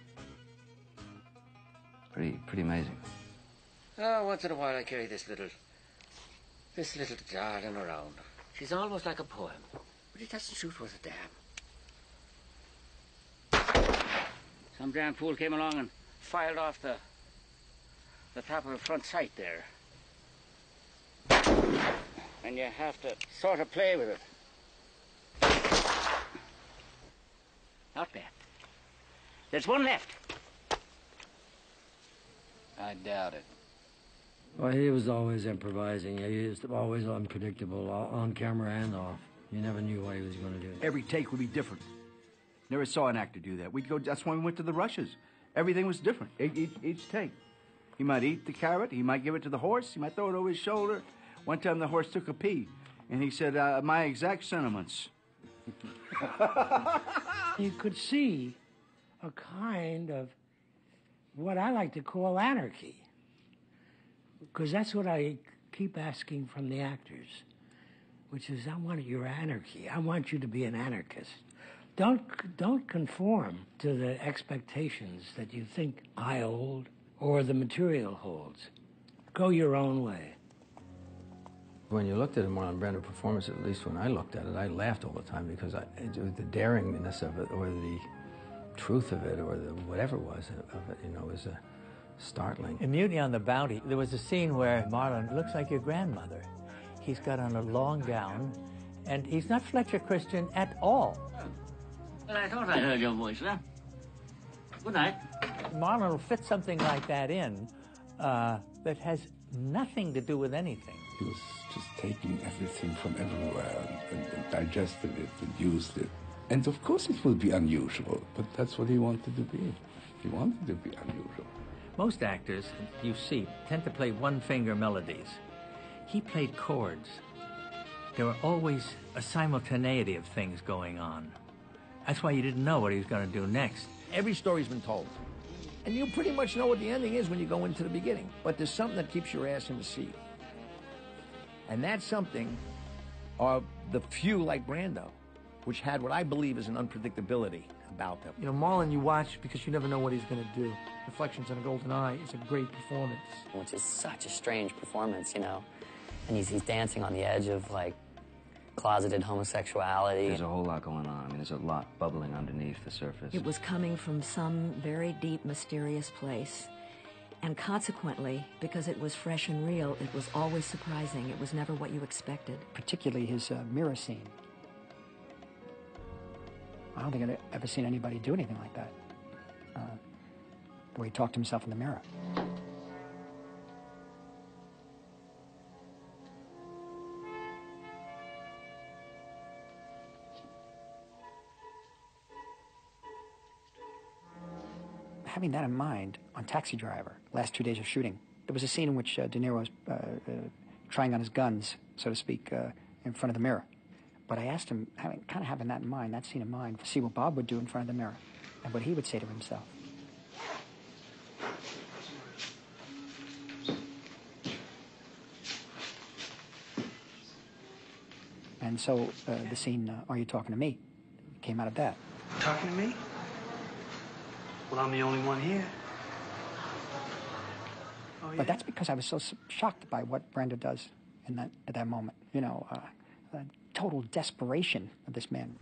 pretty amazing.
Oh, once in a while I carry this little darling around. She's almost like a poem, but it doesn't shoot worth a damn. Some damn fool came along and filed off the top of the front sight there. And you have to sort of play with it. Not bad. There's one left. I doubt it.
Well, he was always improvising. He was always unpredictable, on camera and off. You never knew what he was going to do.
Every take would be different. Never saw an actor do that. We'd go. That's why we went to the rushes. Everything was different. Each take. He might eat the carrot. He might give it to the horse. He might throw it over his shoulder. One time the horse took a pee, and he said, "My exact sentiments."
You could see a kind of what I like to call anarchy, because that's what I keep asking from the actors, which is, I want your anarchy. I want you to be an anarchist. Don't conform to the expectations that you think I hold or the material holds. Go your own way.
When you looked at a Marlon Brando performance, at least when I looked at it, I laughed all the time because the daringness of it, or the truth of it, or the whatever it was of it, you know, was startling.
In Mutiny on the Bounty, there was a scene where Marlon looks like your grandmother. He's got on a long gown, and he's not Fletcher Christian at all.
Well, I thought I heard your voice, sir. Good night.
Marlon will fit something like that in that has nothing to do with anything.
He was just taking everything from everywhere and digested it and used it. And of course it will be unusual, but that's what he wanted to be. He wanted to be unusual.
Most actors, you see, tend to play one-finger melodies. He played chords. There were always a simultaneity of things going on. That's why you didn't know what he was going to do next.
Every story's been told. And you pretty much know what the ending is when you go into the beginning. But there's something that keeps your ass in the seat. And that something are the few like Brando, which had what I believe is an unpredictability about them.
You know, Marlon, you watch because you never know what he's going to do. Reflections on a Golden Eye is a great performance.
Which is such a strange performance, you know. And he's dancing on the edge of, like, closeted homosexuality.
There's a whole lot going on. I mean, there's a lot bubbling underneath the surface.
It was coming from some very deep, mysterious place. And consequently, because it was fresh and real, it was always surprising. It was never what you expected.
Particularly his mirror scene. I don't think I'd ever seen anybody do anything like that. Where he talked to himself in the mirror. Having that in mind, on Taxi Driver, last 2 days of shooting, there was a scene in which De Niro was trying on his guns, so to speak, in front of the mirror. But I asked him, having that in mind, that scene in mind, to see what Bob would do in front of the mirror and what he would say to himself. And so the scene, Are You Talking to Me, came out of that.
Talking to me? Well, I'm the only one here. Oh, yeah?
But that's because I was so shocked by what Brando does at that moment. You know, total desperation of this man.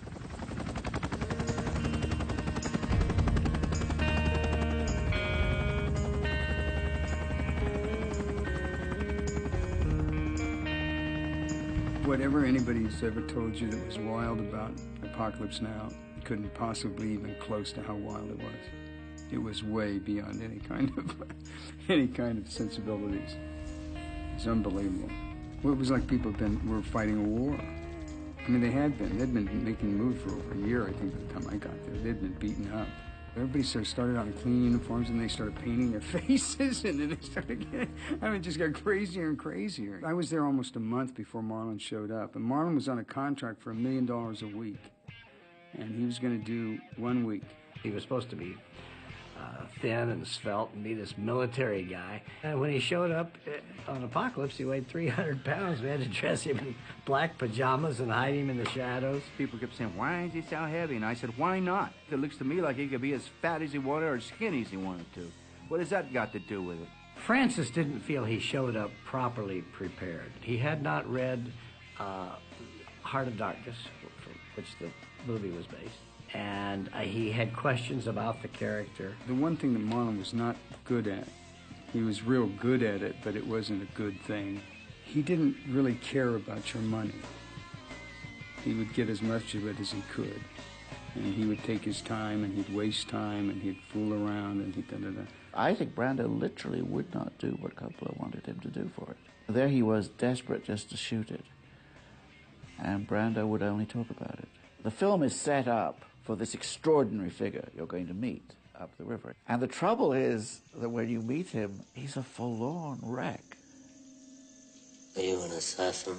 Whatever anybody's ever told you that was wild about Apocalypse Now, it couldn't possibly even close to how wild it was. It was way beyond any kind of sensibilities. It's unbelievable. Well, it was like people were fighting a war. I mean, they had been. They'd been making the move for over a year, I think, by the time I got there. They'd been beaten up. Everybody started out in clean uniforms, and they started painting their faces, and then they started getting, it just got crazier and crazier. I was there almost a month before Marlon showed up, and Marlon was on a contract for $1 million a week, and he was going to do 1 week.
He was supposed to be
thin and svelte and be this military guy. And when he showed up on Apocalypse, he weighed 300 pounds. We had to dress him in black pajamas and hide him in the shadows.
People kept saying, why is he so heavy? And I said, why not? It looks to me like he could be as fat as he wanted or as skinny as he wanted to. What has that got to do with it?
Francis didn't feel he showed up properly prepared. He had not read Heart of Darkness, from which the movie was based. And he had questions about the character.
The one thing that Marlon was not good at, he was real good at it, but it wasn't a good thing. He didn't really care about your money. He would get as much of it as he could. And he would take his time, and he'd waste time, and he'd fool around, and he'd da-da-da.
I think Brando literally would not do what Coppola wanted him to do for it. There he was, desperate just to shoot it. And Brando would only talk about it. The film is set up for this extraordinary figure you're going to meet up the river. And the trouble is that when you meet him, he's a forlorn wreck.
Are you an assassin?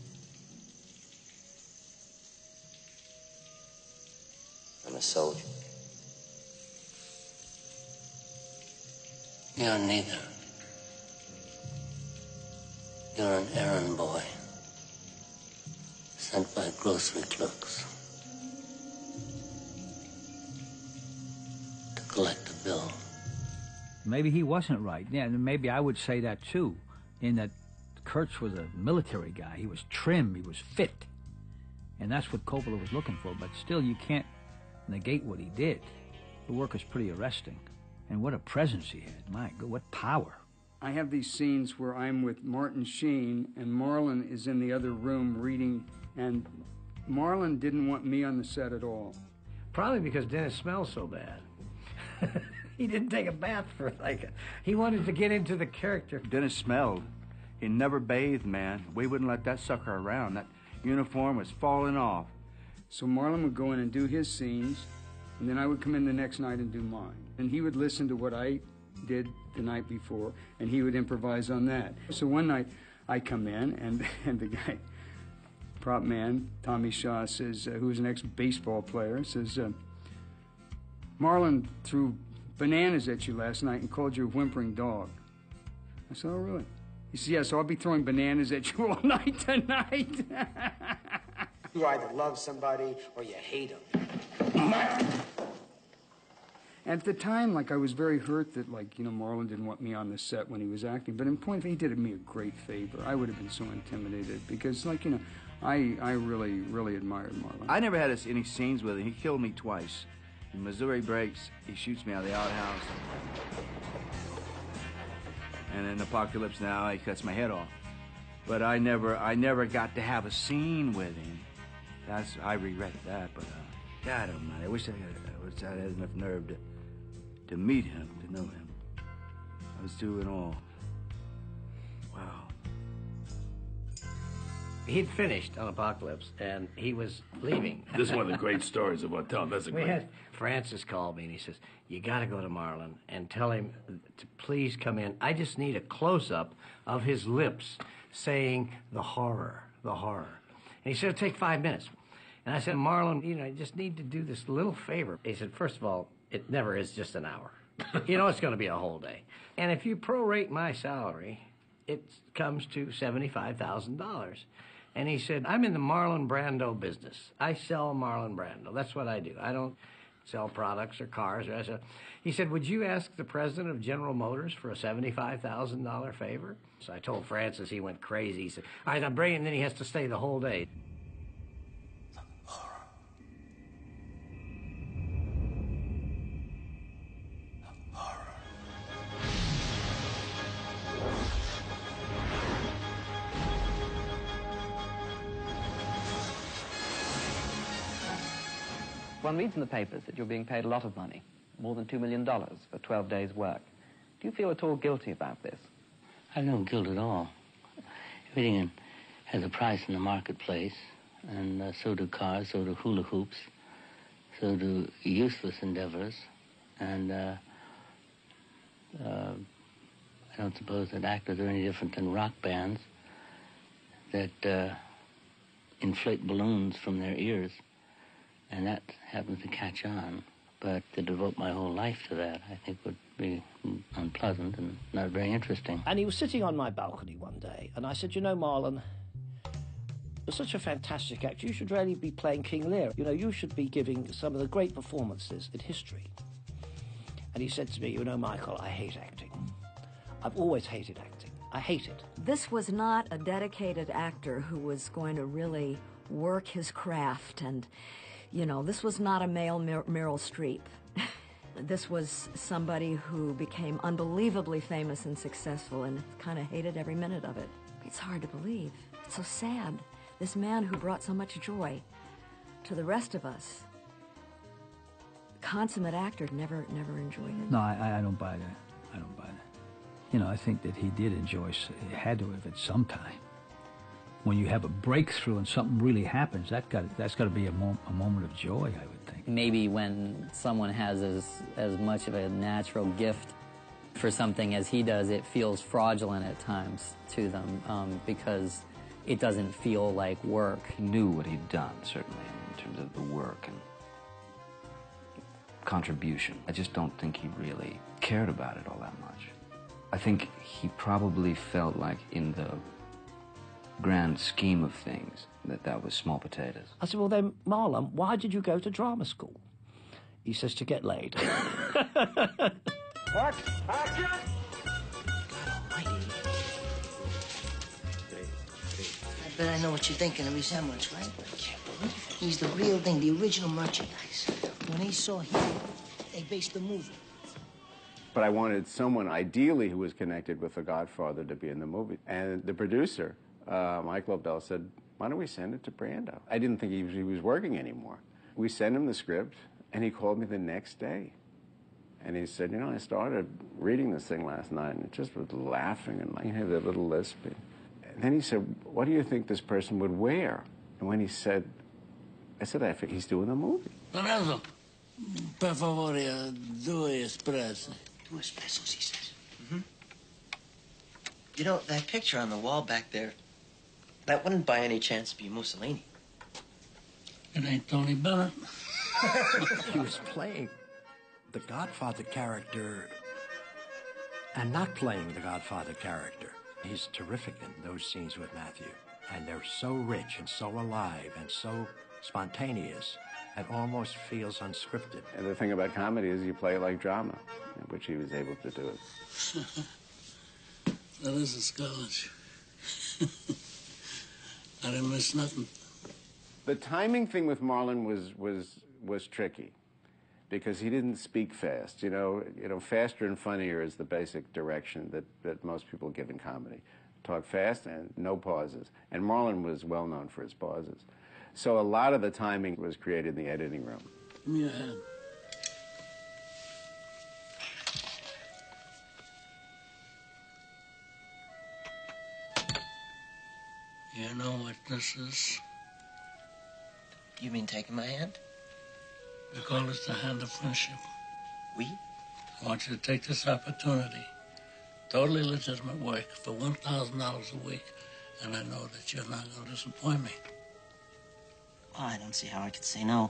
I'm a soldier. You're neither. You're an errand boy, sent by grocery clerks to collect a bill.
Maybe he wasn't right. Yeah, and maybe I would say that too, in that Kurtz was a military guy. He was trim, he was fit. And that's what Coppola was looking for, but still you can't negate what he did. The work was pretty arresting. And what a presence he had. My God, what power.
I have these scenes where I'm with Martin Sheen, and Marlon is in the other room reading, and Marlon didn't want me on the set at all.
Probably because Dennis smells so bad. He didn't take a bath for he wanted to get into the character.
Dennis smelled. He never bathed, man. We wouldn't let that sucker around. That uniform was falling off.
So Marlon would go in and do his scenes, and then I would come in the next night and do mine. And he would listen to what I did the night before, and he would improvise on that. So one night, I come in, and the guy, prop man, Tommy Shaw, says, who was an ex-baseball player, says, Marlon threw bananas at you last night and called you a whimpering dog. I said, oh, really? He said, yeah, so I'll be throwing bananas at you all night tonight.
You either love somebody or you hate them.
At the time, I was very hurt that, Marlon didn't want me on the set when he was acting. But in point of view, he did me a great favor. I would have been so intimidated because, I really, really admired Marlon.
I never had any scenes with him. He killed me twice. In Missouri Breaks, he shoots me out of the outhouse. And in Apocalypse Now, he cuts my head off. But I never got to have a scene with him. I regret that, but God almighty, I wish I had enough nerve to meet him, to know him. I was doing all. Wow.
He'd finished on Apocalypse, and he was leaving.
This is one of the great stories about Tom. That's a great...
Francis called me, and he says, you got to go to Marlon and tell him to please come in. I just need a close-up of his lips saying the horror. And he said, it'll take 5 minutes. And I said, Marlon, I just need to do this little favor. He said, first of all, it never is just an hour. It's going to be a whole day. And if you prorate my salary, it comes to $75,000. And he said, I'm in the Marlon Brando business. I sell Marlon Brando. That's what I do. I don't sell products or cars. He said, would you ask the president of General Motors for a $75,000 favor? So I told Francis. He went crazy. He said, all right, I'm bringing him. Then he has to stay the whole day.
One reads in the papers that you're being paid a lot of money, more than $2 million for 12 days' work. Do you feel at all guilty about this?
I have no guilt at all. Everything has a price in the marketplace, and so do cars, so do hula hoops, so do useless endeavors, and I don't suppose that actors are any different than rock bands that inflate balloons from their ears, and that happens to catch on. But to devote my whole life to that, I think would be unpleasant and not very interesting.
And he was sitting on my balcony one day, and I said, you know, Marlon, you're such a fantastic actor. You should really be playing King Lear. You know, you should be giving some of the great performances in history. And he said to me, you know, Michael, I hate acting. I've always hated acting. I hate it.
This was not a dedicated actor who was going to really work his craft, and, you know, this was not a male Meryl Streep. This was somebody who became unbelievably famous and successful and kind of hated every minute of it. It's hard to believe. It's so sad. This man who brought so much joy to the rest of us, consummate actor, never enjoyed it.
No, I don't buy that. I don't buy that. You know, I think that he did enjoy, he had to have at some time. When you have a breakthrough and something really happens, that's got to be a moment of joy, I would think.
Maybe when someone has as much of a natural gift for something as he does, it feels fraudulent at times to them because it doesn't feel like work.
He knew what he'd done, certainly, in terms of the work and contribution. I just don't think he really cared about it all that much. I think he probably felt like in the grand scheme of things that was small potatoes.
I said, well then, Marlon, why did you go to drama school? He says, to get laid.
What? Action!
I bet I know what you're thinking of resemblance, right? I can't believe it. He's the real thing, the original merchandise. When they saw him, they based the movie.
But I wanted someone, ideally, who was connected with The Godfather to be in the movie. And the producer, Mike Lobdell, said, why don't we send it to Brando? I didn't think he was working anymore. We sent him the script, and he called me the next day. And he said, you know, I started reading this thing last night, and it just was laughing, and I had that little lisp. And then he said, what do you think this person would wear? And when he said, I said, I think he's doing a movie.
Lorenzo, per favore, 2 espressi. 2 espressos, he says.
Mm-hmm. You know, that picture on the wall back there, that wouldn't by any chance be Mussolini.
It ain't Tony Bennett.
He was playing the Godfather character and not playing the Godfather character. He's terrific in those scenes with Matthew. And they're so rich and so alive and so spontaneous, it almost feels unscripted.
And the thing about comedy is you play it like drama, which he was able to do it.
That is a scotch. I didn't miss nothing.
The timing thing with Marlon was tricky because he didn't speak fast. You know, faster and funnier is the basic direction that most people give in comedy. Talk fast and no pauses. And Marlon was well known for his pauses. So a lot of the timing was created in the editing room.
Give me your hand. You know what this is?
You mean taking my hand?
We call this the hand of friendship.
We?
I want you to take this opportunity, totally legitimate work, for $1,000 a week, and I know that you're not going to disappoint me.
Oh, I don't see how I could say no.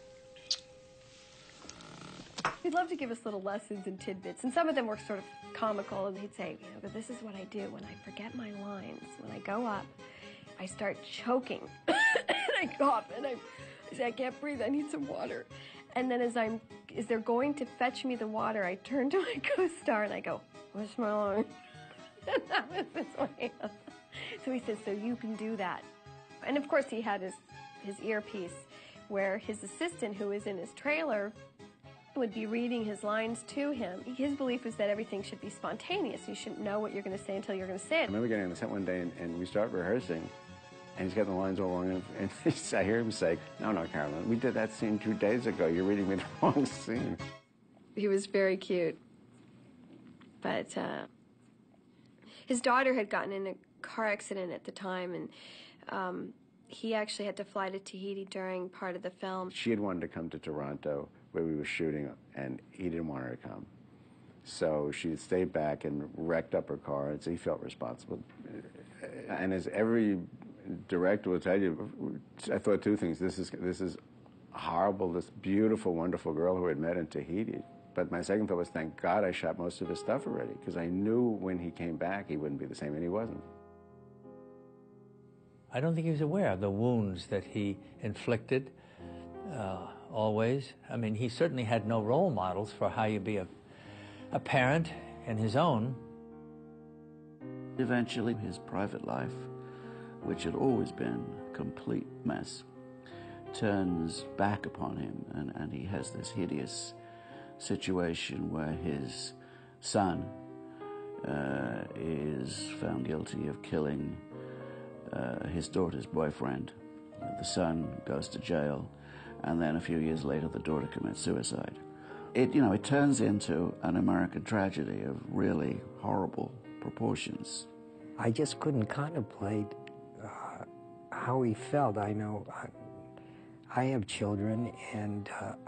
He'd love to give us little lessons and tidbits, and some of them were sort of comical, and he'd say, you know, but this is what I do when I forget my lines. When I go up, I start choking, and I cough, and I say, I can't breathe, I need some water. And then as they're going to fetch me the water, I turn to my co-star, and I go, where's my line? And that was his way. So he says, so you can do that. And of course, he had his earpiece, where his assistant, who is in his trailer, would be reading his lines to him. His belief is that everything should be spontaneous. You shouldn't know what you're going to say until you're going to say
I
it.
remember getting on the set one day, and we start rehearsing, and he's got the lines all wrong, and I hear him say, no, Carolyn, we did that scene 2 days ago. You're reading me the wrong scene.
He was very cute. But his daughter had gotten in a car accident at the time, and he actually had to fly to Tahiti during part of the film.
She had wanted to come to Toronto, where we were shooting, and he didn't want her to come. So she had stayed back and wrecked up her car, and so he felt responsible. And as every director will tell you, I thought 2 things. This is horrible, this beautiful, wonderful girl who I had met in Tahiti. But my second thought was, thank God I shot most of his stuff already, because I knew when he came back he wouldn't be the same, and he wasn't.
I don't think he was aware of the wounds that he inflicted, always. I mean, he certainly had no role models for how you be a parent in his own.
Eventually, his private life, which had always been a complete mess, turns back upon him, and he has this hideous situation where his son is found guilty of killing his daughter's boyfriend. The son goes to jail, and then a few years later the daughter commits suicide. It turns into an American tragedy of really horrible proportions.
I just couldn't contemplate how he felt. I know I have children, and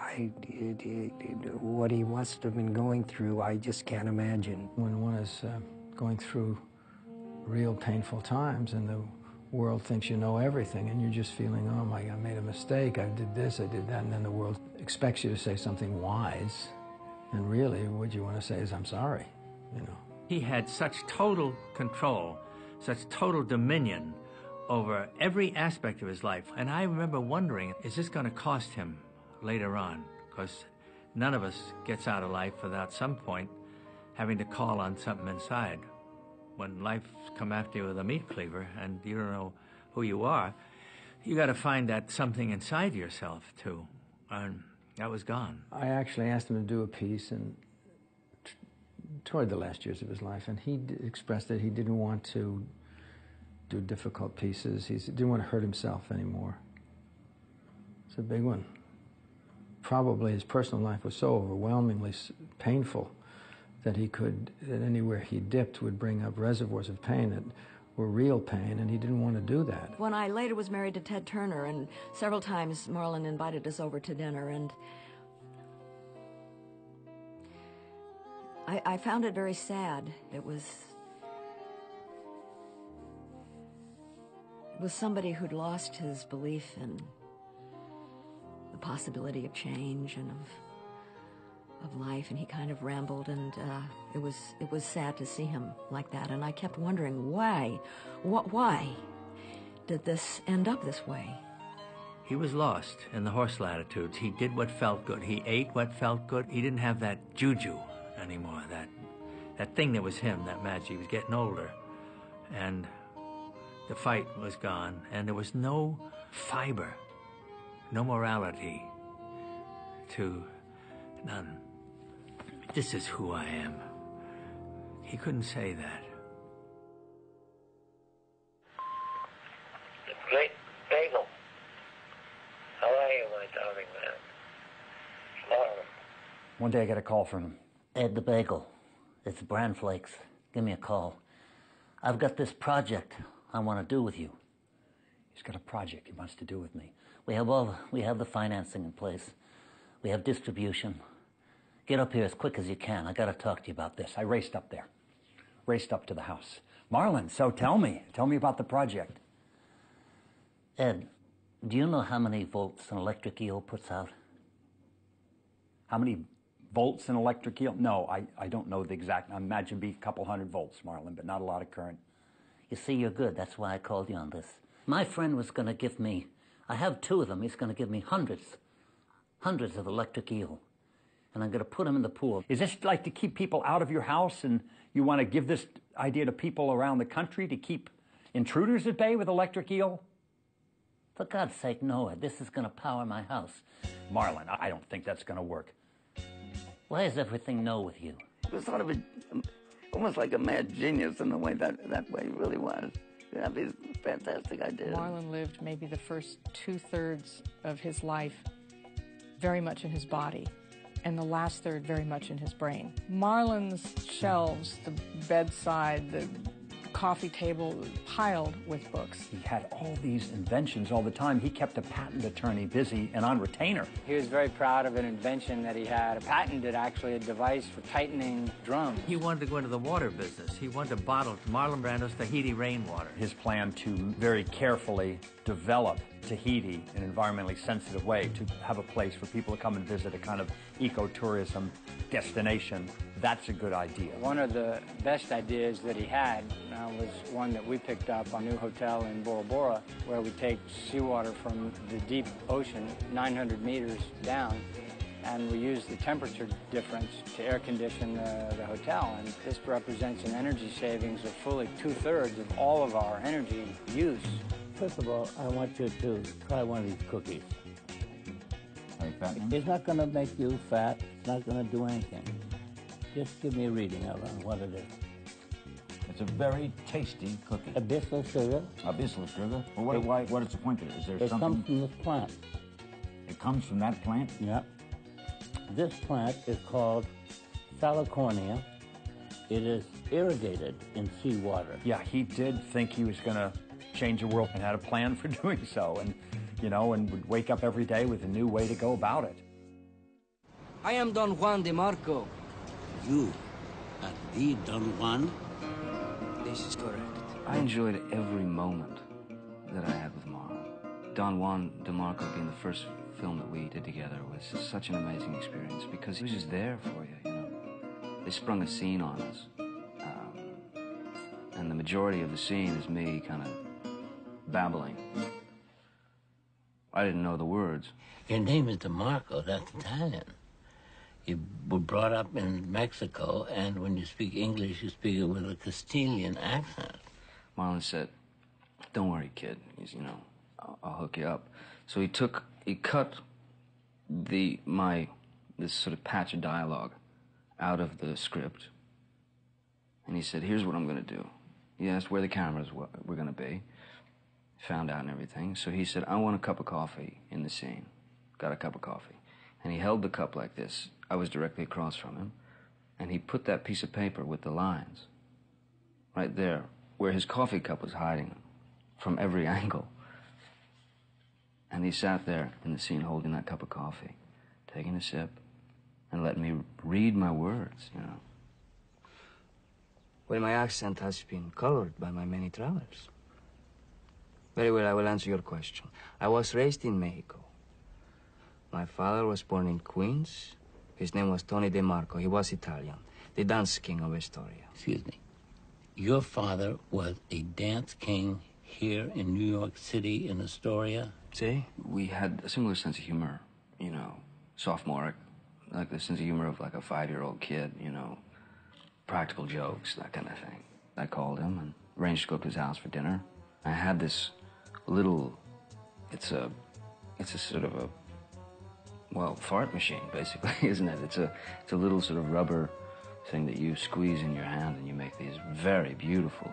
what he must have been going through, I just can't imagine.
When one is going through real painful times and the world thinks you know everything, and you're just feeling, oh my God, I made a mistake, I did this, I did that, and then the world expects you to say something wise, and really what you want to say is, I'm sorry, you know.
He had such total control, such total dominion over every aspect of his life. And I remember wondering, is this going to cost him later on? Because none of us gets out of life without some point having to call on something inside. When life's come after you with a meat cleaver and you don't know who you are, you got to find that something inside yourself too. And that was gone.
I actually asked him to do a piece and toward the last years of his life, and he expressed that he didn't want to do difficult pieces. He didn't want to hurt himself anymore. It's a big one. Probably his personal life was so overwhelmingly painful that that anywhere he dipped would bring up reservoirs of pain that were real pain, and he didn't want to do that.
When I later was married to Ted Turner, and several times Marlon invited us over to dinner, and I found it very sad. It was somebody who'd lost his belief in the possibility of change and of life, and he kind of rambled, and it was sad to see him like that. And I kept wondering, why did this end up this way?
He was lost in the horse latitudes. He did what felt good. He ate what felt good. He didn't have that juju anymore, that thing that was him, that magic. He was getting older, and the fight was gone, and there was no fiber, no morality none. This is who I am. He couldn't say that.
The great bagel. How are you, my darling man? Marlon.
One day I got a call from
Ed the Bagel. It's Bran Flakes. Give me a call. I've got this project I want to do with you.
He's got a project he wants to do with me.
We have the financing in place. We have distribution. Get up here as quick as you can. I got to talk to you about this.
I raced up there. Raced up to the house. Marlon, so tell me about the project.
Ed, do you know how many volts an electric eel puts out?
How many volts an electric eel? No, I don't know the exact. I imagine it'd be a couple hundred volts, Marlon, but not a lot of current.
You see, you're good. That's why I called you on this. My friend was going to give me, I have two of them. He's going to give me hundreds of electric eel. And I'm going to put them in the pool.
Is this like to keep people out of your house, and you want to give this idea to people around the country to keep intruders at bay with electric eel?
For God's sake, no, Ed. This is going to power my house.
Marlon, I don't think that's going to work.
Why is everything no with you?
It was sort of almost like a mad genius in the way that way he really was. You have these fantastic ideas.
Marlon lived maybe the first 2/3 of his life very much in his body, and the last third very much in his brain. Marlon's shelves, the bedside, the coffee table piled with books.
He had all these inventions all the time. He kept a patent attorney busy and on retainer.
He was very proud of an invention that he had, patented actually, a device for tightening drums.
He wanted to go into the water business. He wanted to bottle Marlon Brando's Tahiti rainwater.
His plan to very carefully develop Tahiti in an environmentally sensitive way, to have a place for people to come and visit, a kind of ecotourism destination. That's a good idea.
One of the best ideas that he had was one that we picked up, a new hotel in Bora Bora, where we take seawater from the deep ocean, 900 meters down, and we use the temperature difference to air condition the hotel. And this represents an energy savings of fully 2/3 of all of our energy use.
First of all, I want you to try one of these cookies.
Like that one?
It's not going to make you fat. It's not going to do anything. Just give me a reading of what it is.
It's a very tasty cookie.
A bissel sugar.
A bissel sugar? Well, what is the point of it? Is there
it
something...
comes from this plant.
It comes from that plant?
Yeah. This plant is called Salicornia. It is irrigated in seawater.
Yeah, he did think he was going to change the world and had a plan for doing so, and, you know, and would wake up every day with a new way to go about it.
I am Don Juan de Marco.
You are the Don Juan?
This is correct.
I enjoyed every moment that I had with Marlon. Don Juan de Marco being the first film that we did together was such an amazing experience because he was just there for you, you know. They sprung a scene on us. And the majority of the scene is me kind of babbling. I didn't know the words.
Your name is DeMarco. That's Italian. You were brought up in Mexico, and when you speak English, you speak it with a Castilian accent.
Marlon said, "Don't worry, kid. You know, I'll hook you up." So he cut this sort of patch of dialogue out of the script, and he said, "Here's what I'm going to do." He asked where the cameras were going to be, found out and everything. So he said, "I want a cup of coffee in the scene." Got a cup of coffee. And he held the cup like this. I was directly across from him. And he put that piece of paper with the lines right there, where his coffee cup was hiding from every angle. And he sat there in the scene holding that cup of coffee, taking a sip, and letting me read my words, you know.
Well, my accent has been colored by my many travels. Very well, I will answer your question. I was raised in Mexico. My father was born in Queens. His name was Tony De Marco. He was Italian, the dance king of Astoria.
Excuse me. Your father was a dance king here in New York City in Astoria?
See? We had a similar sense of humor, you know, sophomoric, like the sense of humor of like a 5-year-old kid, you know, practical jokes, that kind of thing. I called him and arranged to go to his house for dinner. I had this little, it's a sort of a, well, fart machine, basically, isn't it? It's a little sort of rubber thing that you squeeze in your hand and you make these very beautiful,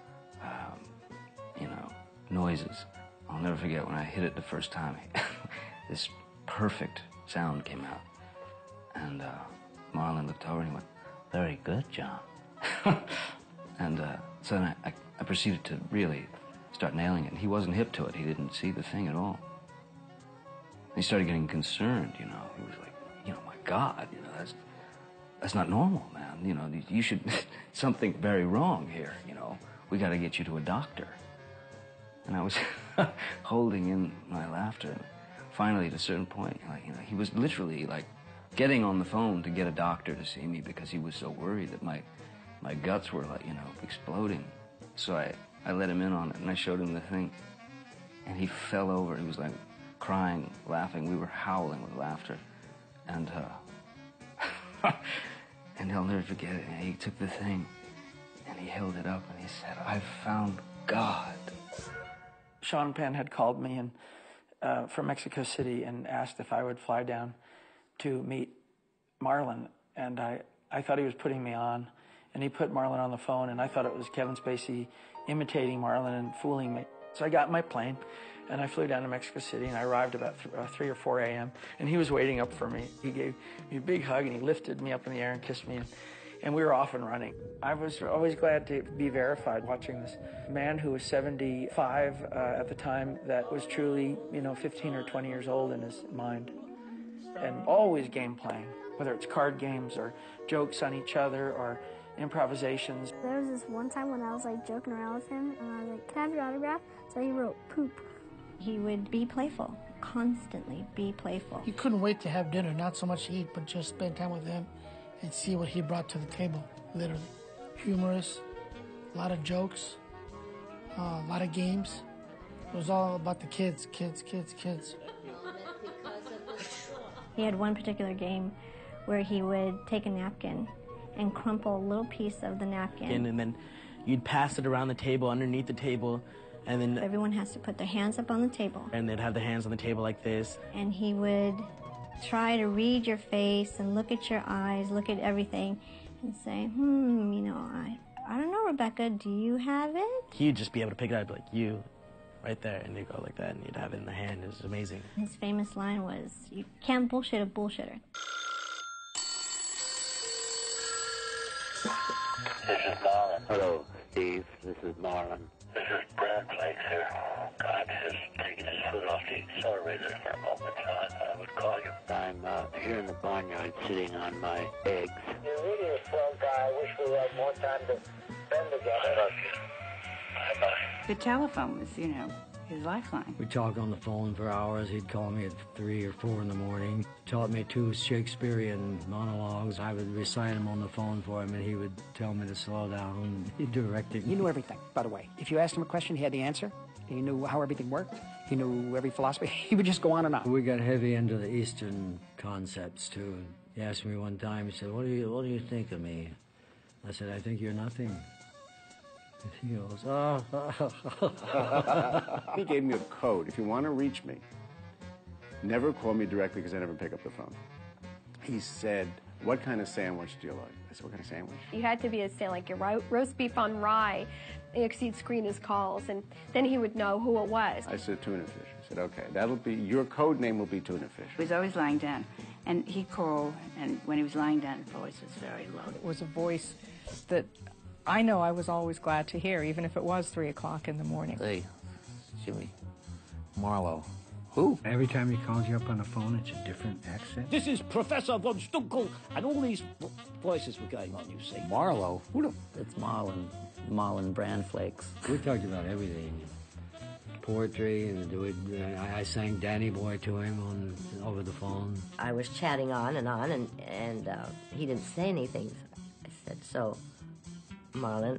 you know, noises. I'll never forget when I hit it the first time, this perfect sound came out. And Marlon looked over and he went, "Very good, John." And so then I proceeded to really start nailing it. And he wasn't hip to it. He didn't see the thing at all. He started getting concerned, you know. He was like, you know, my God, you know, that's not normal, man. You know, you should, something very wrong here, you know. We got to get you to a doctor. And I was holding in my laughter. And finally, at a certain point, like, you know, he was literally like getting on the phone to get a doctor to see me because he was so worried that my guts were like, you know, exploding. So I let him in on it and I showed him the thing. And he fell over. He was like crying, laughing. We were howling with laughter. And and I'll never forget it. He took the thing and he held it up and he said, "I found God."
Sean Penn had called me from Mexico City and asked if I would fly down to meet Marlon. And I thought he was putting me on. And he put Marlon on the phone, and I thought it was Kevin Spacey imitating Marlon and fooling me. So I got in my plane, and I flew down to Mexico City, and I arrived about 3 or 4 a.m., and he was waiting up for me. He gave me a big hug, and he lifted me up in the air and kissed me, and we were off and running. I was always glad to be verified watching this man who was 75 at the time that was truly, you know, 15 or 20 years old in his mind, and always game playing, whether it's card games or jokes on each other or improvisations.
There was this one time when I was like joking around with him and I was like, "Can I have your autograph?" So he wrote "poop"
He would be playful, constantly be playful.
You couldn't wait to have dinner, not so much to eat, but just spend time with him and see what he brought to the table, literally. Humorous, a lot of jokes, a lot of games. It was all about the kids.
He had one particular game where he would take a napkin and crumple a little piece of the napkin.
And then you'd pass it around the table, underneath the table, and then
everyone has to put their hands up on the table.
And they'd have the hands on the table like this.
And he would try to read your face and look at your eyes, look at everything, and say, you know, I don't know, Rebecca, do you have it?
He'd just be able to pick it up like, you, right there, and they'd go like that, and you'd have it in the hand. It was amazing.
His famous line was, you can't bullshit a bullshitter.
This is Marlon. Hello, Steve. This is Marlon. This is Brad Flakes here. God has taken his foot off the accelerator for a moment, so I would call you. I'm here in the barnyard sitting on my eggs. You're really a swell guy. I wish we had more time to spend together. I love you. Bye-bye.
The telephone was, you know, his lifeline.
We talked on the phone for hours. He'd call me at 3 or 4 in the morning. Taught me 2 Shakespearean monologues. I would recite them on the phone for him, and he would tell me to slow down. He'd direct it.
He knew everything, by the way. If you asked him a question, he had the answer. He knew how everything worked. He knew every philosophy. He would just go on and on.
We got heavy into the Eastern concepts, too. He asked me one time, he said, what do you think of me? I said, I think you're nothing. He goes,
He gave me a code. If you want to reach me, never call me directly because I never pick up the phone. He said, what kind of sandwich do you like? I said, what kind of sandwich?
You had to be a say like your roast beef on rye, because he'd screen his calls, and then he would know who it was.
I said, tuna fish. I said, okay, that'll be, your code name will be tuna fish.
He was always lying down, and he'd call, and when he was lying down, his voice was very low.
It was a voice that I know I was always glad to hear, even if it was 3 o'clock in the morning.
Hey, Jimmy.
Marlowe. Who? Every time he calls you up on the phone, it's a different accent.
This is Professor von Stunkel, and all these voices were going on, you see.
Marlowe? Who the...
It's Marlon Brando flakes.
We talked about everything. Poetry, and I sang Danny Boy to him over the phone.
I was chatting on, and he didn't say anything. I said, so, Marlon.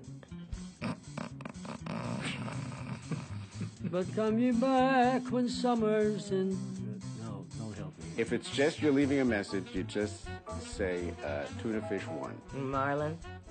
But come you back when summer's in... No, don't help me.
If it's just you're leaving a message, you just say, tuna fish 1.
Marlon.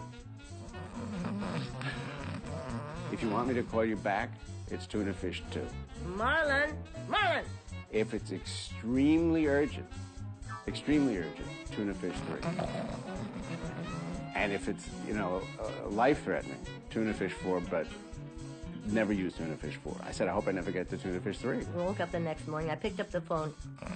If you want me to call you back, it's tuna fish 2.
Marlon.
If it's extremely urgent, tuna fish 3. And if it's, life-threatening, tuna fish 4, but never use tuna fish 4. I said, I hope I never get to tuna fish 3.
I woke up the next morning. I picked up the phone.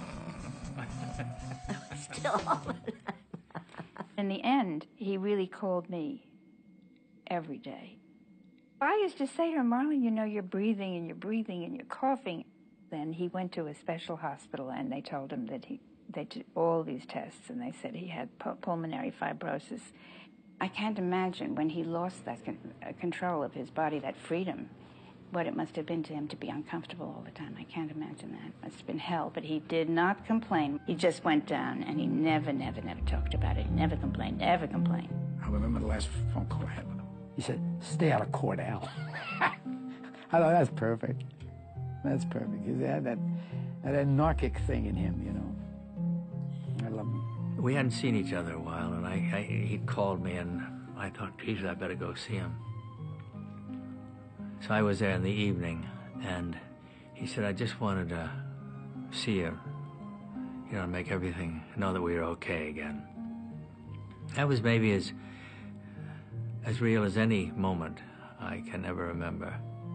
Still all the time.
In the end, he really called me every day. I used to say to him, Marlon, you're breathing and you're coughing. Then he went to a special hospital, and they told him that they did all these tests, and they said he had pulmonary fibrosis. I can't imagine when he lost that control of his body, that freedom, what it must have been to him to be uncomfortable all the time. I can't imagine that. It must have been hell. But he did not complain. He just went down, and he never talked about it. He never complained.
I remember the last phone call I had with him. He said, stay out of court, Al. I thought, that's perfect. That's perfect. He had that anarchic thing in him, I love him.
We hadn't seen each other a while, and he'd called me, and I thought, geez, I better go see him. So I was there in the evening, and he said, I just wanted to see you, make everything, know that we were okay again. That was maybe as real as any moment I can ever remember.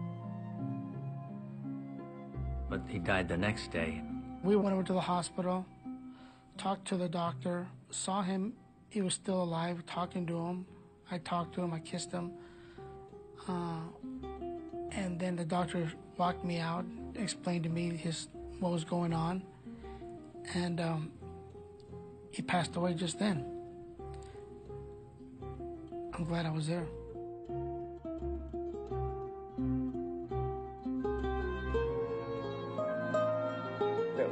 But he died the next day.
We went over to the hospital, talked to the doctor, saw him, he was still alive, talking to him. I talked to him, I kissed him. And then the doctor walked me out, explained to me what was going on. And he passed away just then. I'm glad I was there.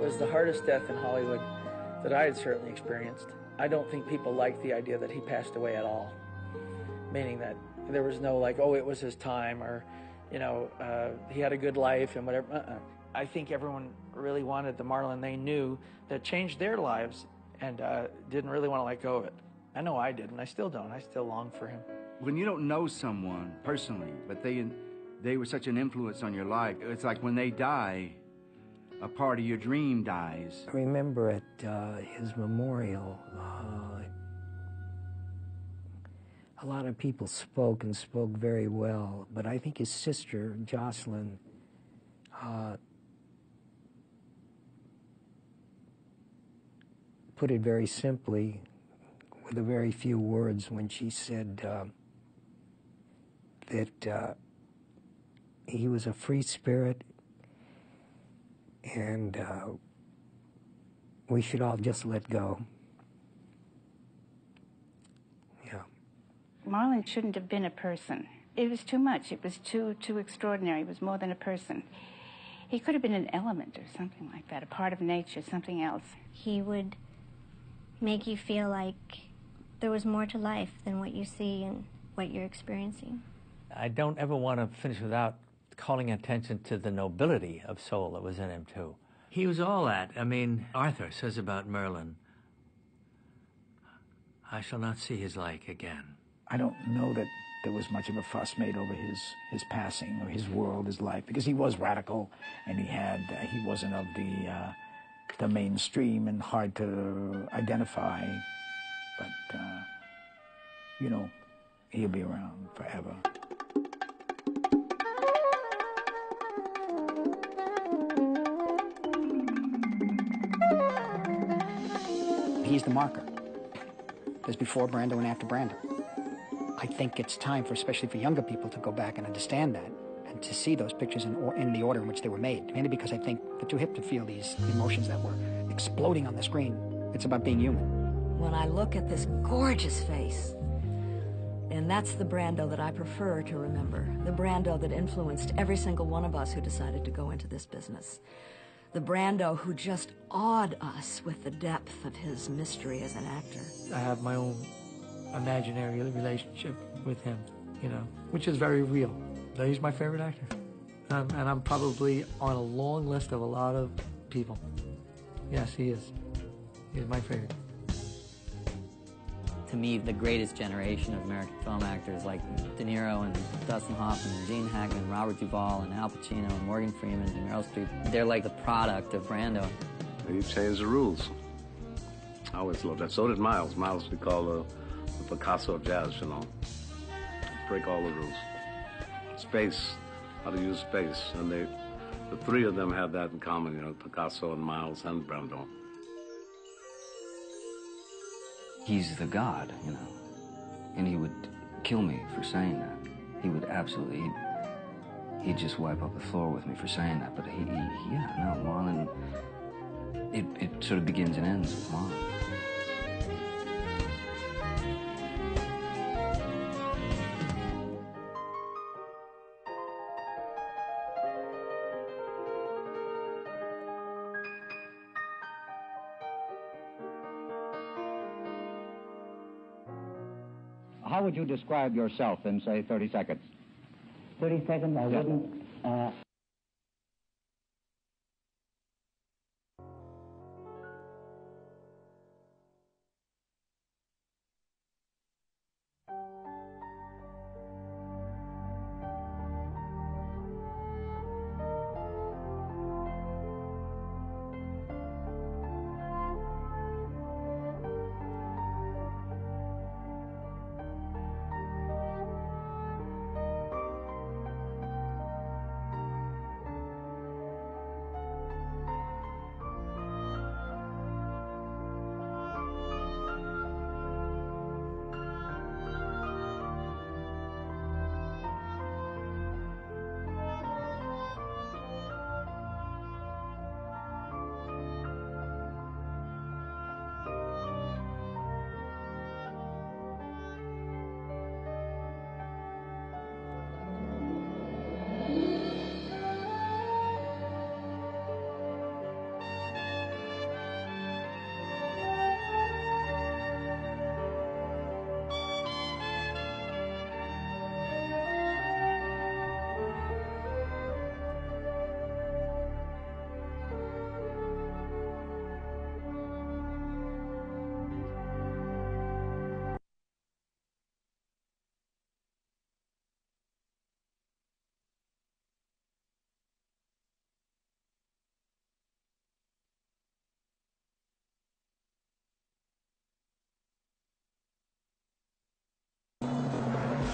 was the hardest death in Hollywood that I had certainly experienced. I don't think people liked the idea that he passed away at all, meaning that there was no like, oh, it was his time, or, you know, he had a good life and whatever. I think everyone really wanted the Marlon they knew that changed their lives and didn't really want to let go of it. I know I did, and I still don't. I still long for him.
When you don't know someone personally, but they were such an influence on your life, it's like when they die, a part of your dream dies.
I remember at his memorial, a lot of people spoke and spoke very well, but I think his sister, Jocelyn, put it very simply with a very few words when she said that he was a free spirit and we should all just let go. Yeah.
Marlon shouldn't have been a person. It was too much. It was too extraordinary. It was more than a person. He could have been an element or something like that, a part of nature, something else.
He would make you feel like there was more to life than what you see and what you're experiencing.
I don't ever want to finish without calling attention to the nobility of soul that was in him, too. He was all that. I mean, Arthur says about Merlin, I shall not see his like again.
I don't know that there was much of a fuss made over his passing or his world, his life, because he was radical and he wasn't of the mainstream and hard to identify, but you know, he'll be around forever.
He's the marker. There's before Brando and after Brando. I think it's time for, especially for younger people, to go back and understand that and to see those pictures in the order in which they were made. Mainly because I think they're too hip to feel these emotions that were exploding on the screen. It's about being human.
When I look at this gorgeous face, and that's the Brando that I prefer to remember, the Brando that influenced every single one of us who decided to go into this business. The Brando who just awed us with the depth of his mystery as an actor.
I have my own imaginary relationship with him, you know, which is very real. He's my favorite actor. And I'm probably on a long list of a lot of people. Yes, he is. He's my favorite.
To me, the greatest generation of American film actors like De Niro and Dustin Hoffman and Gene Hackman, Robert Duvall and Al Pacino and Morgan Freeman and Meryl Streep, they're like the product of Brando.
He changed the rules. I always loved that. So did Miles. Miles we call the Picasso of jazz, you know. Break all the rules. Space, how to use space. And the three of them have that in common, you know, Picasso and Miles and Brando.
He's the god, you know, and he would kill me for saying that. He would absolutely, he'd just wipe up the floor with me for saying that. But Marlon, it sort of begins and ends with Marlon.
How would you describe yourself in, say, 30 seconds?
30 seconds, I wouldn't